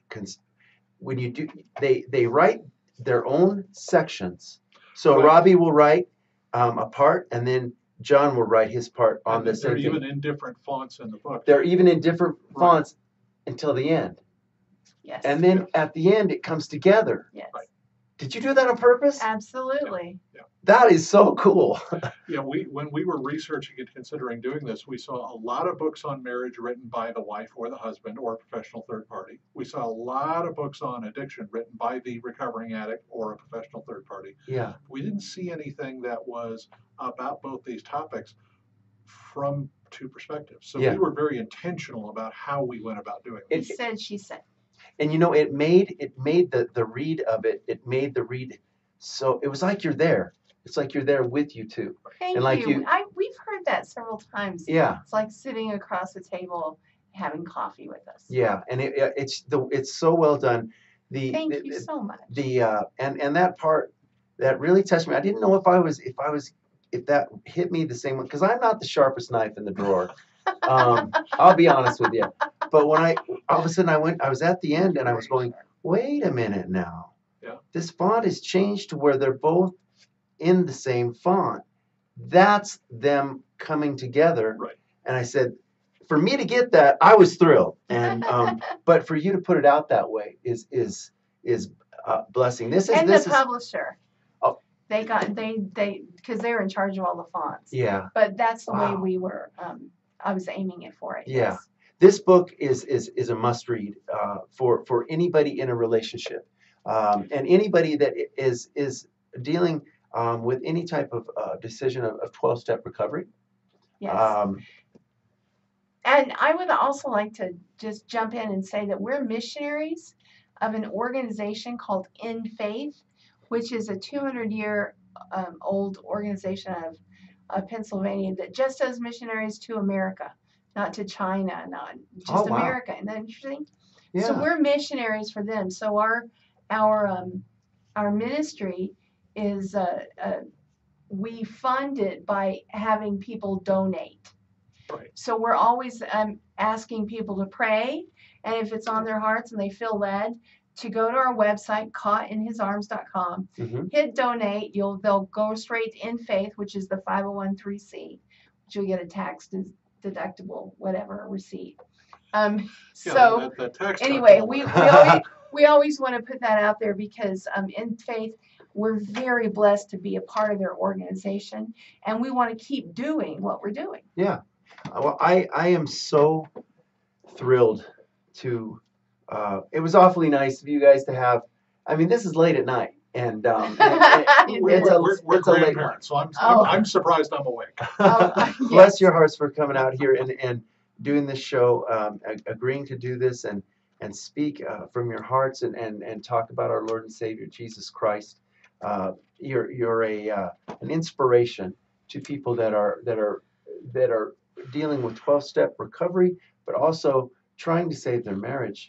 when you do they they write their own sections. So Right. Robbie will write um, a part, and then John will write his part on And the they're same even thing. in different fonts in the book. They're even in different Right. fonts until the end, Yes. and then at the end it comes together. yes. Right. Did you do that on purpose? Absolutely. That is so cool. Yeah, we when we were researching and considering doing this, we saw a lot of books on marriage written by the wife or the husband or a professional third party. We saw a lot of books on addiction written by the recovering addict or a professional third party. Yeah. We didn't see anything that was about both these topics from two perspectives. So Yeah. we were very intentional about how we went about doing He it. It- said, she said. And you know, it made it made the the read of it. It made the read so it was like you're there. It's like you're there with you too. Thank And like you. you- I we've heard that several times. Yeah. It's like sitting across the table having coffee with us. Yeah. And it, it- it's the it's so well done. The Thank the, you so much. the uh and and that part that really touched me. I didn't know if I was if I was if that hit me the same way, because I'm not the sharpest knife in the drawer. Um, I'll be honest with you. But when I all of a sudden I went, I was at the end and I was going, wait a minute now. Yeah. This font is changed to where they're both in the same font. That's them coming together. Right. And I said, for me to get that, I was thrilled. And um, but for you to put it out that way is is is a blessing. This is And this the is publisher. Oh. They got they they because they were in charge of all the fonts. yeah. But that's the way Wow. we were. Um, I was aiming it for it. Yeah. Yes. This book is is is a must read uh, for for anybody in a relationship, um, and anybody that i- is is dealing um, with any type of uh, decision of, of twelve step recovery. Yes. Um, And I would also like to just jump in and say that we're missionaries of an organization called In Faith, which is a two hundred year um, old organization of uh, Pennsylvania that just does missionaries to America, not to China, not just Oh, wow. America. Isn't that interesting? yeah. So we're missionaries for them. So our our um, our ministry is uh, uh, we fund it by having people donate. Right. So we're always um, asking people to pray, and if it's on their hearts and they feel led, to go to our website, caught in his arms dot com, Mhm. hit donate. You'll they'll go straight to In Faith, which is the five oh one c, which you'll get a tax deductible whatever receipt. Um, Yeah, so that, that tax anyway, deductible we, one. we always we always want to put that out there because um, In Faith, we're very blessed to be a part of their organization, and we want to keep doing what we're doing. Yeah. Well, I I am so thrilled to. Uh, it was awfully nice of you guys to have. I mean, this is late at night, and um, and- and We're, it's a we're, we're it's a late one. grandparents, so I'm, Oh. I'm, I'm surprised I'm awake. Oh, Bless yes. your hearts for coming out here and, and doing this show, um, a- agreeing to do this and and speak uh, from your hearts and, and, and talk about our Lord and Savior Jesus Christ. Uh, you're you're a uh, an inspiration to people that are that are that are dealing with twelve step recovery, but also trying to save their marriage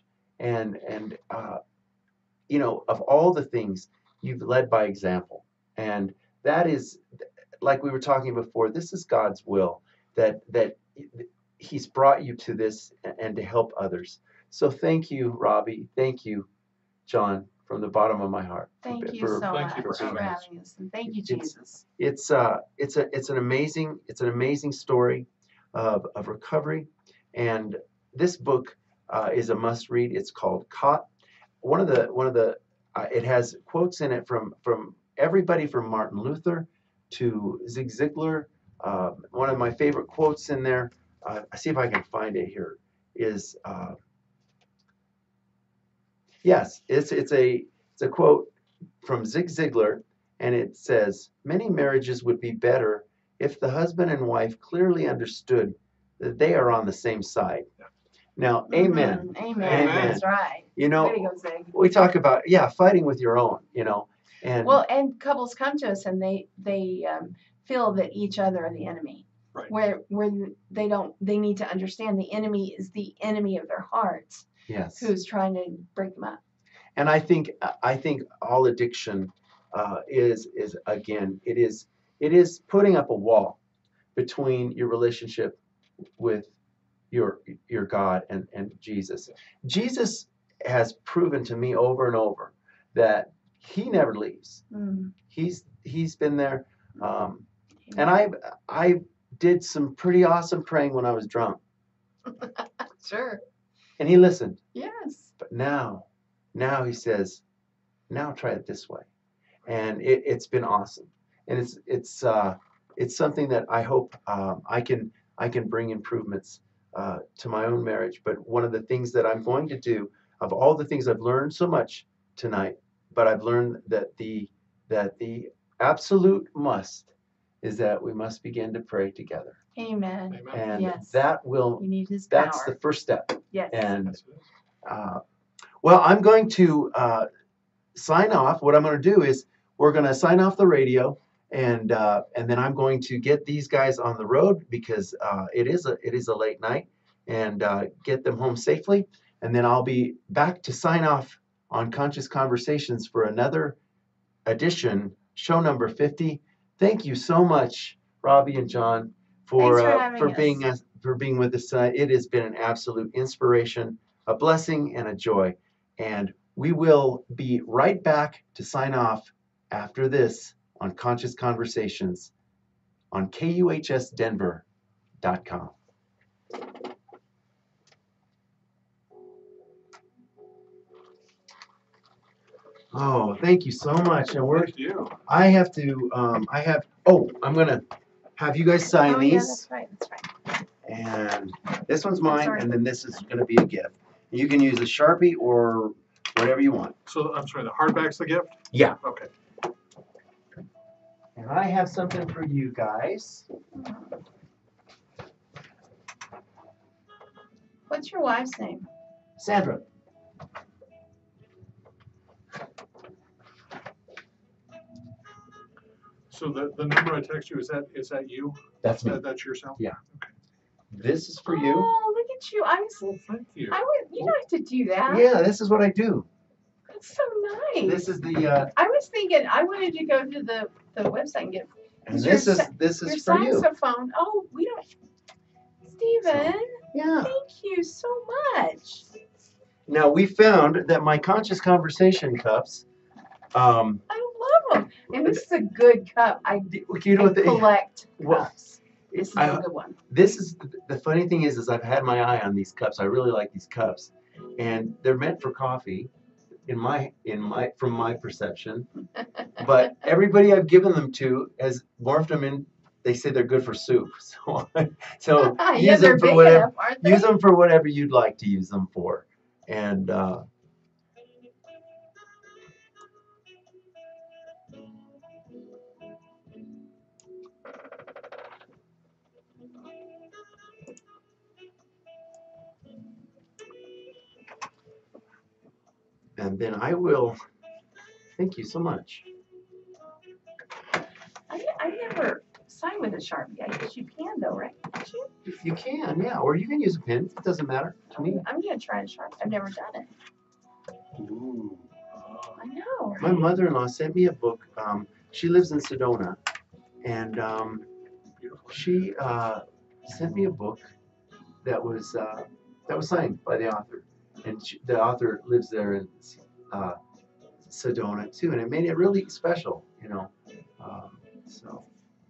and and uh, you know, of all the things, you've led by example, and that is, like we were talking before, this is God's will, that that He's brought you to this and to help others. So thank you, Robbie. Thank you, John, from the bottom of my heart. Thank you for- so thank much you for for having us. having us. And thank you, It's- Jesus. It's uh, it's a it's an amazing it's an amazing story of of recovery, and this book uh, is a must read. It's called Caught. One of the one of the uh, it has quotes in it from from everybody from Martin Luther to Zig Ziglar. Uh, one of my favorite quotes in there, uh, I see if I can find it here, is uh, yes, it's it's a it's a quote from Zig Ziglar, and it says, "Many marriages would be better if the husband and wife clearly understood that they are on the same side." Yeah. Now, amen. Mhm. Amen. Amen. That's right. You know, Way to go, Zig. we talk about, yeah, fighting with your own, you know, and Well, and couples come to us and they they um, feel that each other are the enemy. Right. Where where they don't they need to understand the enemy is the enemy of their hearts, yes. who's trying to break them up. And I think I think all addiction uh, is is again it is it is putting up a wall between your relationship with your your God and and Jesus. Jesus has proven to me over and over that He never leaves. Mm. He's he's been there, um, and I I did some pretty awesome praying when I was drunk, Sure. and He listened. Yes. But now, now He says, now try it this way, and it, it's been awesome, and it's it's uh, it's something that I hope um, I can I can bring improvements uh, to my own marriage. But one of the things that I'm going to do, of all the things I've learned so much tonight, but I've learned that the that the absolute must is that we must begin to pray together, Amen. Amen. and Yes. that will We need His that's power. the first step. Yes. And Yes, it is. uh, well, I'm going to uh, sign off. What I'm going to do is we're going to sign off the radio, and uh, and then I'm going to get these guys on the road because uh, it is a it is a late night, and uh, get them home safely. And then I'll be back to sign off on Conscious Conversations for another edition, show number fifty. Thank you so much, Robbie and John, for Thanks for uh, having for us. being us for being with us tonight. It has been an absolute inspiration, a blessing, and a joy. And we will be right back to sign off after this on Conscious Conversations on K U H S Denver dot com. Oh, thank you so much. And we're Thank you. I have to um I have oh, I'm gonna have you guys sign Oh, yeah, these. that's right. That's right. And this one's mine, sorry. and then this is gonna be a gift. You can use a Sharpie or whatever you want. So I'm sorry, the hardback's the gift? Yeah. Okay. And I have something for you guys. What's your wife's name? Sandra. So the, the number I text you, is that, is that you? That's me. That, that's your cell? Yeah. This is for you. Oh, look at you. I was. Well, thank you. I would. You don't have to do that. Yeah, this is what I do. That's so nice. This is the uh I was thinking I wanted to go to the the website and get and Is your this is sa- this your is for you. saxophone. Oh, we don't. Stephen, Yeah. thank you so much. Now we found that my conscious conversation cups, um, I love them. And this is a good cup. I, you know I what the, collect Well, cups. This is I- a good one. this is the funny thing is is I've had my eye on these cups. I really like these cups, and they're meant for coffee, in my in my from my perception. But everybody I've given them to has morphed them in. They say they're good for soup. So so yeah, use they're them for big whatever. enough, aren't they? Use them for whatever you'd like to use them for, and. Uh, And then I will, thank you so much. I, I never signed with a Sharpie. I guess you can though, right? Can't you? If you can, yeah, or you can use a pen, it doesn't matter to me. I'm gonna try a Sharpie. I've never done it. my mother-in-law sent me a book. Um, she lives in Sedona, and um, Beautiful. she uh, sent me a book that was uh, that was signed by the author, and she, the author lives there in uh, Sedona too, and it made it really special, you know. Um, so.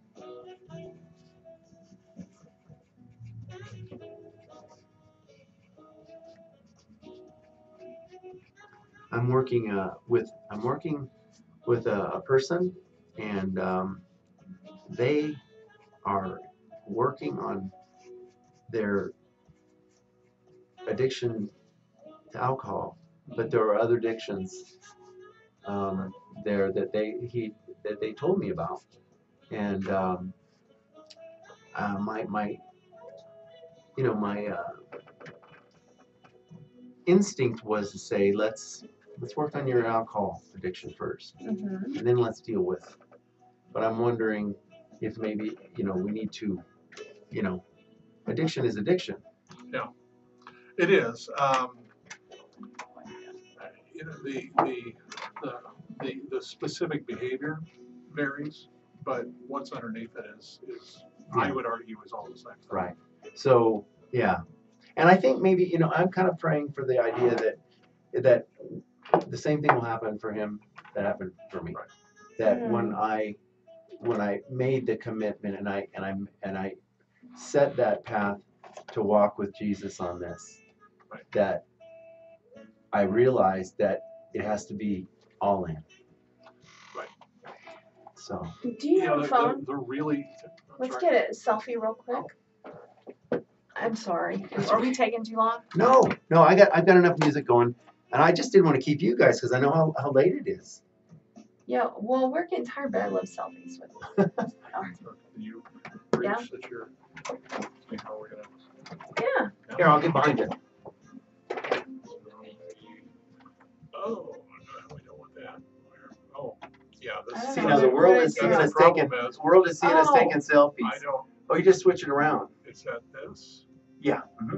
I'm working uh, with I'm working with a, a person, and um, they are working on their addiction to alcohol, but there are other addictions um, there that they he that they told me about, and um, uh, my my you know my uh, instinct was to say let's let's work on your alcohol addiction first, Mm-hmm. and then let's deal with. But I'm wondering if maybe you know we need to, you know, addiction is addiction. Yeah, it is. Um, you know, the, the, the, the, the specific behavior varies, but what's underneath it is, is I Yeah. would argue is all the same thing. Right. So yeah, and I think maybe you know I'm kind of praying for the idea that that the same thing will happen for him that happened for me. Right. That Mm. when I when I made the commitment and I and I and I set that path to walk with Jesus on this, Right. that I realized that it has to be all in. Right. So Do you have know, a phone? the, the really. I'm Let's sorry. get a selfie real quick. I'm sorry. Is- Are we taking too long? no, no, I got I've got enough music going, and I just didn't want to keep you guys because I know how, how late it is. Yeah, well, we're getting tired, but I love selfies with you. Can you reach Yeah. that you're, see how we're gonna. Yeah. Here, I'll get behind you. Oh, no, we don't want that. Where- Oh, yeah, this I is. don't See know now the what- world what is I seeing do. us The problem taking is- the world is seeing us Oh. taking selfies. I don't, Oh, you just switch it around. is that this? Yeah. hmm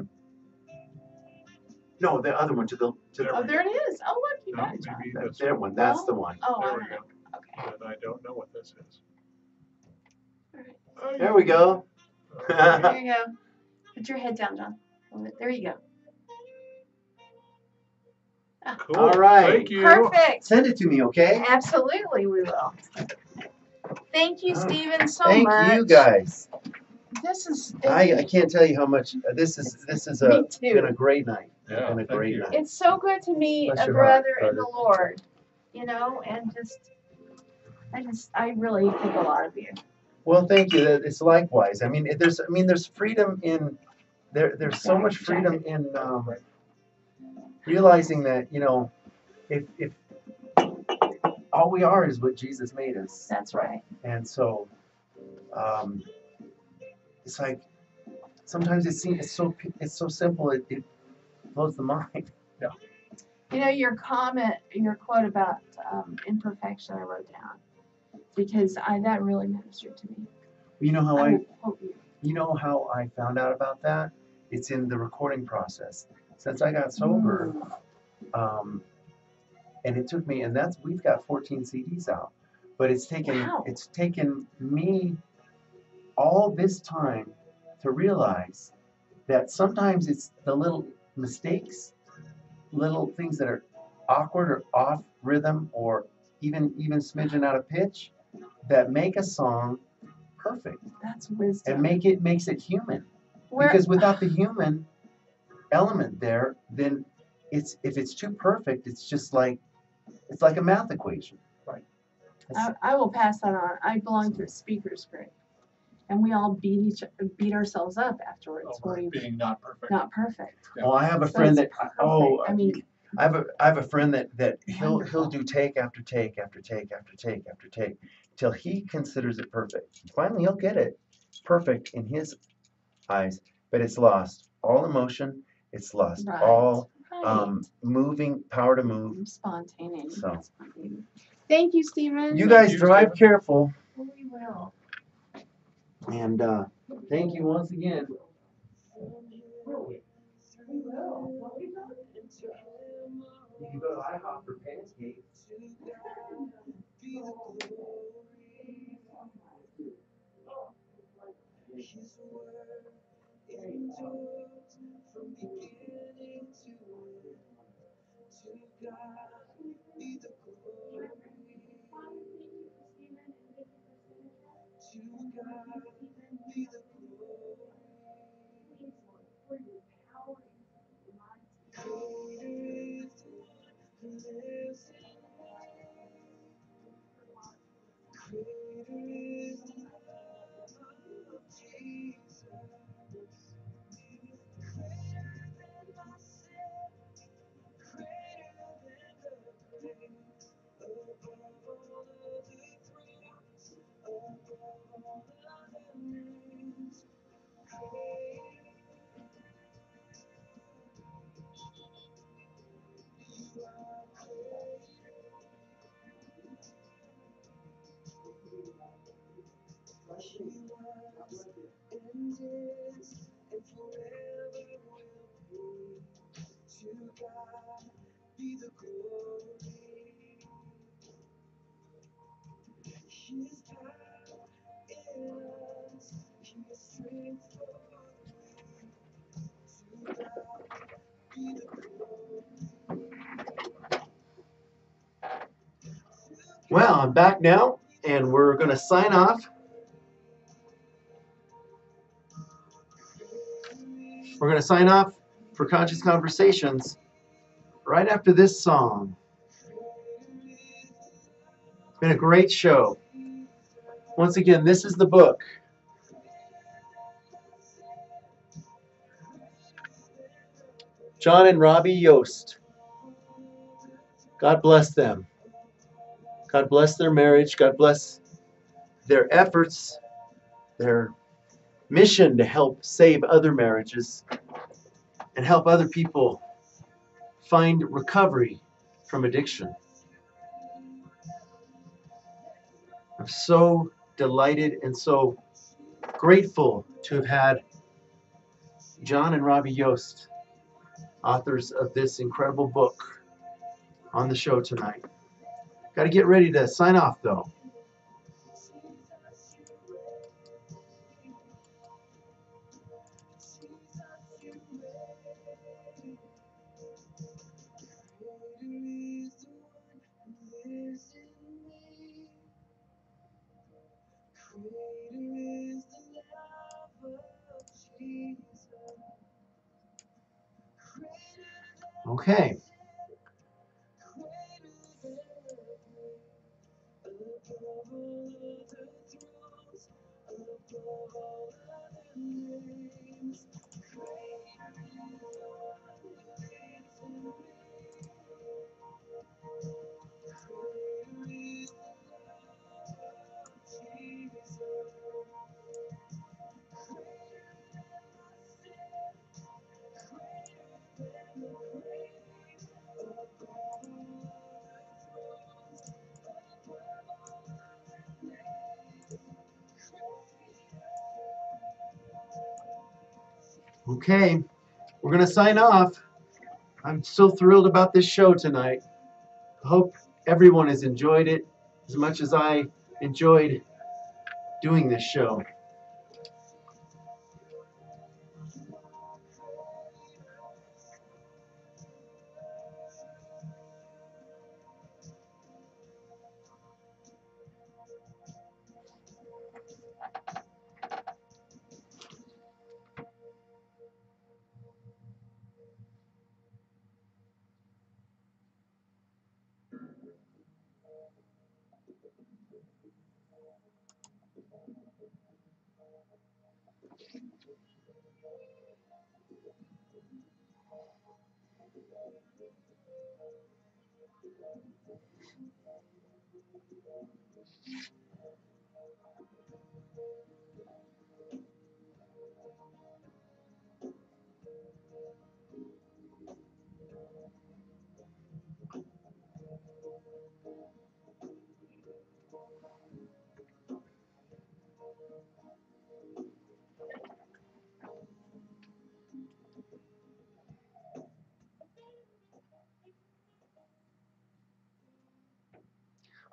No, the other one to the to There Oh, we there it is. Oh, look, you No, got it, John. maybe the, this that one. one. That's Well, the one. Oh, I There we don't know. go. Okay. And I don't know what this is. Alright. Oh, There we go. Okay. There you go. Put your head down, John. There you go. Cool. All right. Thank you. Perfect. Send it to me, okay? Absolutely, we will. Thank you, Oh, Stephen, so Thank much. you guys. This is. I, I can't tell you how much uh, this is. This is a Me too. been a great night. Yeah, been a thank great you. night. It's so good to meet Bless a your heart, brother in the brother. Lord, you know, and just, I just, I really think a lot of you. Well, thank you. That- It's likewise. I mean, it- there's I mean, there's freedom in there. There's so much freedom in um, realizing that you know, if if all we are is what Jesus made us. That's right. And so, um, it's like sometimes it seems it's so it's so simple it, it blows the mind. You know, your comment, your quote about um, imperfection, I wrote down because I that really ministered to me. You know how I I will quote you. you know how I found out about that? It's in the recording process. Since I got sober, um, and it took me, and that's we've got fourteen C Ds out, but it's taken Wow. it's taken me all this time to realize that sometimes it's the little mistakes, little things that are awkward or off rhythm or even even smidgen out of pitch that make a song perfect That's wisdom. and make it makes it human. Where- Because without the human element there, then it's if it's too perfect, it's just like it's like a math equation. Right. I, I will pass that on. I belong to a speakers group, and we all beat each beat ourselves up afterwards Over when we being not perfect. not perfect. Oh, I have a So friend that it's perfect. oh I mean, I have a I have a friend that that he'll he'll Wonderful. do take after take after take after take after take till he considers it perfect. Finally, he'll get it perfect in his eyes, but it's lost all emotion. It's lost right. all right. um, moving power to move. Spontaneity. So. Spontaneity. Thank you, Stephen. You Thank guys you, drive Stephen. careful, We will. and uh, thank you once again. We will. You can go to IHOP for pancakes. Well, I'm back now, and we're going to sign off. We're going to sign off for Conscious Conversations right after this song. It's been a great show. Once again, this is the book. John and Robbie Yost. God bless them. God bless their marriage. God bless their efforts, their mission to help save other marriages and help other people find recovery from addiction. I'm so delighted and so grateful to have had John and Robbie Yost, authors of this incredible book, on the show tonight. Got to get ready to sign off, though. Okay. Okay, we're going to sign off. I'm so thrilled about this show tonight. I hope everyone has enjoyed it as much as I enjoyed doing this show.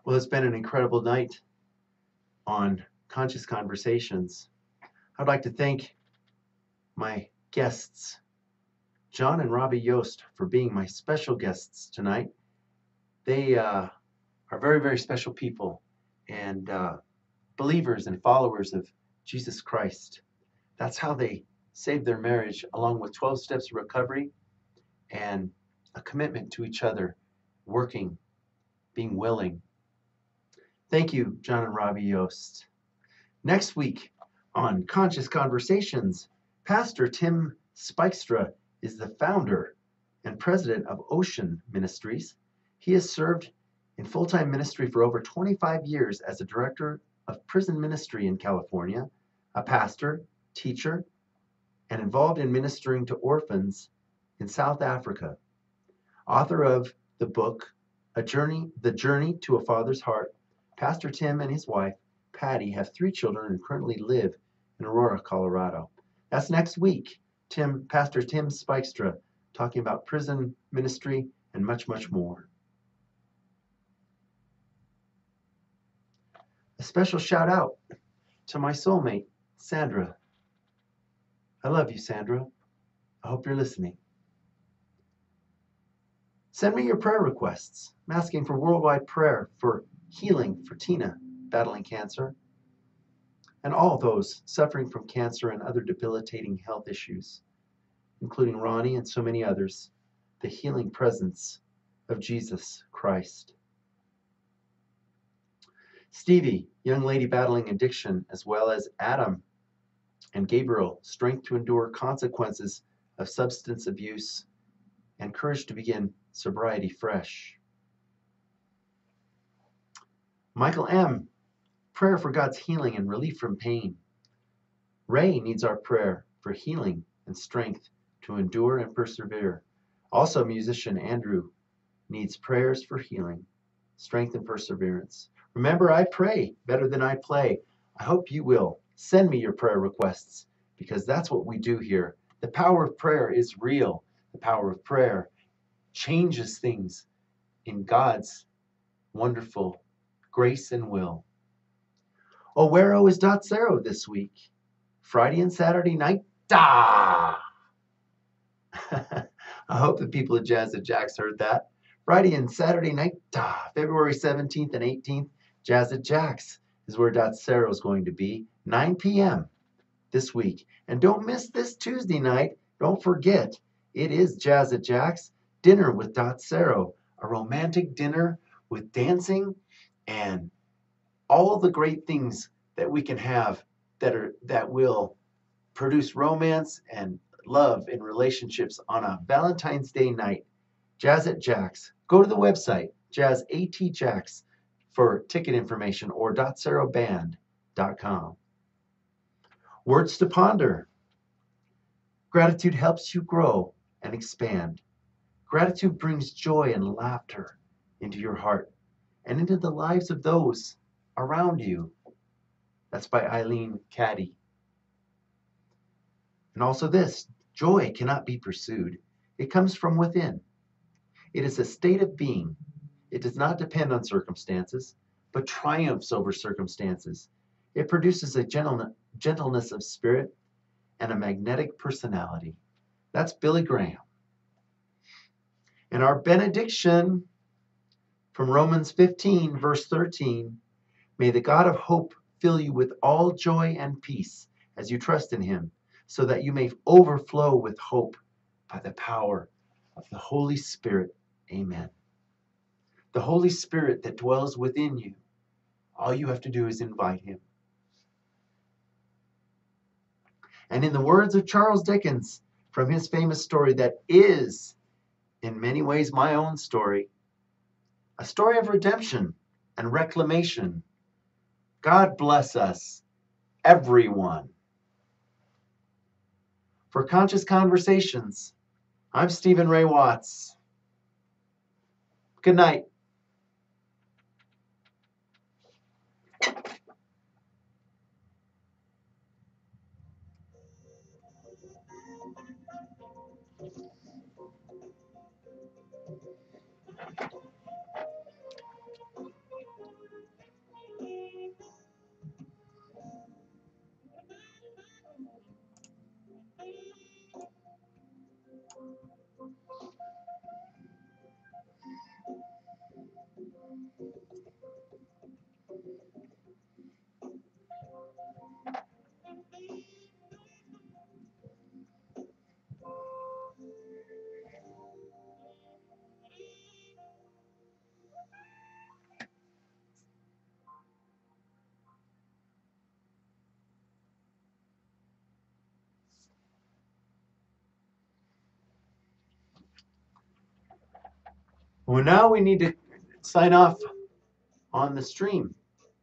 Well, it's been an incredible night on Conscious Conversations. I'd like to thank my guests, John and Robbie Yost, for being my special guests tonight. They uh, are very, very special people and uh, believers and followers of Jesus Christ. That's how they saved their marriage, along with twelve steps of recovery and a commitment to each other, working, being willing. Thank you, John and Robbie Yost. Next week on Conscious Conversations, Pastor Tim Spykstra is the founder and president of Ocean Ministries. He has served in full-time ministry for over twenty-five years as a director of prison ministry in California, a pastor, teacher, and involved in ministering to orphans in South Africa. Author of the book, A Journey, The Journey to a Father's Heart, Pastor Tim and his wife, Patty, have three children and currently live in Aurora, Colorado. That's next week. Tim, Pastor Tim Spykstra, talking about prison ministry and much, much more. A special shout out to my soulmate, Sandra. I love you, Sandra. I hope you're listening. Send me your prayer requests. I'm asking for worldwide prayer for healing for Tina battling cancer and all those suffering from cancer and other debilitating health issues, including Ronnie and so many others, the healing presence of Jesus Christ. Stevie, young lady battling addiction, as well as Adam and Gabriel, strength to endure consequences of substance abuse and courage to begin sobriety fresh. Michael M., prayer for God's healing and relief from pain. Ray needs our prayer for healing and strength to endure and persevere. Also, musician Andrew needs prayers for healing, strength, and perseverance. Remember, I pray better than I play. I hope you will. Send me your prayer requests, because that's what we do here. The power of prayer is real. The power of prayer changes things in God's wonderful grace and will. Owero is Dot Zero this week. Friday and Saturday night. Da! I hope the people at Jazz at Jack's heard that. Friday and Saturday night. Da! February seventeenth and eighteenth. Jazz at Jack's is where Dot Zero is going to be. nine p.m. this week. And don't miss this Tuesday night. Don't forget, it is Jazz at Jack's. Dinner with Dot Zero. A romantic dinner with dancing and all the great things that we can have that are that will produce romance and love in relationships on a Valentine's Day night. Jazz at Jack's. Go to the website, Jazz at Jack's, for ticket information, or dot zero band dot com. Words to ponder. Gratitude helps you grow and expand. Gratitude brings joy and laughter into your heart and into the lives of those around you. That's by Eileen Caddy. And also this, joy cannot be pursued. It comes from within. It is a state of being. It does not depend on circumstances, but triumphs over circumstances. It produces a gentle- gentleness of spirit and a magnetic personality. That's Billy Graham. And our benediction from Romans fifteen, verse thirteen, may the God of hope fill you with all joy and peace as you trust in him, so that you may overflow with hope by the power of the Holy Spirit. Amen. The Holy Spirit that dwells within you, all you have to do is invite him. And in the words of Charles Dickens, from his famous story that is, in many ways, my own story, a story of redemption and reclamation. God bless us, everyone. For Conscious Conversations, I'm Stephen Ray Watts. Good night. Well, now we need to sign off on the stream.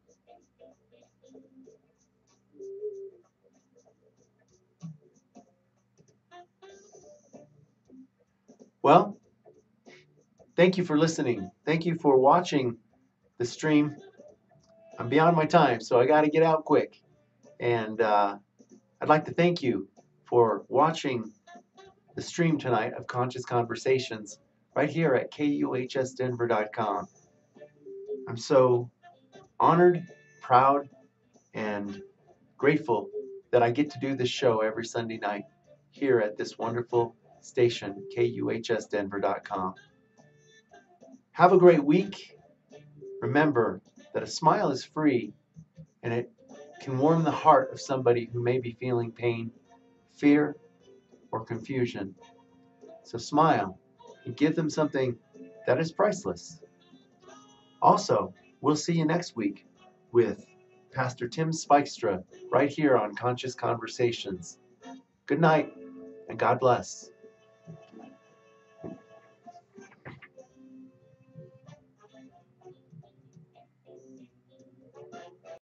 Well, thank you for listening. Thank you for watching the stream. I'm beyond my time, so I got to get out quick. And uh, I'd like to thank you for watching the stream tonight of Conscious Conversations right here at K U H S Denver dot com. I'm so honored, proud, and grateful that I get to do this show every Sunday night here at this wonderful station, K U H S Denver dot com. Have a great week. Remember that a smile is free, and it can warm the heart of somebody who may be feeling pain, fear, or confusion. So smile and give them something that is priceless. Also, we'll see you next week with Pastor Tim Spikestra right here on Conscious Conversations. Good night and God bless.